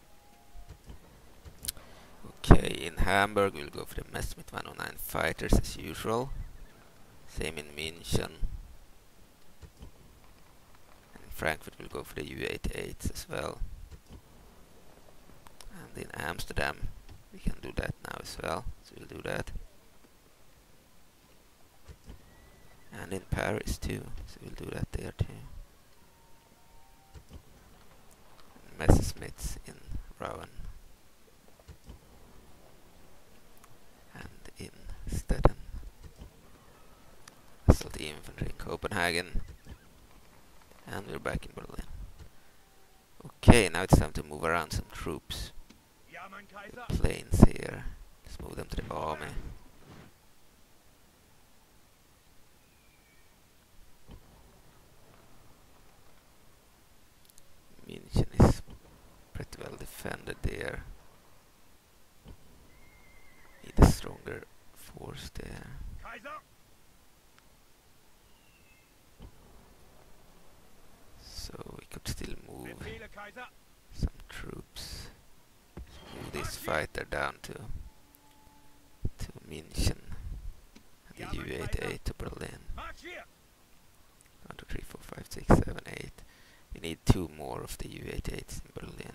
A: Okay, in Hamburg we'll go for the Messerschmitt one oh nine fighters as usual. Same in München. And in Frankfurt we'll go for the U eighty-eights as well. And in Amsterdam we can do that now as well, so we'll do that. And in Paris too, so we'll do that there too. Messerschmitts in Rouen. And in Stettin. Faulthy infantry in Copenhagen. And we're back in Berlin. Okay, now it's time to move around some troops.
B: Ja, mein Kaiser.
A: The planes here. Let's move them to the army. München is pretty well defended there. Need a stronger force there.
B: Kaiser.
A: So we could still move
B: Befehle, Kaiser.
A: some troops. Move this fighter down to to München. And the U eighty-eight to Berlin.
B: Marsch hier.
A: One, two, three, four, five, six, seven, eight. We need two more of the U eighty-eights in Berlin.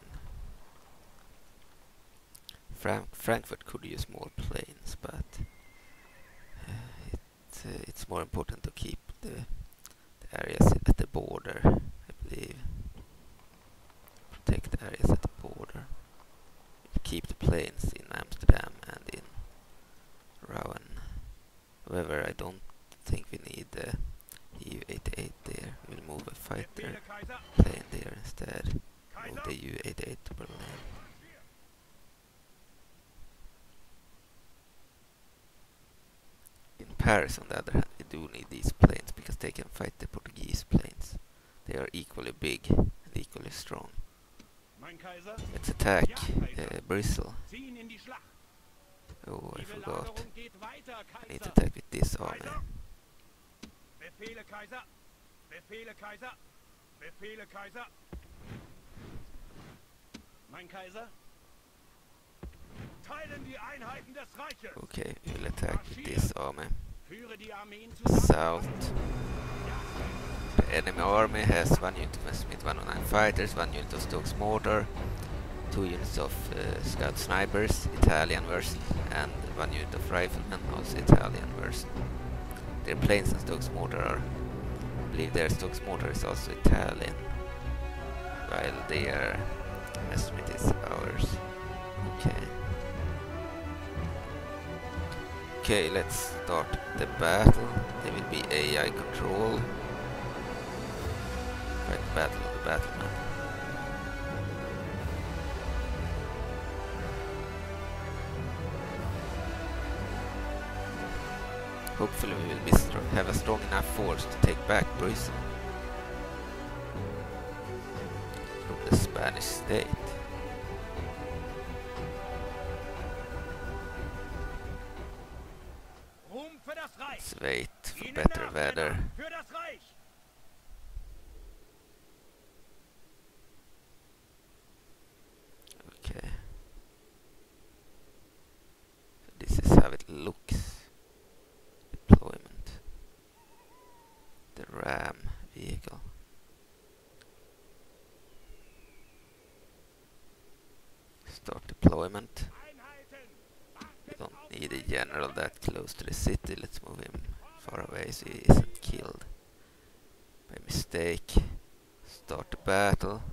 A: Frank Frankfurt could use more planes, but uh, it's, uh, it's more important to keep the, the areas at the border, I believe. Protect the areas at the border. Keep the planes in Amsterdam and in Rouen. However, I don't think we need the U eighty-eight there. We'll move a fighter
B: Befehle, Kaiser.
A: plane there instead. Move
B: Kaiser.
A: the U eighty-eight to Berlin. In Paris, on the other hand, we do need these planes because they can fight the Portuguese planes. They are equally big and equally strong.
B: Mein Kaiser.
A: Let's attack
B: Ja,
A: uh,
B: Kaiser.
A: Bristol.
B: Ziehen in die Schlacht.
A: Oh, I
B: Die
A: forgot.
B: Belagerung geht weiter,
A: I need to
B: Kaiser.
A: attack with this army.
B: Kaiser. Befehle, Kaiser. Befehle, Kaiser. Befehle, Kaiser. Mein Kaiser. Teilen die Einheiten des Reiches.
A: Okay, we will attack with this army.
B: Führe die Armeen zusammen.
A: South. The enemy army has one unit of Messerschmitt one oh nine fighters, one unit of Stokes mortar, two units of uh, scout snipers, Italian version, and one unit of riflemen, also Italian version. Their planes and Stokes mortar are, I believe their Stokes mortar is also Italian, while their Messerschmitt is ours. Okay. Okay, let's start the battle. There will be A I control. Fight battle on the battle map. Hopefully we will be str- have a strong enough force to take back Bristol from the Spanish state.
B: Ruhm für das Reich.
A: Let's wait for
B: Ihnen
A: better
B: nach,
A: weather.
B: Männer, für das Reich.
A: Okay. So this is how it looks. Deployment. The ram vehicle. Start deployment.
B: Einheiten.
A: We don't
B: Wartet auf
A: need general that close to the city. Let's move him far away so he isn't killed by mistake. Start the battle.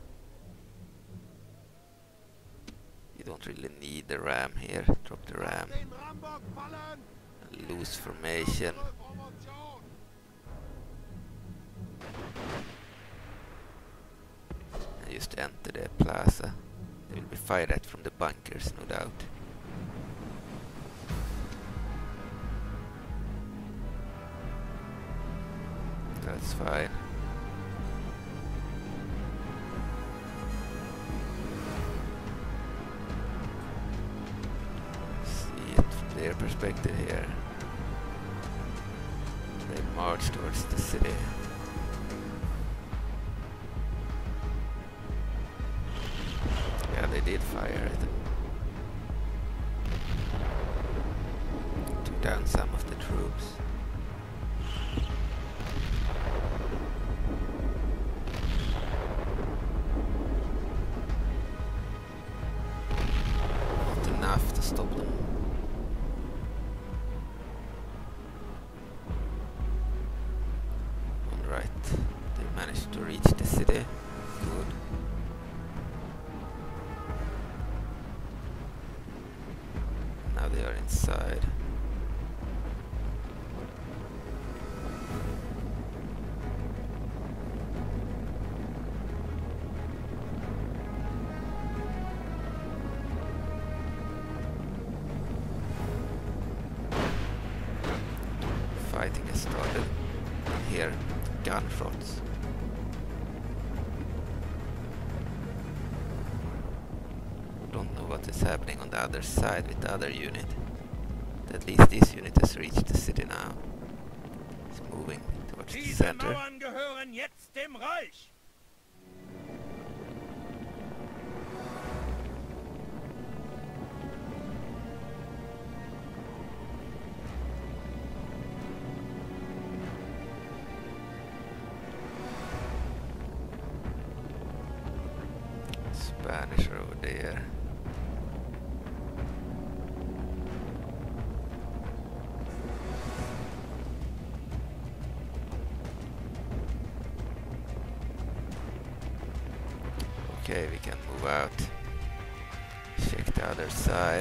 A: You don't really need the ram here. Drop the ram.
E: Den Rambock fallen!
A: Loose formation.
E: Volle Formation!
A: And just enter the plaza. They will be fired at from the bunkers, no doubt. That's fine. See it from their perspective here. They march towards the city. Yeah, they did fire at them. Took down some of the troops. Enough to stop them. Alright, they managed to reach the city. Good. Now they are inside. Fighting has started. And here, gunshots. Don't know what is happening on the other side with the other unit. At least this unit has reached the city now. It's moving towards the
B: Diese
A: center.
B: Mauern gehören jetzt dem Reich.
A: Spanish are over there. Okay, we can move out. Check the other side.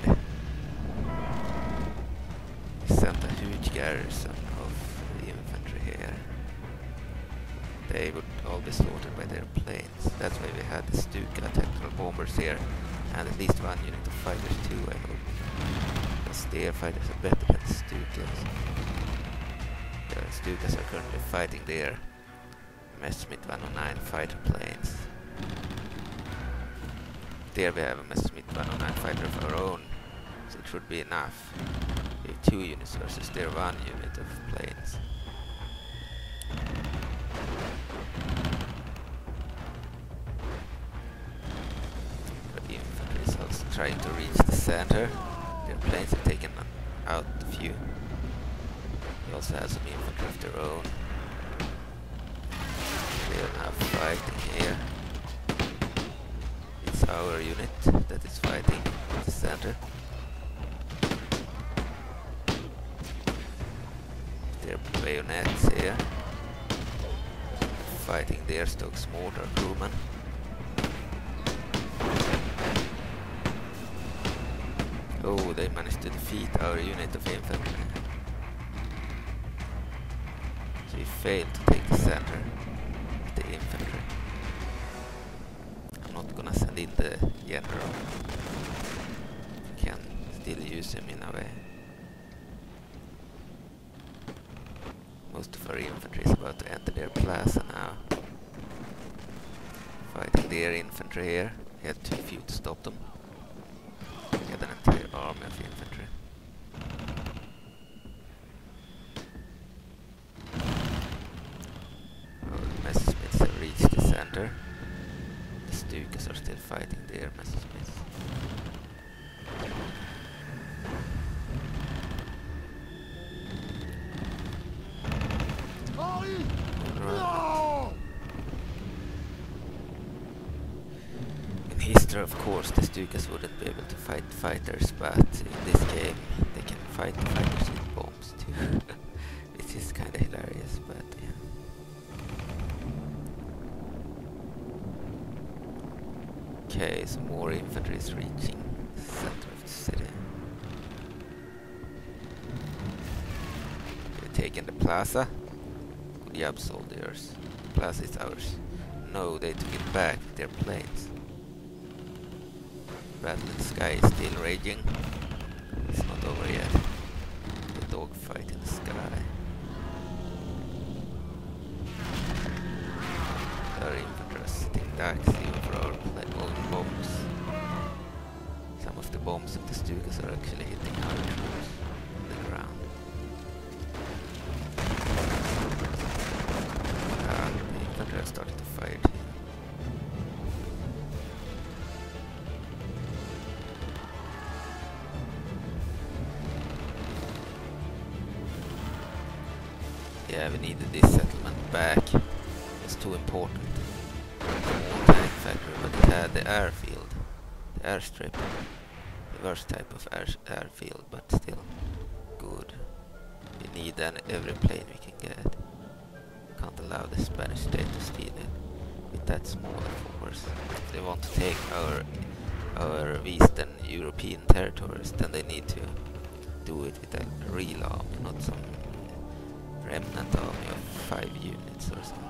A: We sent a huge garrison of the infantry here. They would all be slaughtered by their planes. That's why we had the Stuka tactical bombers here. And at least one unit of fighters too, I hope. Because their fighters are better than the Stukas. The Stukas are currently fighting their Messerschmitt one oh nine fighter planes. There we have a Messerschmitt one oh nine fighter of our own, so it should be enough. We have two units versus their one unit of planes. The infantry is also trying to reach the center. Their planes have taken out a few. They also have some infantry of their own. They are now fighting here. It's our unit that is fighting at the center. Their bayonets here. Fighting their Stokes mortar crewmen. Oh, they managed to defeat our unit of infantry. So we failed to take the center with the infantry. I'm not gonna send in the general. Can still use him in a way. Most of our infantry is about to enter their plaza now. Fighting their infantry here. He had too few to stop them. He had an entire army of infantry. Our Messerschmitts have reached the center. The Stukas are still fighting their Messerschmitts.
E: No!
A: In history, of course, the Stukas wouldn't be able to fight fighters, but in this game they can fight the fighters with bombs too. Which is kinda hilarious, but yeah. Okay, some more infantry is reaching the center of the city. We're taking the plaza. Good job, soldiers. Plaza is ours. No, they took it back with their planes. Battle in the sky is still raging. It's not over yet. The dogfight in the sky. Our infantry are sitting ducks even for our own bombs. Some of the bombs of the Stukas are actually hitting our troops on the ground. Ah, the infantry are starting to fire too. Yeah, we needed this settlement back. It's too important. Small tank factory, but it had the airfield, the airstrip, the worst type of air airfield, but still good. We need an every plane we can get. Can't allow the Spanish state to steal it with that smaller force. If they want to take our our Eastern European territories, then they need to do it with a real army, not some remnant army of five units or something.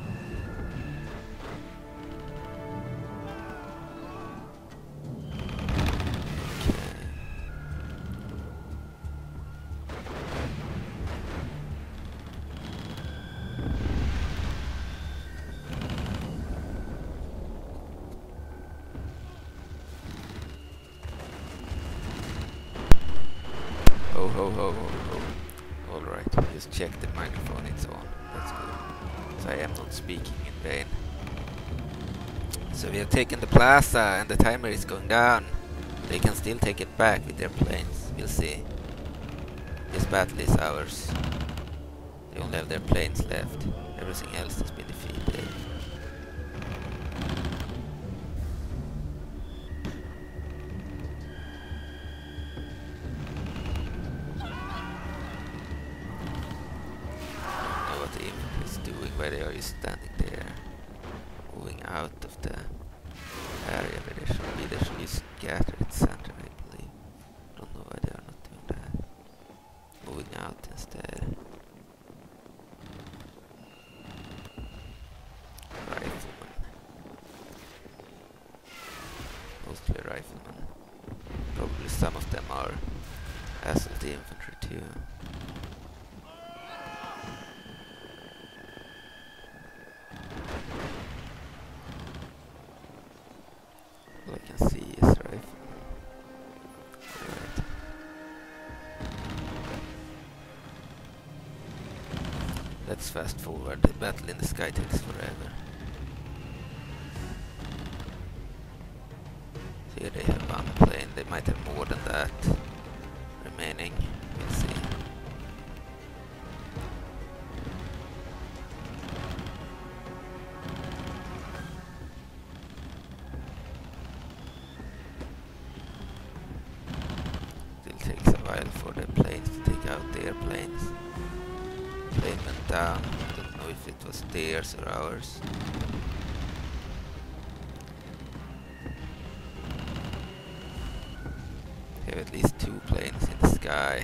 A: Ho ho ho ho ho. Alright, just check the microphone, it's on. That's good. So I am not speaking in vain. So we have taken the plaza and the timer is going down. They can still take it back with their planes. We'll see. This battle is ours. They only have their planes left. Everything else has been defeated. Why they are just standing there, moving out of the area where they should be. They should be scattered at center, I believe. I don't know why they are not doing that. Moving out instead. Riflemen. Mostly riflemen. Probably some of them are assault infantry too. All I can see is rifle. Right. Let's fast forward. The battle in the sky takes forever. So here they have one plane. They might have more than that remaining. We'll see. Takes a while for the planes to take out the airplanes. Plane went down. I don't know if it was theirs or ours. We have at least two planes in the sky.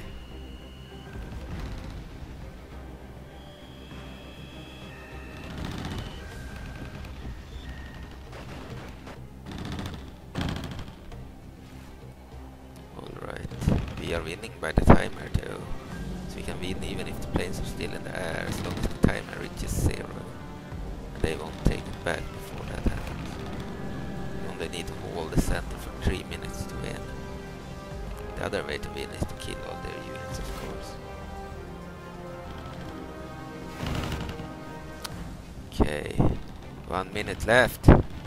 A: We are winning by the timer though, so we can win even if the planes are still in the air as long as the timer reaches zero. And they won't take it back before that happens. We only need to hold the center for three minutes to win. The other way to win is to kill all their units, of course. Okay, one minute left.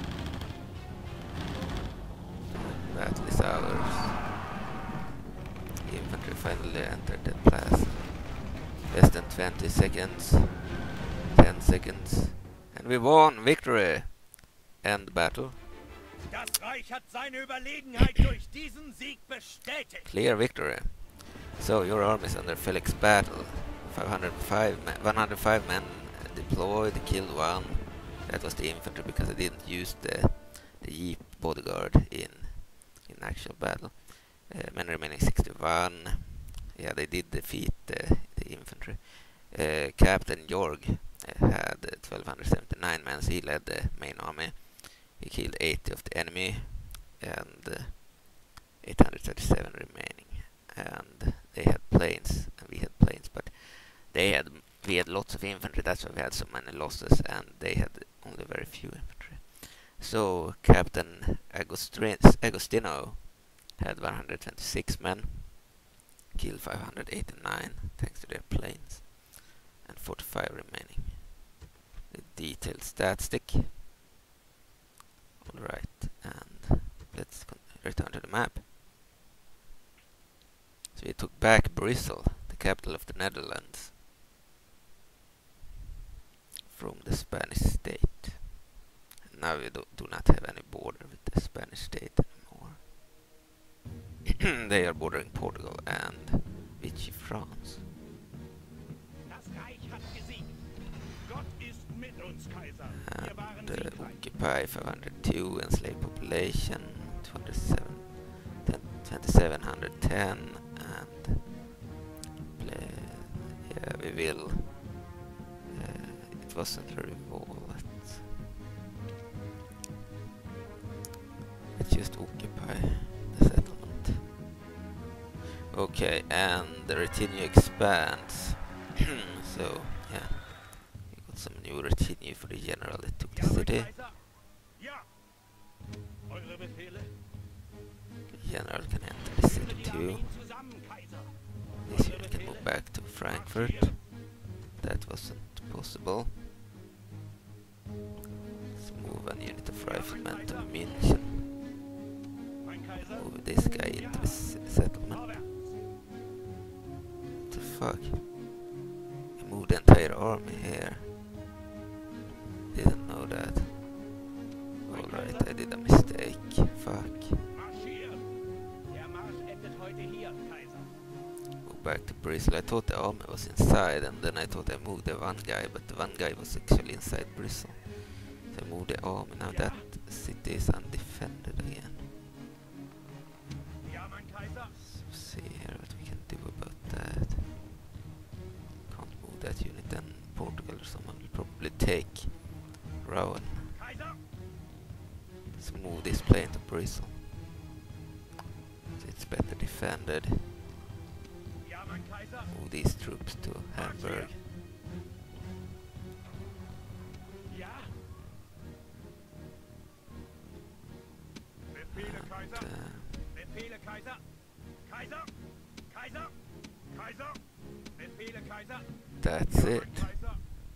A: Battle is ours. Infantry finally entered the plaza. Less than twenty seconds. ten seconds. And we won! Victory! End battle.
B: Das Reich hat seine Überlegenheit durch diesen Sieg bestätigt.
A: Clear victory. So your army is under Felix battle. five hundred five men, one hundred five men deployed, killed one. That was the infantry because I didn't use the the Jeep bodyguard in in actual battle. Uh, men remaining sixty-one. Yeah, they did defeat the, the infantry. Uh, Captain Jorg uh, had uh, twelve seventy-nine men, so he led the main army. He killed eighty of the enemy and uh, eight hundred thirty-seven remaining. And they had planes and we had planes, but they had we had lots of infantry. That's why we had so many losses, and they had only very few infantry. So Captain Agostrin- Agostino had one hundred twenty-six men, killed five hundred eighty-nine thanks to their planes, and forty-five remaining. The detailed stat stick. Alright, and let's con- return to the map. So we took back Brussels, the capital of the Netherlands, from the Spanish state. And now we do, do not have any border with the Spanish state anymore. They are bordering Portugal and Vichy, France.
B: Das Reich hat gesiegt. Gott ist mit uns, Kaiser. Wir waren
A: And uh,
B: siegreich.
A: occupy five hundred two, enslaved population twenty-seven hundred ten, and play, yeah, we will. Uh, it wasn't a revolt. Let's just occupy the settlement. Okay, and the retinue expands. So, yeah, we got some new retinue for the general that took the city.
B: Kaiser? Ja. Eure Befehle?
A: The general can enter the city
B: Die
A: too.
B: Armeen zusammen, Kaiser.
A: This unit can move back to Frankfurt. That wasn't possible. Let's move a unit of riflemen to München.
B: Mein Kaiser?
A: Move this guy into the s- settlement.
B: Vorwärts.
A: What the fuck? I moved the entire army here. Didn't know that. Alright, I did a mistake. Fuck.
B: Marschieren. Der Marsch endet heute hier, Kaiser.
A: Go back to Bristol. I thought the army was inside, and then I thought I moved the one guy, but the one guy was actually inside Bristol. So I moved the army. Now that city is undefended again.
B: Ja, mein Kaiser.
A: Let's see here what we can do about that. Can't move that unit, then Portugal or someone will probably take Rowan.
B: Kaiser.
A: Let's move this plane to Bristol. So it's better defended.
B: Ja, mein Kaiser.
A: Move these troops to Hamburg.
B: Ja. Befehle,
A: And,
B: Kaiser.
A: uh,
B: Befehle, Kaiser. Kaiser. Kaiser. Kaiser. Befehle, Kaiser.
A: that's
B: Ja, mein
A: it.
B: Kaiser.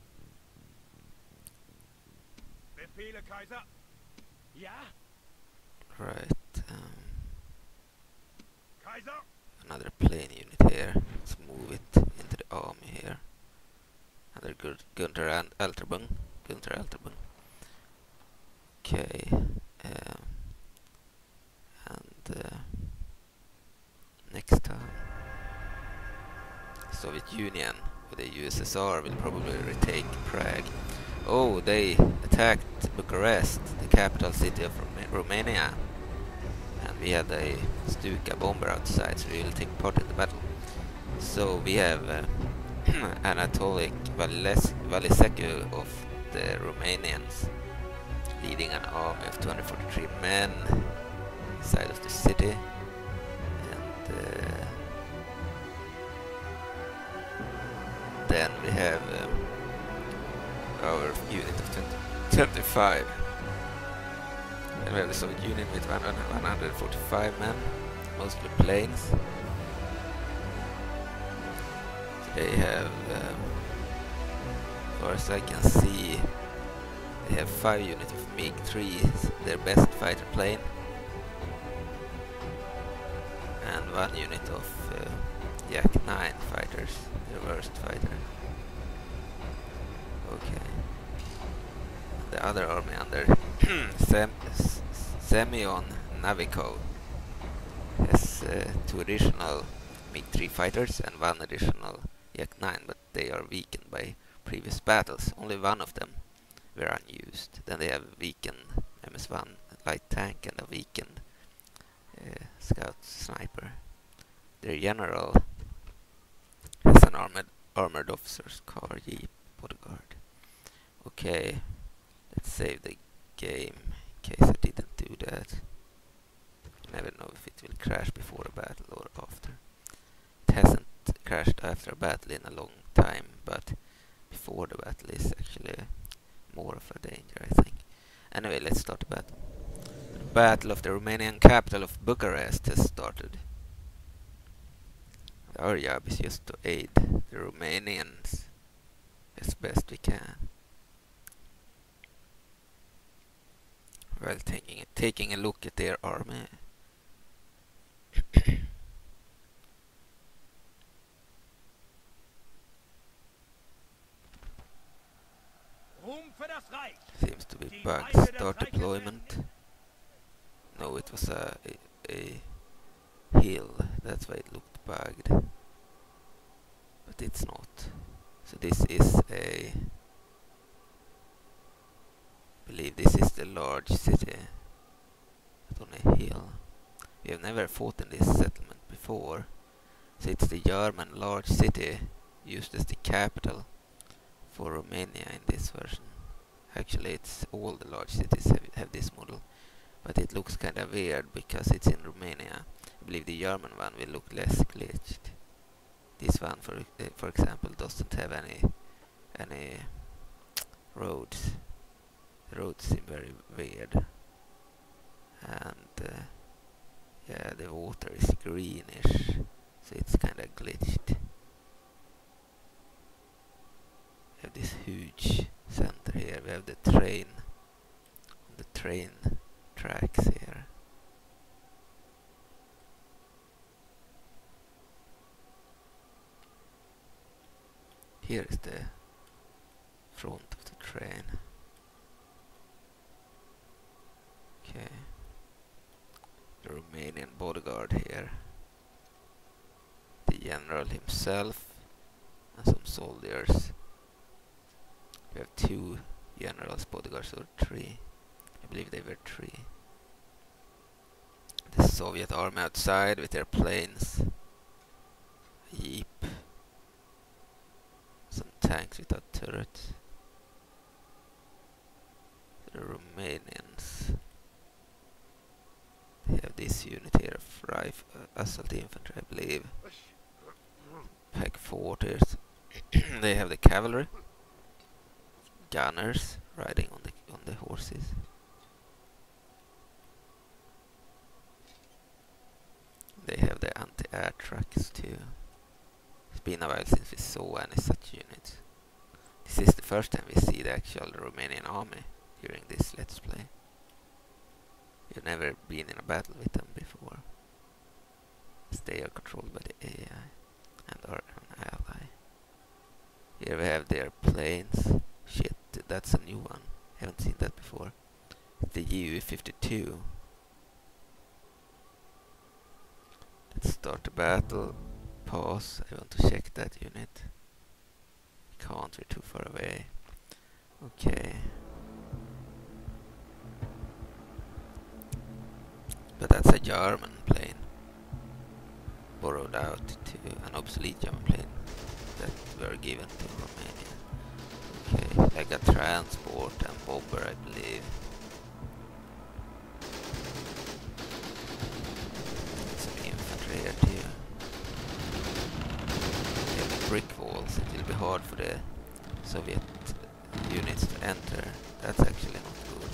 B: Befehle, Kaiser. Ja.
A: Right. Um,
B: Kaiser.
A: another plane unit here. Let's move it into the army here. Another Gun- Gunther and Alterbung. Gunther Alterbung. Okay. Um, and uh, next time, Soviet Union with the U S S R will probably retake Prague. Oh, they attacked Bucharest, the capital city of Roma- Romania. And we had a Stuka bomber outside, so we will take part in the battle. So we have uh, Anatolic Vales- Valisecu of the Romanians leading an army of two hundred forty-three men inside of the city. And uh, then we have um, our unit of twenty, twenty-five. And we have the Soviet Union with one hundred forty-five men, mostly planes. So they have, um, as far as I can see, they have five units of MiG three, their best fighter plane, and one unit of uh, Yak nine fighters, their worst fighter. Okay. The other army under Sem S- Semyon Navikov has uh, two additional MiG three fighters and one additional Yak nine, but they are weakened by previous battles. Only one of them were unused. Then they have weakened M S one light tank and a weakened uh, scout sniper. Their general has an armored armored officer's car, jeep, bodyguard. Okay, let's save the game in case I didn't do that. You never know if it will crash before a battle or after. It hasn't crashed after a battle in a long time, but before the battle is actually more of a danger, I think. Anyway, let's start the battle. The battle of the Romanian capital of Bucharest has started. Our job is just to aid the Romanians as best we can, while taking a, taking a look at their army.
B: Ruhm für das Reich.
A: Seems to be bugged. Start deployment. No, it was a, a, a hill. That's why it looked bugged. But it's not. So this is a... I believe this is the large city. But on a hill. We have never fought in this settlement before. So it's the German large city used as the capital for Romania in this version. Actually, it's all the large cities have, have this model, but it looks kind of weird because it's in Romania. I believe the German one will look less glitched. This one, for uh, for example, doesn't have any any roads. The roads seem very weird, and uh, yeah, the water is greenish, so it's kind of glitched. We have this huge center here. We have the train, the train tracks here. Here is the front of the train. Okay. The Romanian bodyguard here. The general himself and some soldiers. We have two generals, bodyguards, or three. I believe they were three. The Soviet army outside with their planes. A jeep. Some tanks without turrets. The Romanians. They have this unit here of rifle, uh, assault infantry, I believe. Pack forties. They have the cavalry. Gunners riding on the on the horses. They have the anti-air trucks too. It's been a while since we saw any such units. This is the first time we see the actual Romanian army during this Let's Play. We've never been in a battle with them before, as they are controlled by the A I and are an ally. Here we have their planes. Shit, that's a new one. Haven't seen that before. The U fifty-two. Let's start the battle. Pause. I want to check that unit. Can't, we're too far away. Okay. But that's a German plane. Borrowed out to an obsolete German plane that were given to Romania. Okay, like a transport and bomber, I believe. Some infantry here too. They have brick walls. It will be hard for the Soviet units to enter. That's actually not good.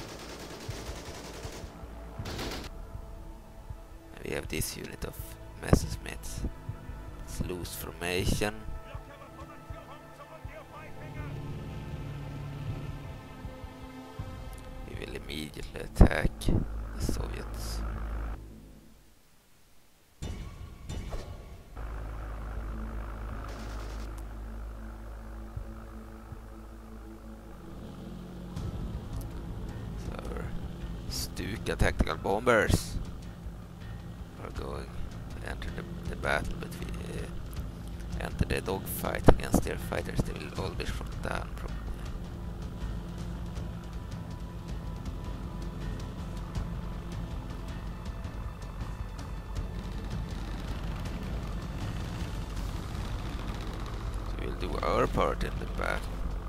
A: And we have this unit of Messerschmitts. It's loose formation. We will immediately attack the Soviets. So our Stuka tactical bombers are going to enter the, the battle between enter the dogfight against their fighters, they will all be shot down probably. So we'll do our part in the battle.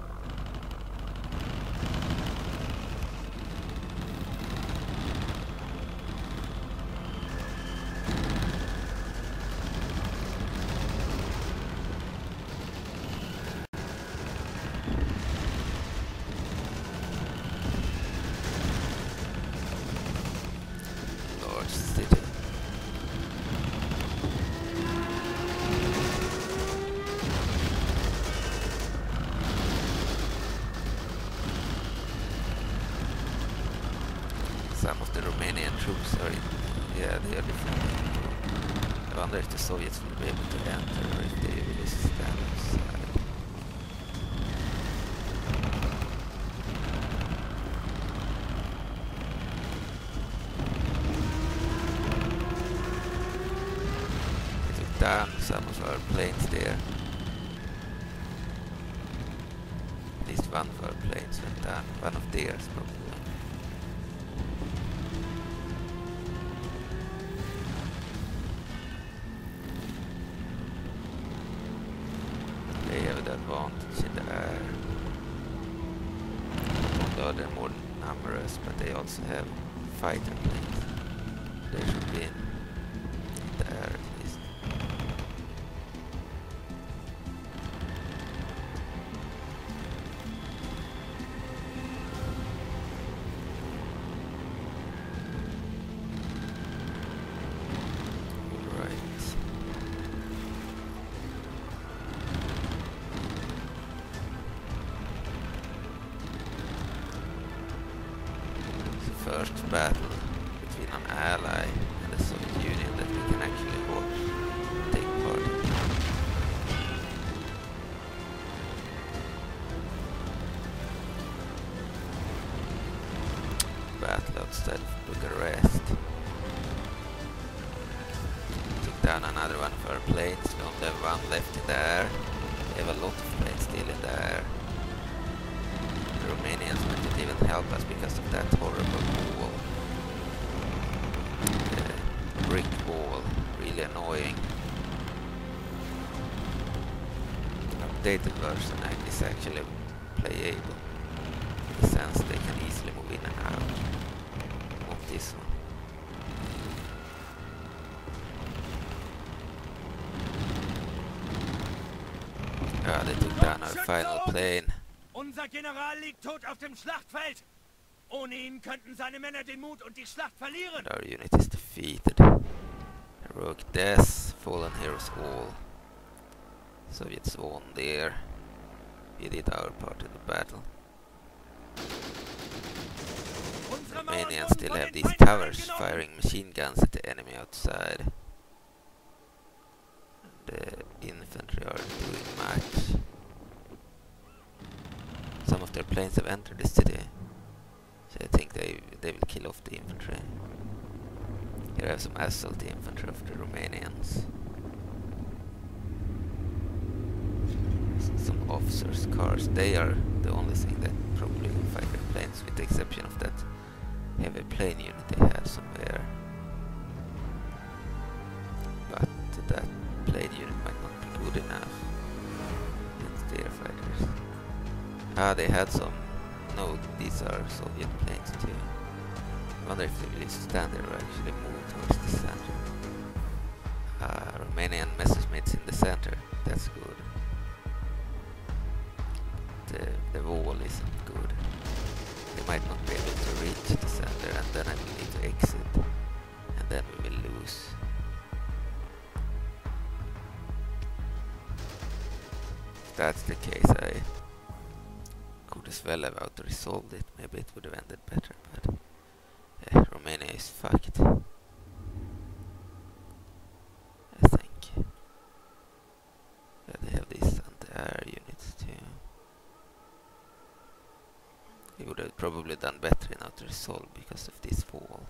A: Some of the Romanian troops are in, yeah, they are defending. I wonder if the Soviets will be able to enter or if they will just stand outside. They took down some of our planes there. At least one of our planes went down, one of theirs probably. They have the advantage in the air. Although they're more numerous, but they also have fighter planes. They should be in the air at least. First battle between an ally and the Soviet Union that we can actually watch take part in. Battle outside of Bucharest. Took down another one of our planes. We only have one left in the air. We have a lot of planes still in the air. The Romanians might not even help us because of that horrible wall. The brick wall, really annoying. Updated version is actually playable, in the sense they can easily move in and out. Not this one. Ah, they took down our final plane.
B: Unser General liegt tot auf dem Schlachtfeld. Ohne ihn könnten seine Männer den Mut und die Schlacht verlieren.
A: And our unit is defeated. Heroic deaths, fallen heroes all. Soviets won there. We did our part in the battle. Romanians still have these towers firing machine guns at the enemy outside. The infantry are doing much. Some of their planes have entered the city, so I think they they will kill off the infantry. Here I have some assault infantry of the Romanians. S some officers' cars. They are the only thing that probably will fight their planes, with the exception of that heavy plane unit they have somewhere. But that plane unit might not be good enough against their fighters. Ah, they had some. No, these are Soviet planes too. I wonder if they will stand there or actually move towards the center. Ah, Romanian Messerschmitts in the center. That's good. The, the wall isn't good. They might not be able to reach the center, and then I will need to exit. And then we will lose. If that's the case, I could as well have auto-resolved it. Maybe it would have ended better, but yeah, Romania is fucked, I think. Yeah, they have these anti-air units too. We would have probably done better in auto-resolve because of this wall.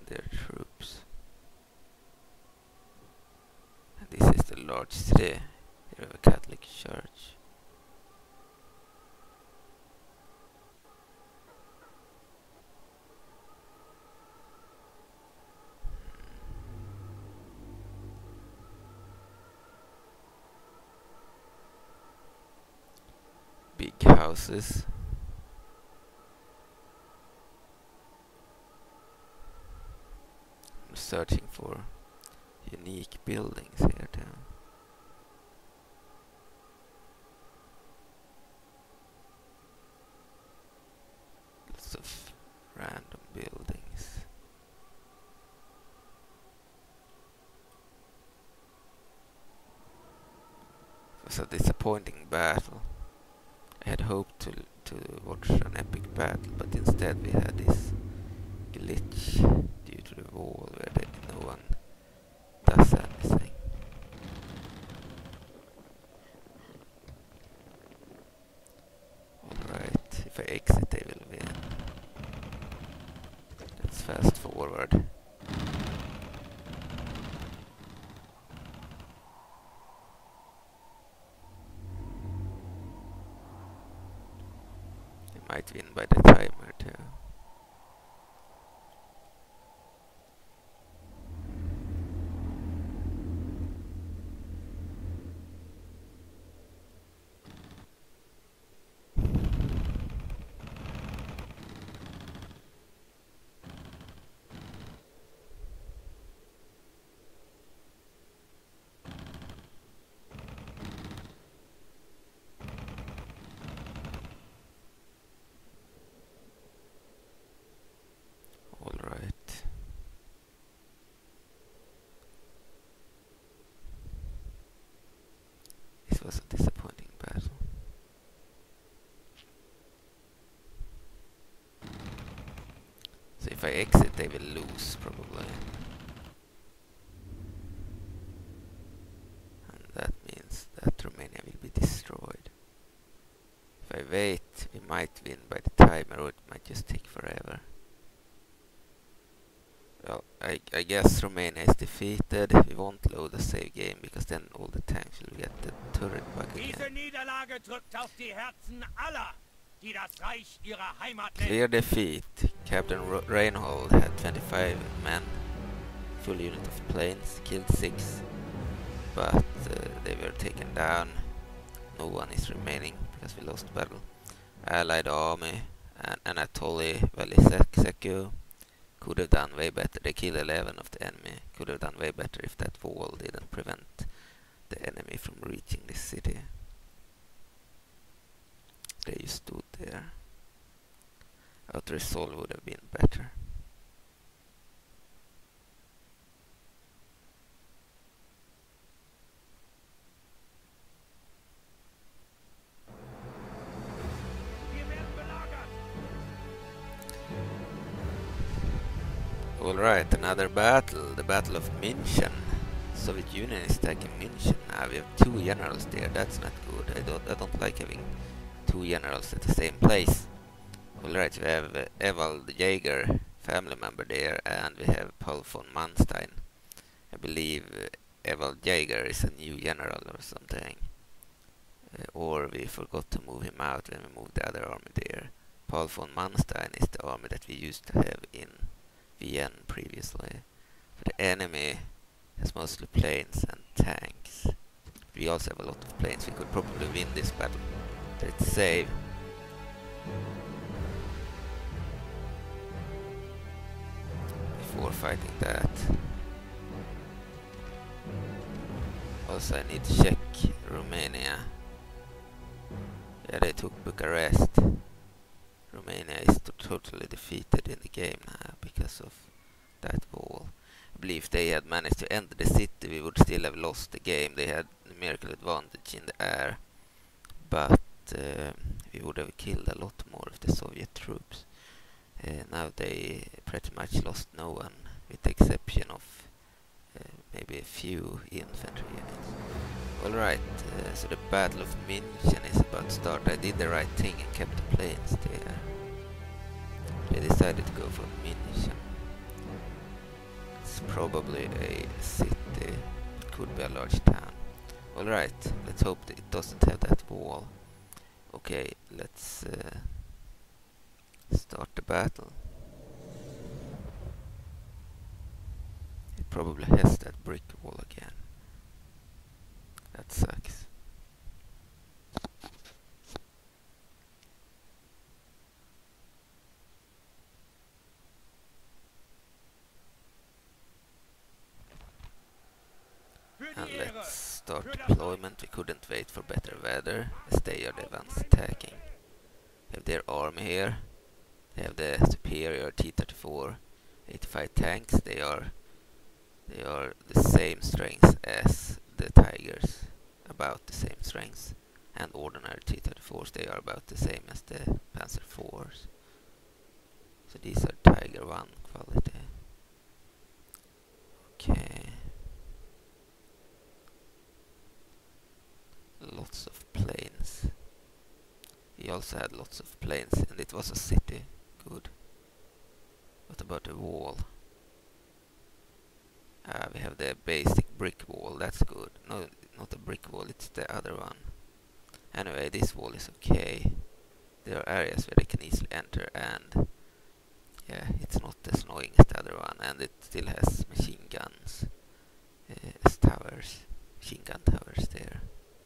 A: their troops. And this is the large city. Here we have a Catholic church. Big houses. I'm searching for unique buildings here too. Lots of random buildings. It was a disappointing battle. I had hoped to to watch an epic battle, but instead we had this glitch due to the wall where they, no one does anything. Alright, if I exit they will win. Let's fast forward. Might win by the timer too. Was a disappointing battle. So if I exit they will lose probably. And that means that Romania will be destroyed. If I wait we might win by the timer, or it might just take forever. Well, I, I guess Romania is defeated. We won't load a save game because then all the tanks will get the turret bug
B: Diese
A: again.
B: Niederlage drückt auf die Herzen aller, die das Reich ihrer Heimat nennen.
A: Clear defeat. Captain Ro Reinhold had twenty-five men, full unit of planes, killed six, but uh, they were taken down. No one is remaining because we lost battle. Allied army and Anatoly Veliseku could have done way better. They killed eleven of the enemy. Could have done way better if that wall didn't prevent the enemy from reaching the city. They just stood there. Autoresolve would have been better.
B: Wir werden belagert.
A: Alright, another battle. The Battle of München. Soviet Union is attacking München. Now we have two generals there. That's not good. I don't I don't like having two generals at the same place. Alright, we have uh, Ewald Jaeger, family member there, and we have Paul von Manstein. I believe uh, Ewald Jaeger is a new general or something. Uh, or we forgot to move him out when we moved the other army there. Paul von Manstein is the army that we used to have in Vienna previously. But the enemy has mostly planes and tanks. We also have a lot of planes. We could probably win this battle. Let's save. Before fighting that. Also I need to check Romania. Yeah, they took Bucharest. Romania is totally defeated in the game now because of that wall. I believe if they had managed to enter the city we would still have lost the game. They had numerical advantage in the air, but uh, we would have killed a lot more of the Soviet troops. Uh, now they pretty much lost no one, with the exception of uh, maybe a few infantry units. Alright, uh, so the Battle of München is about to start. I did the right thing and kept the planes there. They decided to go for München. probably a city. Could be a large town. Alright, let's hope that it doesn't have that wall. Okay, let's uh, start the battle. It probably has that brick wall again. That sucks. And let's start deployment. We couldn't wait for better weather, as they are the ones attacking. They have their army here. They have the superior T thirty-four eighty-five tanks. They are they are the same strength as the Tigers, about the same strength. And ordinary T thirty-fours, they are about the same as the Panzer fours. So these are Tiger one quality. Okay. Lots of planes. He also had lots of planes, and it was a city. Good. What about the wall? Ah, we have the basic brick wall. That's good. No, not a brick wall. It's the other one. Anyway, this wall is okay. There are areas where they can easily enter, and yeah, it's not as annoying as the other one, and it still has machine guns uh, as towers. Machine gun towers there.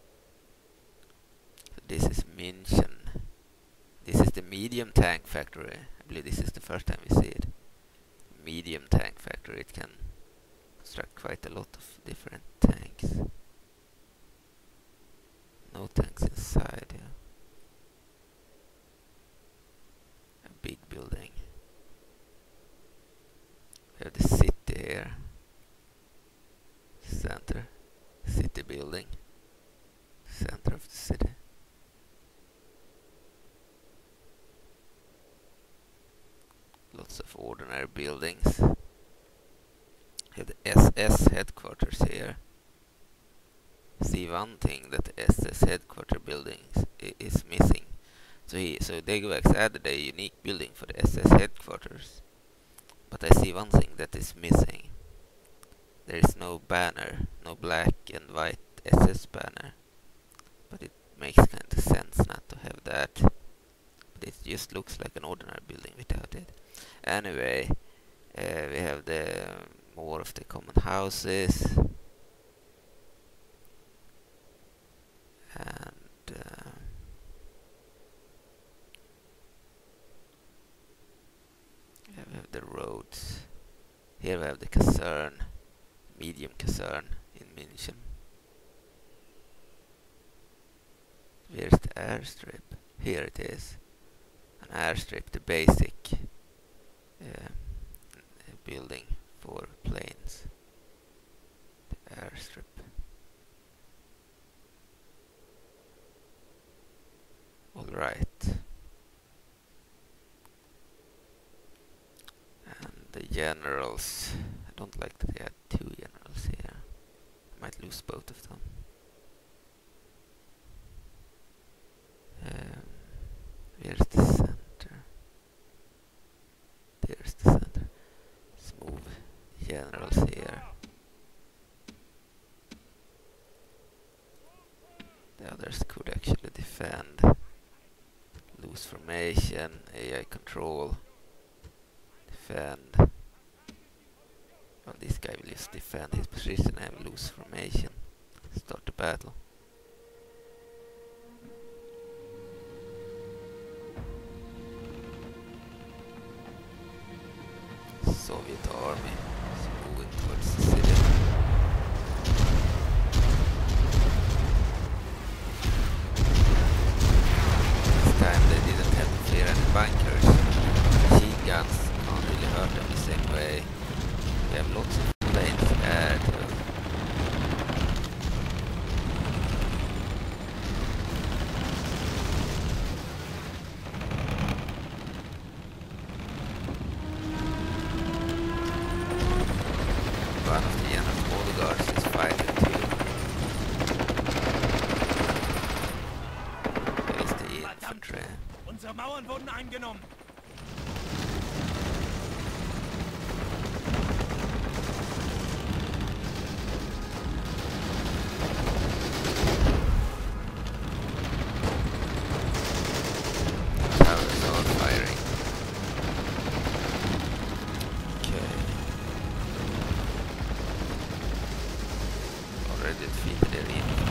A: This is München. This is the medium tank factory. I believe this is the first time we see it. Medium tank factory. It can construct quite a lot of different tanks. No tanks inside, yeah. A big building. We have the city here. Center. City building. Center of the city. Lots of ordinary buildings. We have the S S headquarters here. See, one thing that the S S headquarter buildings I is missing. So he, so Dagobacks added a unique building for the S S headquarters. But I see one thing that is missing. There is no banner, no black and white S S banner. But it makes kind of sense not to have that. But it just looks like an ordinary building without it. Anyway, uh, we have the um, more of the common houses, and uh, yeah, we have the roads. Here we have the caserne, medium caserne in München. Where's the airstrip? Here it is. An airstrip, the basic uh, building for planes. The airstrip. Alright. And the generals. I don't like that they had two generals here. I might lose both of them. Um, where's the center? There's the center. Let's move generals here. The others could actually defend. Lose formation, A I control, defend. Well, this guy will just defend his position and lose formation. Start the battle. Soviet army is moving towards the city. This time they didn't have to clear any bunkers. Machine guns can't really hurt them the same way. We have lots of planes in the air too. One of the General bodyguards is fighting too. There is the infantry.
B: Unsere Mauern wurden eingenommen.
A: already defeated their infantry.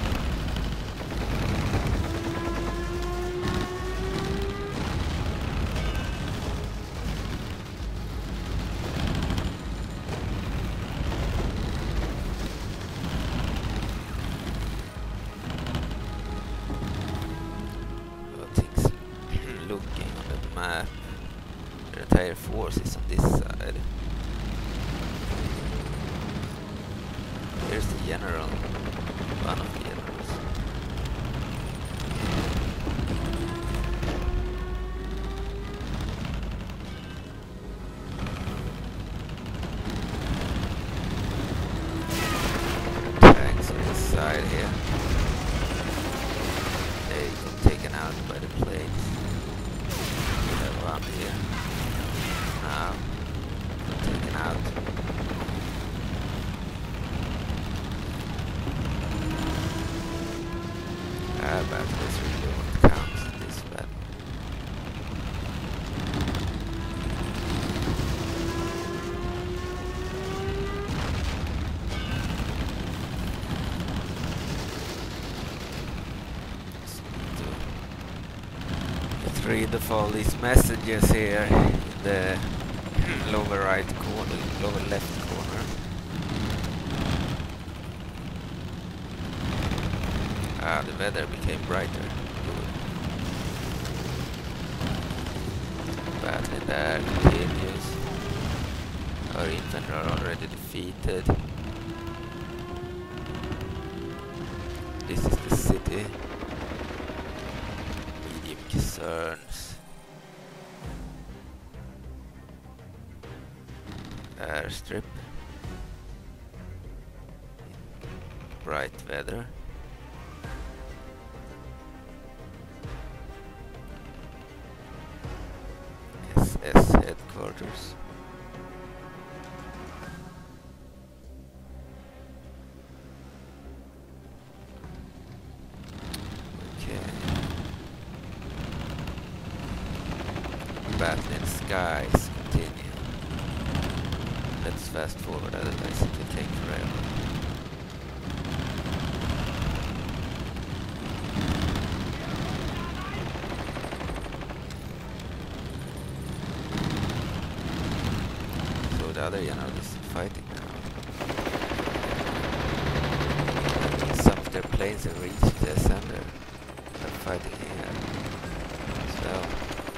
A: Looking on the map, the entire force is on this side. Here's the general, one of the generals. Tanks on this side here. They got taken out by the planes. One here. Now, taken out. Ah, but this really what counts in this battle. Read of all these messages here in the lower right corner, lower left corner. Ah, the weather became brighter. Good. Battle in there continues. Our infantry are already defeated. This is the city. Concerns. Airstrip. Bright weather. S S headquarters. Battle in the skies continue. Let's fast forward, otherwise it will take forever. So the other general is fighting now. That means some of their planes have reached the center. They're fighting here. So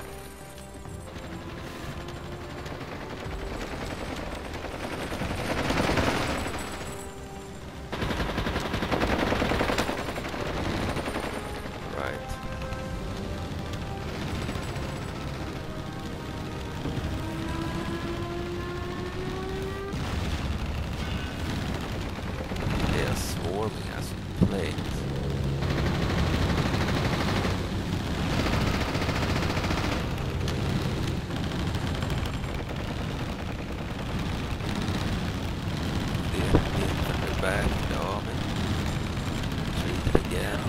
A: back the army. Retreat it again.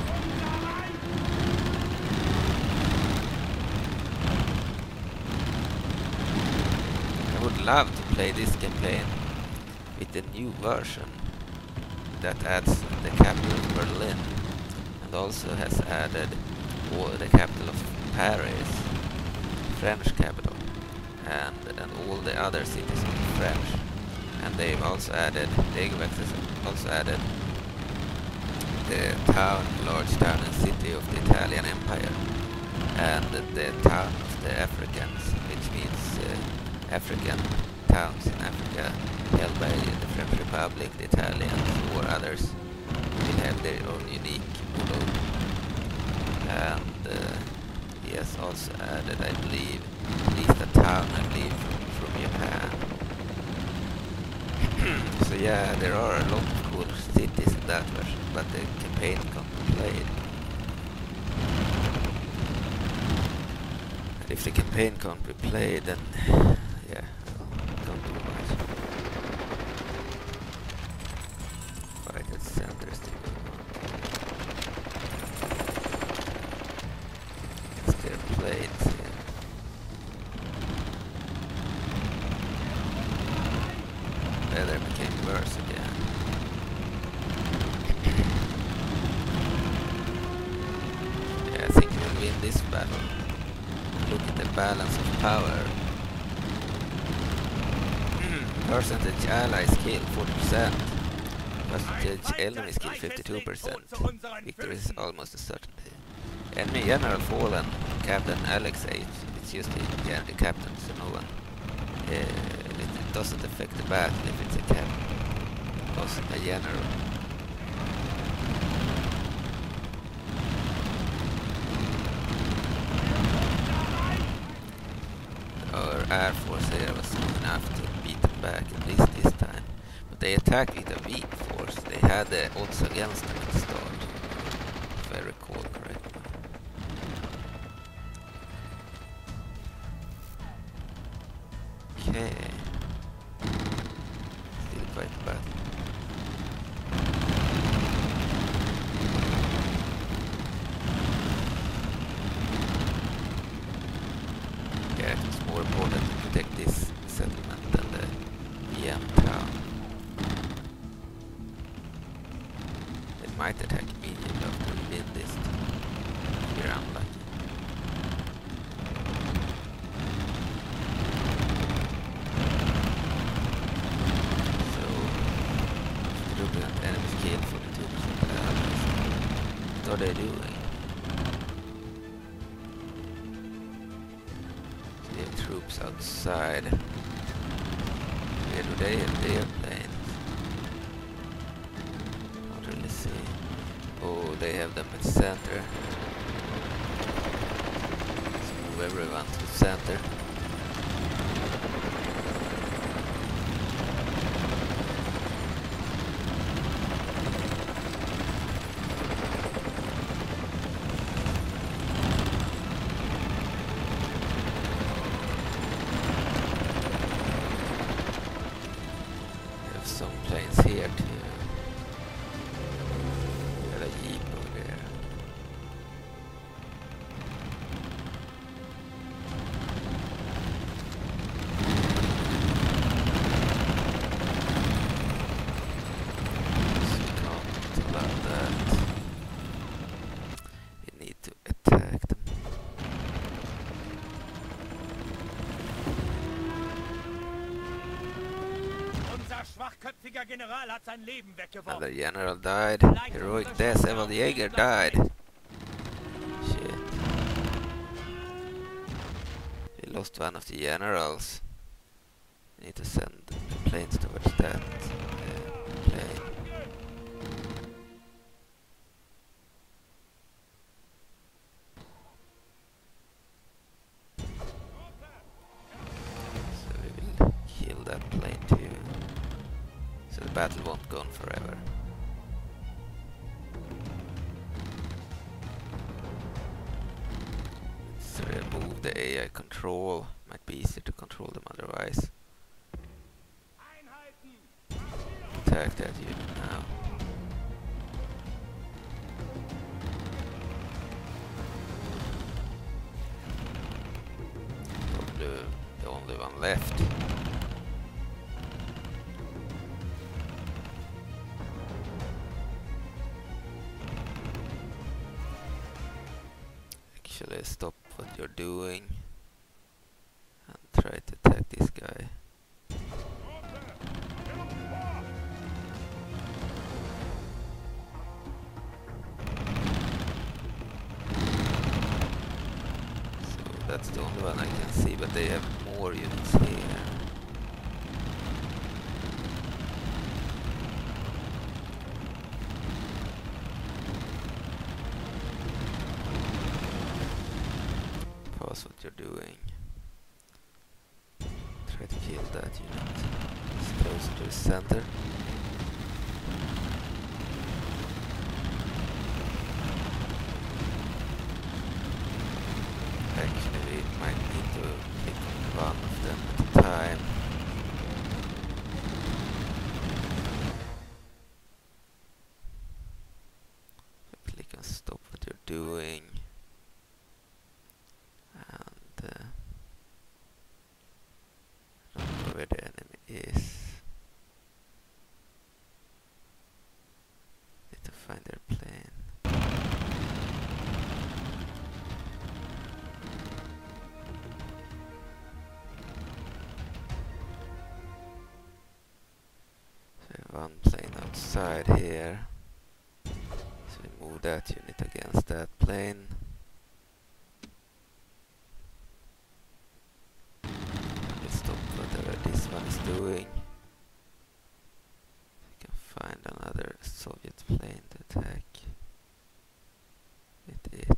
A: I would love to play this campaign with the new version that adds the capital of Berlin and also has added all the capital of Paris, French capital, and, and all the other cities of French. And they've also added, Dagobah has also added the town, large town and city of the Italian Empire, and the town of the Africans, which means uh, African towns in Africa held by the French Republic, the Italians or others will have their own unique polo. And uh, he has also added, I believe, at least a town, I believe, from, from Japan. So yeah, there are a lot of cool cities in that version, but the campaign can't be played. And if the campaign can't be played, then yeah, can't do much. Fight at center still going on. It's their planes here. Weather became worse again. win this battle. Look at the balance of power. Percentage allies kill forty percent. Percentage enemies kill fifty-two percent. Victory is almost a certainty. Enemy general fallen. Captain Alex H. It's just the, yeah, the captain, so no one. Uh, it, it doesn't affect the battle if it's a captain. Because a general. Our air force here was strong enough to beat them back, at least this time. But they attacked with a weak force. They had the odds against them at the start, if I recall correctly. Okay. Still quite bad. Yeah, it's more important to protect this settlement than the E M town. They might attack immediately after we win this. We're unlucky. So, looking at enemies killed forty-two percent of the allies. What are they doing? Troops outside. Where do they have their planes? Not really see. Oh, they have them at center. Let's move everyone to center. Some planes here too. Got a jeep over there. So we can't allow that. We need to attack them.
B: Schwachköpfiger General hat sein Leben weggeworfen.
A: Another general died. Heroic death. Eval Jaeger died. Shit. We lost one of the generals. We need to send the planes towards that uh, plane. So we will kill that plane too. So the battle won't go on forever. Let's remove the A I control. Might be easier to control them otherwise. Attack that unit now. Probably the only one left. Actually, stop what you're doing and try to attack this guy. So that's the only one I can see, but they have more units here. Pause what you're doing. Try to kill that unit. It's closer to the center. Actually, we might need to pick one of them at a time. Click on stop what you're doing. And uh, I don't know where the enemy is. Need to find their plane. One plane outside here. So we move that unit against that plane. We stop whatever this one is doing. We can find another Soviet plane to attack with it.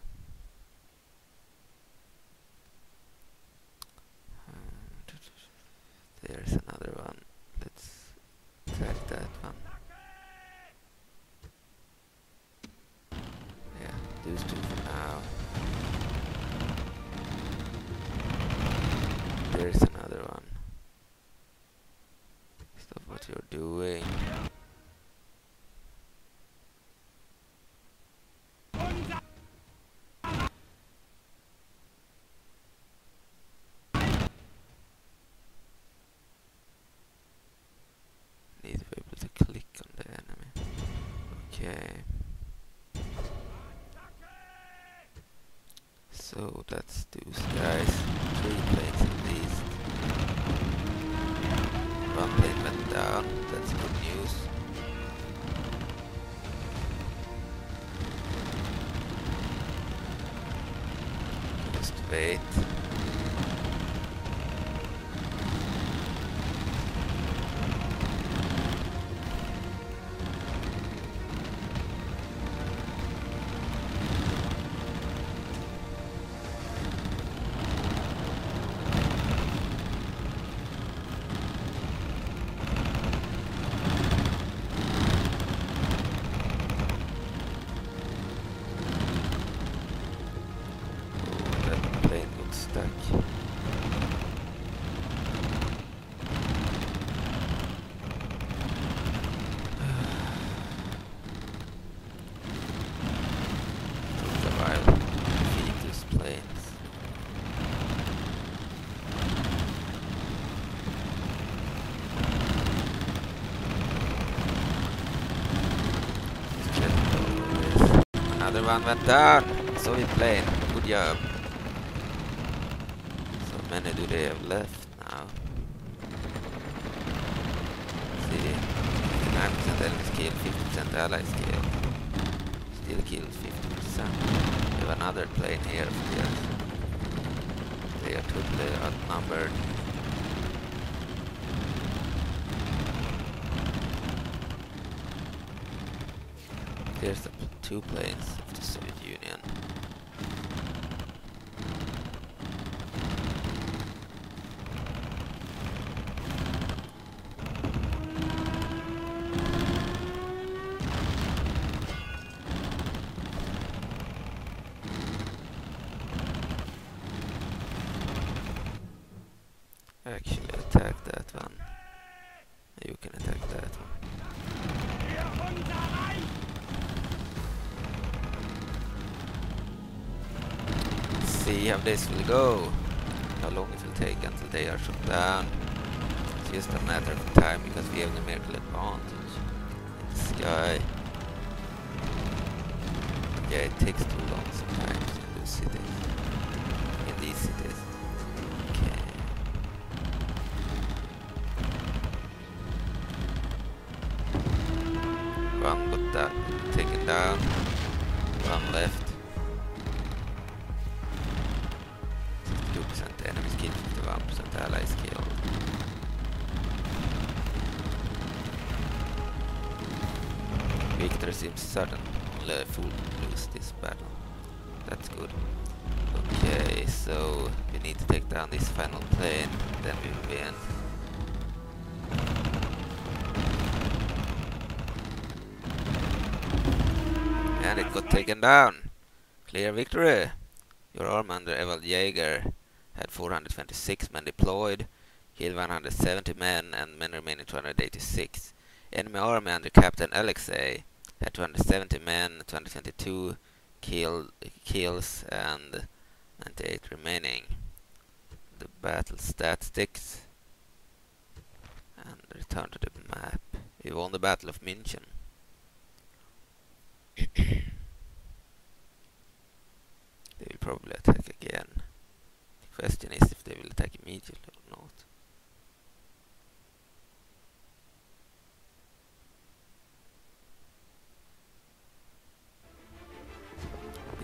A: There's another one. Let's attack that one. Yeah, those two for now. There's another one. Stop what you're doing. Need to be able to click on the enemy. Okay. So that's those guys. Three planes at least. One plane went down. That's good news. Just wait. Another one went down. Soviet plane. Good job. So many do they have left now? See, fifty-nine percent enemies killed, fifty percent allies killed. Still killed fifty percent. We have another plane here, of course. They are totally outnumbered. There's the two planes of the Soviet Union. Actually attack that one. You can attack that one. See how this will go. How long it will take until they are shot down. It's just a matter of time because we have numerical advantage in the sky. Yeah, it takes too long sometimes in those cities. In these cities. Okay. One got that taken down. One left. sixty-two percent enemies killed, fifty-one percent allies killed. Victory seems certain. Only a fool can lose this battle. That's good. Okay, so we need to take down this final plane, then we will win. And it got taken down. Clear victory. Your army under Evald Jaeger had four hundred twenty-six men deployed, killed one hundred seventy men, and men remaining two hundred eighty-six. Enemy army under Captain Alexei had two hundred seventy men, two hundred twenty-two killed, kills, and ninety-eight remaining. The battle statistics. And return to the map. We won the Battle of München. They will probably attack again. The question is if they will attack immediately or not.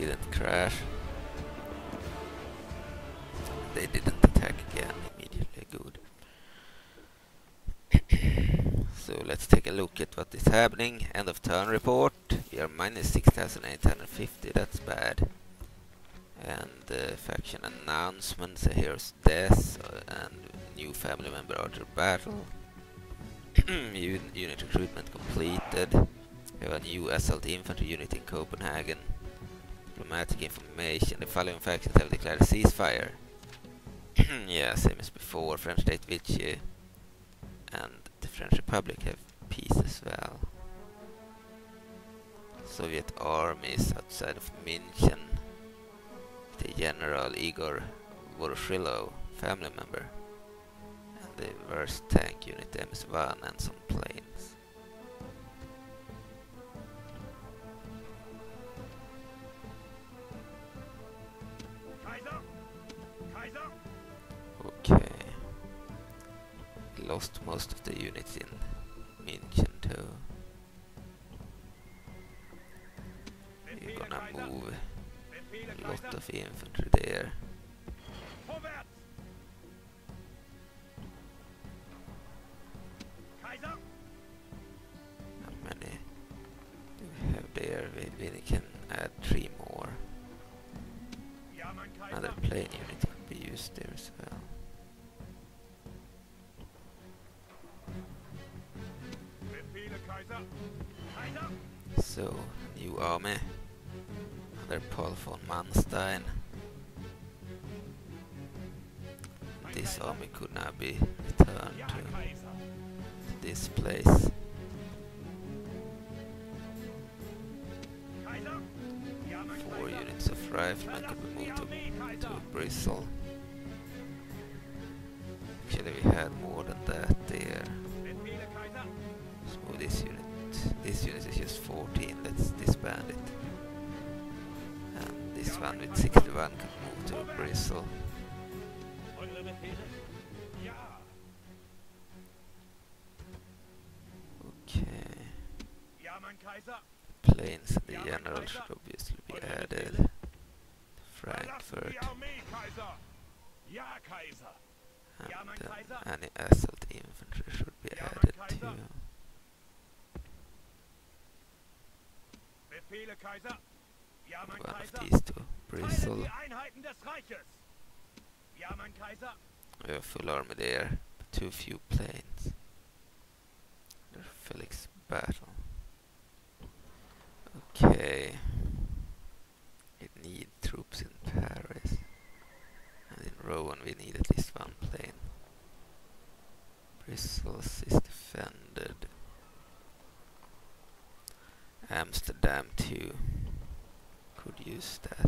A: didn't crash. They didn't attack again immediately. Good. So let's take a look at what is happening. End of turn report. We are minus six thousand eight hundred fifty. That's bad. And uh, faction announcements. A hero's death uh, and new family member after battle. Un unit recruitment completed. We have a new S L T infantry unit in Copenhagen. Diplomatic information. The following factions have declared a ceasefire. Yeah, same as before. French State Vichy and the French Republic have peace as well. Soviet armies outside of München. The General Igor Voroshilov, family member. And the worst tank unit M S one and some planes.
B: Kaiser! Kaiser!
A: Okay. Lost most of the units in München too. We're gonna move a lot of infantry there.
B: Vorwärts! Kaiser!
A: How many do we have there? We, we can add three more.
B: Ja, mein Kaiser!
A: Another plane unit could be used there as well.
B: Befehle, Kaiser! Kaiser!
A: So, new army. Another Paul von Manstein. This army could now be returned
B: Ja,
A: to
B: Kaiser!
A: this place.
B: Kaiser! Ja, mein
A: Four
B: Kaiser!
A: units of riflemen could be moved to, to Bristol. Actually, we had more than that there.
B: Befehle, Kaiser!
A: Let's move this unit. This unit is just fourteen. Let's disband it. And this one with sixty-one could move to Bristol.
B: Eure Befehle? Ja!
A: Okay.
B: Ja, mein Kaiser!
A: Planes and the general should obviously be added.
B: Verlassen
A: Frankfurt.
B: die Armee, Kaiser! Ja, Kaiser! Ja, mein
A: And
B: Kaiser!
A: then any S L T infantry should be
B: Ja, mein
A: added
B: Kaiser.
A: too.
B: Befehle, Kaiser! Ja, mein
A: One of
B: Kaiser!
A: these to
B: Teilen
A: Bristol.
B: die Einheiten des Reiches! Ja, mein Kaiser!
A: We have a full army there, but too few planes. Under Felix battle. Okay. We need troops in Paris. And in Rouen we need at least one plane. Brussels is defended. Amsterdam too. Could use that.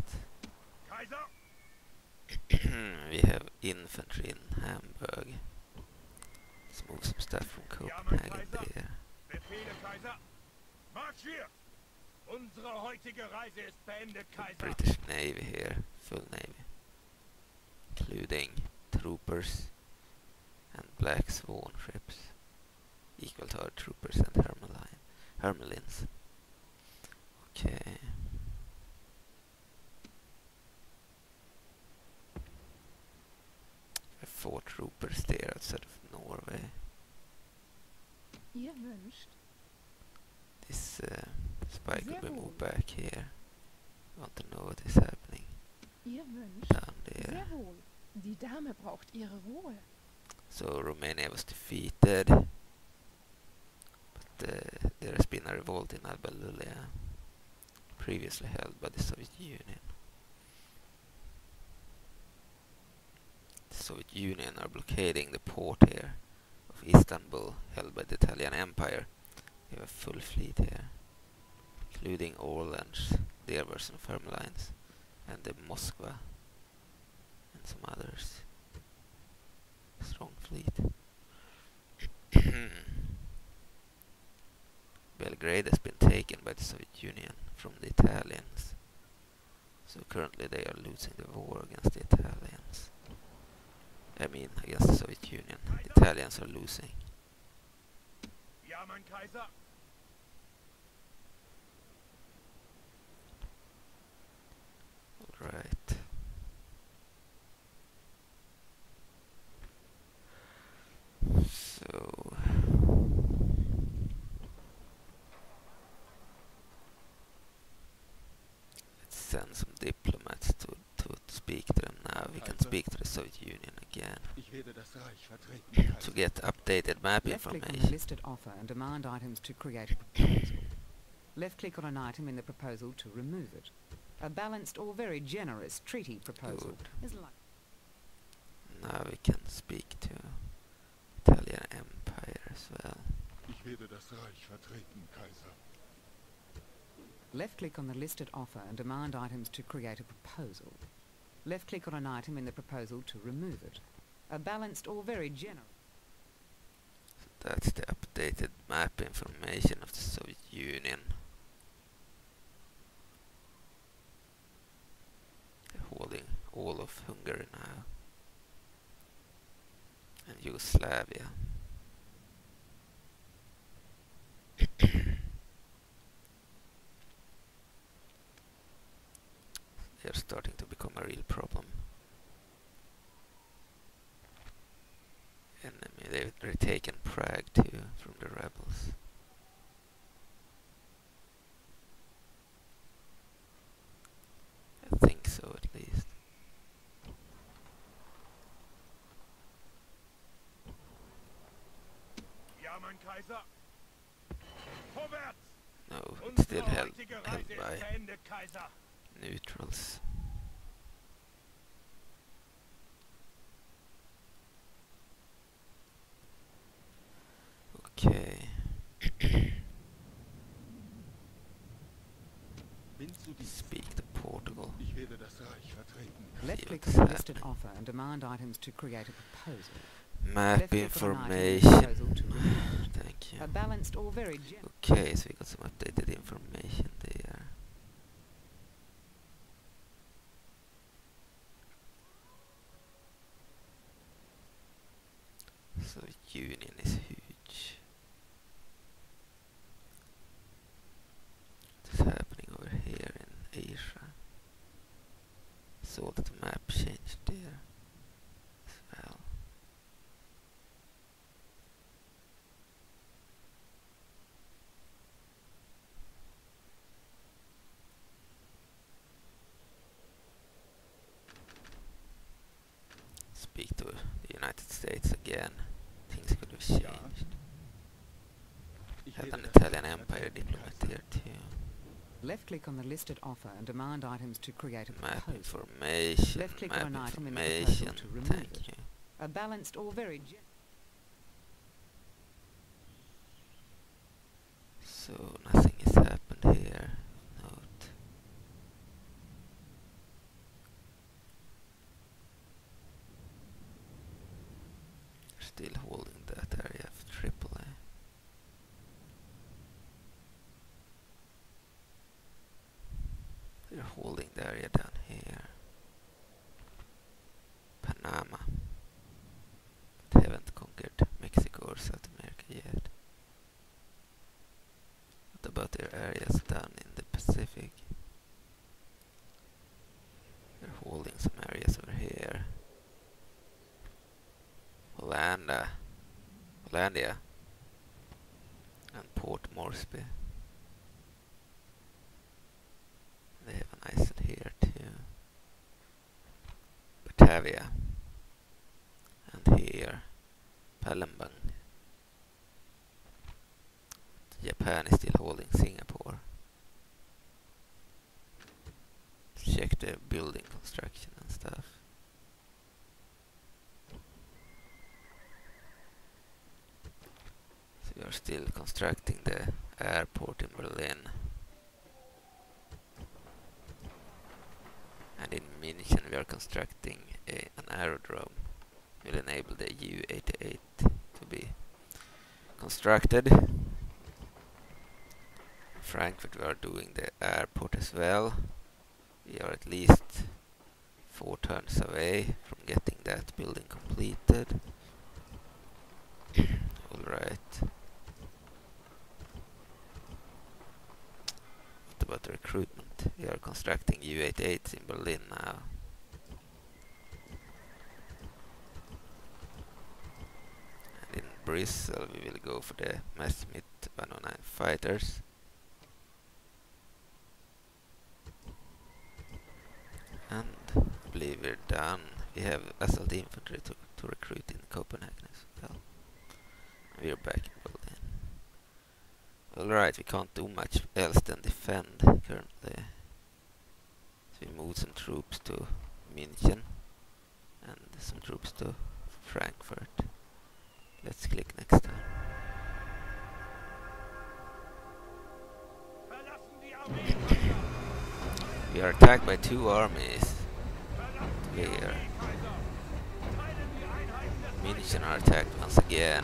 B: Kaiser!
A: We have infantry in Hamburg. Let's move some stuff from Copenhagen there.
B: Befehle, Kaiser! Marschiert! Unsere heutige Reise ist beendet,
A: The
B: Kaiser!
A: British Navy here, full navy, including troopers and Black Swan ships, equal to our troopers and Hermeline, Hermelins. Okay. We have four troopers there outside of Norway.
C: Ihr wünscht.
A: This uh, spy could be
C: Sehr
A: moved back here. Want to know what is happening
C: Ihr wünscht.
A: down there.
C: Sehr wohl. Die Dame braucht ihre Ruhe.
A: So Romania was defeated, but uh, there has been a revolt in Alba Iulia, previously held by the Soviet Union. The Soviet Union are blockading the port here of Istanbul, held by the Italian Empire. We have a full fleet here, including Orlands, their version of Hermelines, and the Moskva, and some others. Strong fleet. Belgrade has been taken by the Soviet Union from the Italians. So currently they are losing the war against the Italians. I mean, against the Soviet Union. The Italians are losing.
B: Ja, mein Kaiser!
A: Alright. So let's send some diplomats to, to speak to them now. We can
E: Kaiser.
A: speak to the Soviet Union again
E: Ich werde das Reich vertreten,
A: to
E: Kaiser.
A: get updated map
D: Left click on the
A: information.
D: listed offer and demand items to create a proposal. Left click on an item in the proposal to remove it. A balanced or very generous treaty proposal
A: Good.
D: is like
A: Now we can speak to Italian Empire as well.
E: Ich werde das Reich vertreten, Kaiser.
D: left click on the listed offer and demand items to create a proposal. Left click on an item in the proposal to remove it. A balanced or very generous
A: So that's the updated map information of the Soviet Union. They're holding all of Hungary now. And Yugoslavia. They're starting to become a real problem. Enemy, they've retaken Prague too from the rebels. I think so, at least.
B: Ja, mein Kaiser. Vorwärts!
A: No, it's
B: Unsere
A: still held,
B: heutige
A: held
B: Reise ist
A: by
B: beendet, Kaiser.
A: neutrals. Okay.
E: Bin zu Dienst.
A: Speak to Portugal.
E: Ich werde das Reich vertreten.
D: left
A: See
D: click
A: what's
D: on the listed
A: happening.
D: offer and demand items to create a proposal.
A: Map
D: Left click on an item in the
A: information.
D: proposal to remove it.
A: Thank you.
D: A balanced or very generous
A: Okay, so we got some updated information there. So Union is huge. What's happening over here in Asia? Saw that the map changed there as well. Speak to the United States again. Things could have
E: Ja.
A: changed.
E: Ich
A: Have
E: werde
A: an
E: das
A: Italian
E: Reich
A: Empire
E: vertreten,
A: diplomat
E: Kaiser.
A: here too.
D: left click on the listed offer and demand items to create a
A: Map
D: proposal.
A: information.
D: Left click
A: map
D: on an item in the proposal
A: information.
D: to remove
A: Thank
D: it.
A: you.
D: A balanced or very generous
A: So nothing has happened here. Note. They're still holding that area of Tripoli. They're holding the area down here. Panama. But haven't conquered Mexico or South America yet. What about their areas down in the Pacific? They're holding some areas over here. Hollanda, Hollandia, and Port Moresby. They have an island here too. Batavia, and here Palembang. Japan is still holding Singapore. Check the building construction and stuff. So we are still constructing the airport in Berlin. And in München we are constructing a, an aerodrome. Will enable the U eighty-eight to be constructed. Frankfurt we are doing the airport as well. We are at least four turns away from getting that building completed. Alright. What about the recruitment? We are constructing U eighty-eights in Berlin now. And in Bristol we will go for the Messerschmitt one oh nine fighters. And I believe we're done. We have assault infantry to, to recruit in Copenhagen as well. And we're back in Berlin. Alright, we can't do much else than defend currently. So we moved some troops to München and some troops to Frankfurt. Let's click next time.
B: Verlassen die Armee, Kaiser!
A: We are attacked by two armies.
B: Verlassen die
A: Here.
B: Armee, Kaiser! Teilen die Einheiten des
A: München are attacked once again.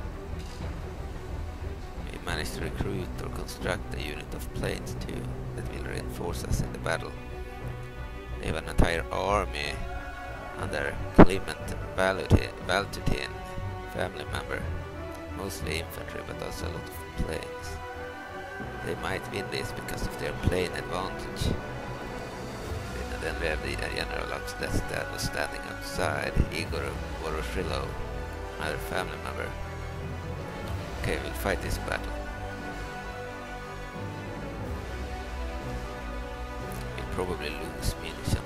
A: We managed to recruit or construct a unit of planes too that will reinforce us in the battle. They have an entire army under Clement Valutin, Valtutin, family member, mostly infantry but also a lot of planes. They might win this because of their plane advantage. And then we have the general that was standing outside, Igor Voroshilov, another family member. Okay, we'll fight this battle. We'll probably lose München.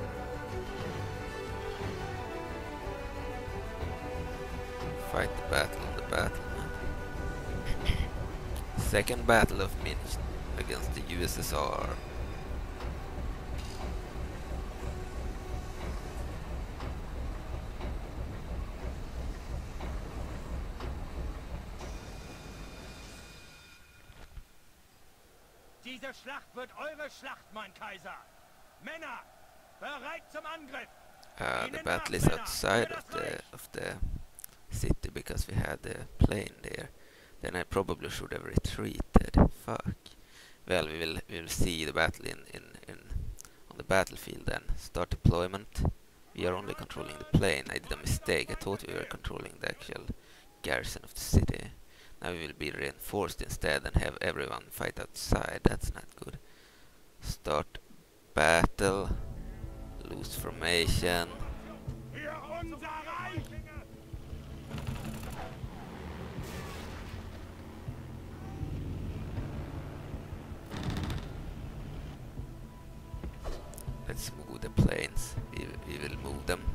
A: Fight the battle on the battle map. Second Battle of München against the U S S R.
B: Diese Schlacht wird eure Schlacht, mein Kaiser! Männer, bereit zum Angriff!
A: Uh, the
B: Ihnen
A: battle
B: nach,
A: is
B: Männer,
A: outside
B: für
A: of
B: das
A: the
B: Reich!
A: of the city because we had the plane there. Then I probably should have retreated. Fuck. Well, we will we will see the battle in in in on the battlefield then. Start deployment. We are only controlling the plane. I did a mistake. I thought we were controlling the actual garrison of the city. Now we will be reinforced instead and have everyone fight outside. That's not good. Start battle. Lose formation.
B: Für unser Reich!
A: Let's move the planes. We, we will move them.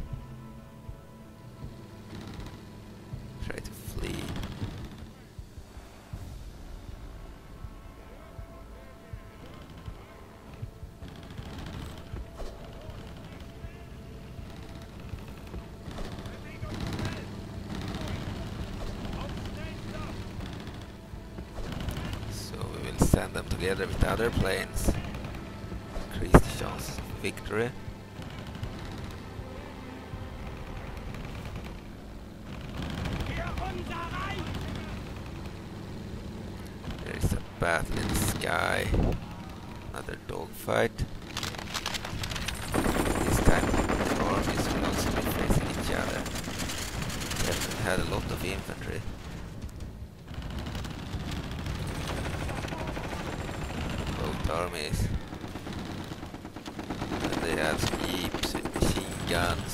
A: Try to flee. So we will send them together with the other planes. Increase the chances of victory.
B: Für unser Reich!
A: There is a battle in the sky. Another dogfight. This time the armies will also be facing each other. We have had a lot of infantry. Both armies. And they have some jeeps with machine guns.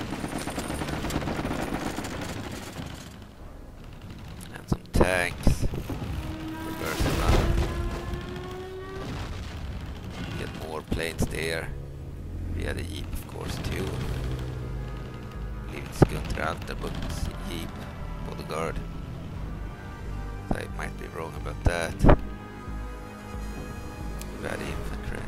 A: And some tanks. Reverse run. Get more planes there. We had a jeep of course too. I believe it's Gunther Alterbuck's jeep, bodyguard. I might be wrong about that. We had infantry.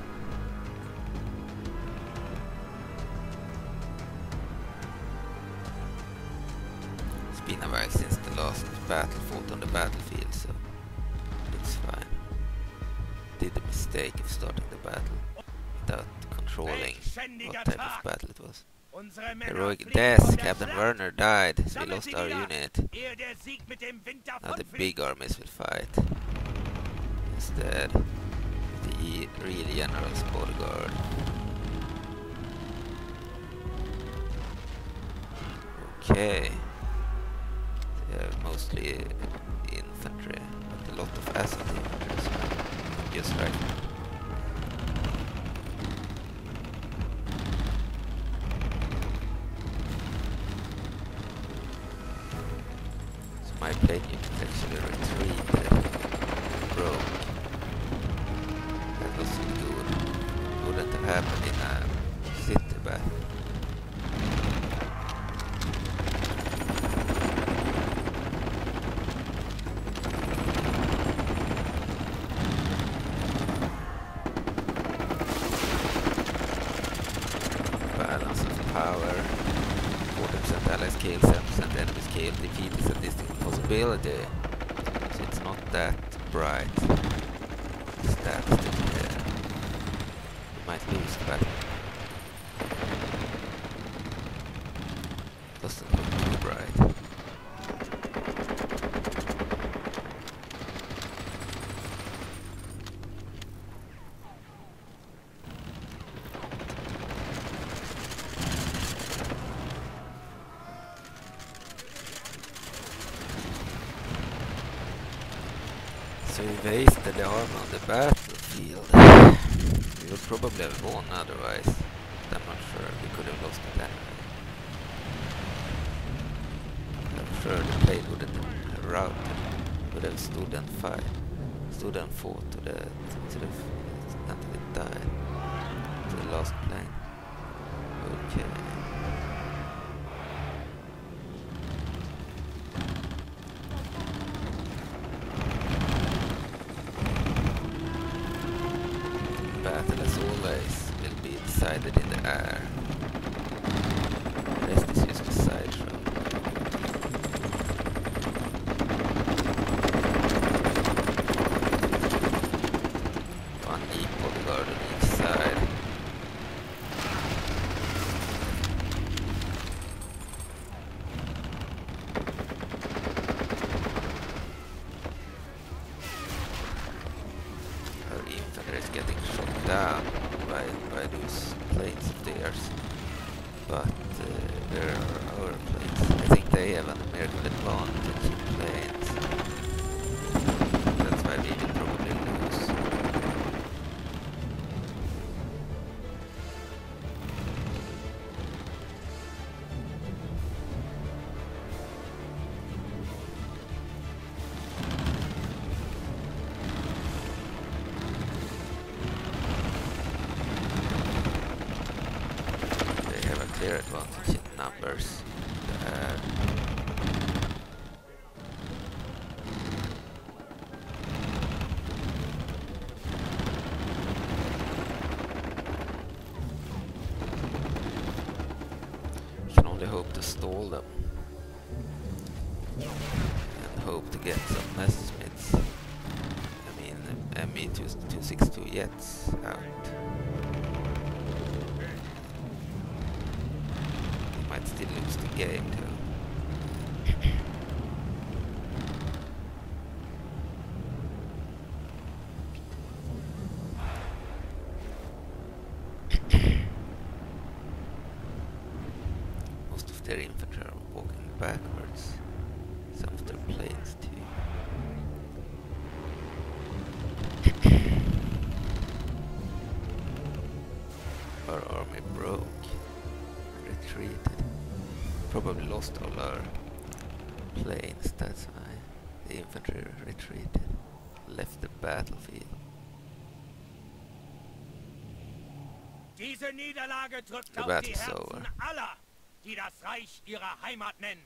A: It's been a while since the last battle fought on the battlefield, so it's fine. Did the mistake of starting the battle without controlling what type of battle it was.
B: Unsere Männer
A: Heroic
B: fliehen
A: death,
B: von der
A: Captain
B: Schlacht.
A: Werner died, so we
B: Sammelt
A: lost
B: sie
A: our
B: wieder,
A: unit.
B: ehe der Sieg mit dem Wind
A: Now the
B: davonfliegt.
A: big armies will fight. Instead, the e real general's bodyguard. Okay. They have mostly infantry, but a lot of assault infantry as well. Just right. Actually retreated. Broke. That wasn't good. Wouldn't have happened in a city battle. Balance of power. forty percent allies killed, seven percent enemies killed. Defeat is a distinct possibility. So it's not that bright. Stats uh, you might lose the battle. Doesn't look too bright. So we wasted the armor on the battlefield. We would probably have won otherwise. But I'm not sure. We could have lost it anyway. I'm sure the plane wouldn't have routed. Would have stood and fight. Stood and fought to the to the until it died. To the last plane. Okay. Battle as always will be decided in the air. The rest is just a sideshow. One equal guard on each side. Our infantry is getting shot down by, by those planes of theirs, but uh, there are our planes. I think they have an American advantage in planes. That's why we will probably lose. They have a clear advantage in numbers. Uh, we can only hope to stall them and hope to get some Messerschmitts. I mean, M E two sixty-two jets out. We might still lose the game too. Most of their infantry are walking backwards. Some of their planes too. Our army broke. Retreated. Probably lost all our planes, that's why the infantry retreated. Left the battlefield.
B: Diese Niederlage trifft
A: The
B: auf die
A: battle's
B: Herzen
A: over.
B: aller, die das Reich ihrer Heimat nennen.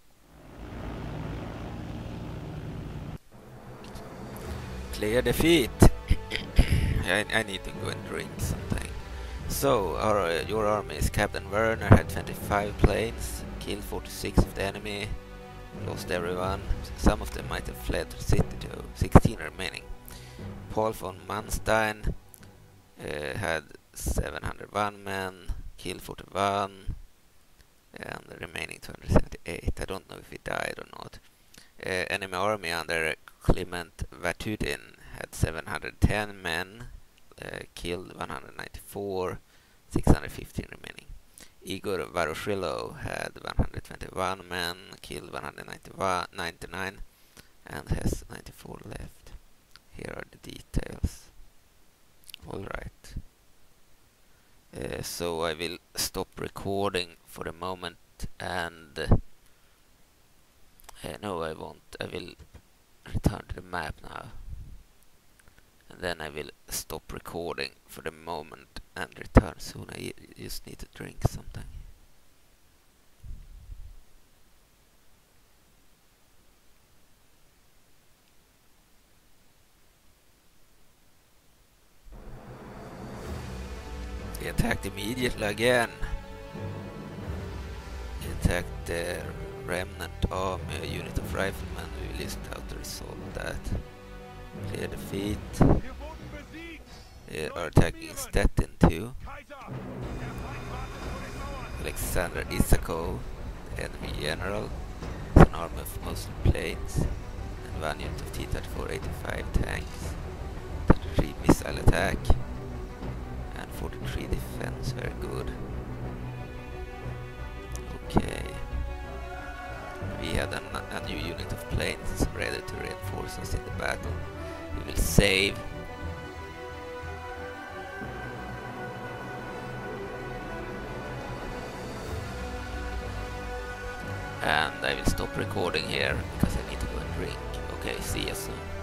A: Clear defeat. I, I need to go and drink something. So, our, uh, your army is Captain Werner, had twenty-five planes, killed forty-six of the enemy, lost everyone. Some of them might have fled to the city too, sixteen remaining. Paul von Manstein uh, had seven hundred one men, killed forty-one, and the remaining two hundred seventy-eight. I don't know if he died or not. Uh, enemy army under Clement Vatutin had seven hundred ten men, uh, killed one hundred ninety-four, six hundred fifteen remaining. Igor Varoshilo had one hundred twenty-one men, killed one hundred ninety-nine, and has ninety-four left. Here are the details. Alright. Uh, so I will stop recording for a moment and Uh, no, I won't. I will return to the map now. And then I will stop recording for the moment and return soon. I just need to drink something. They attacked immediately again. They attacked the remnant army, a unit of riflemen. We will just auto-resolve that. Clear defeat.
E: Wir wurden besiegt.
A: They are attacking Stettin too.
E: Kaiser, der Feind wartet vor den Mauern.
A: Alexander Isakov, the enemy general, is an army of mostly planes, and one unit of T thirty-four eighty-five tanks, thirty-three missile attack, and forty-three defense. Very good. Okay. We had an, a new unit of planes ready to reinforce us in the battle. We will save. And I will stop recording here because I need to go and drink. Okay, see you soon.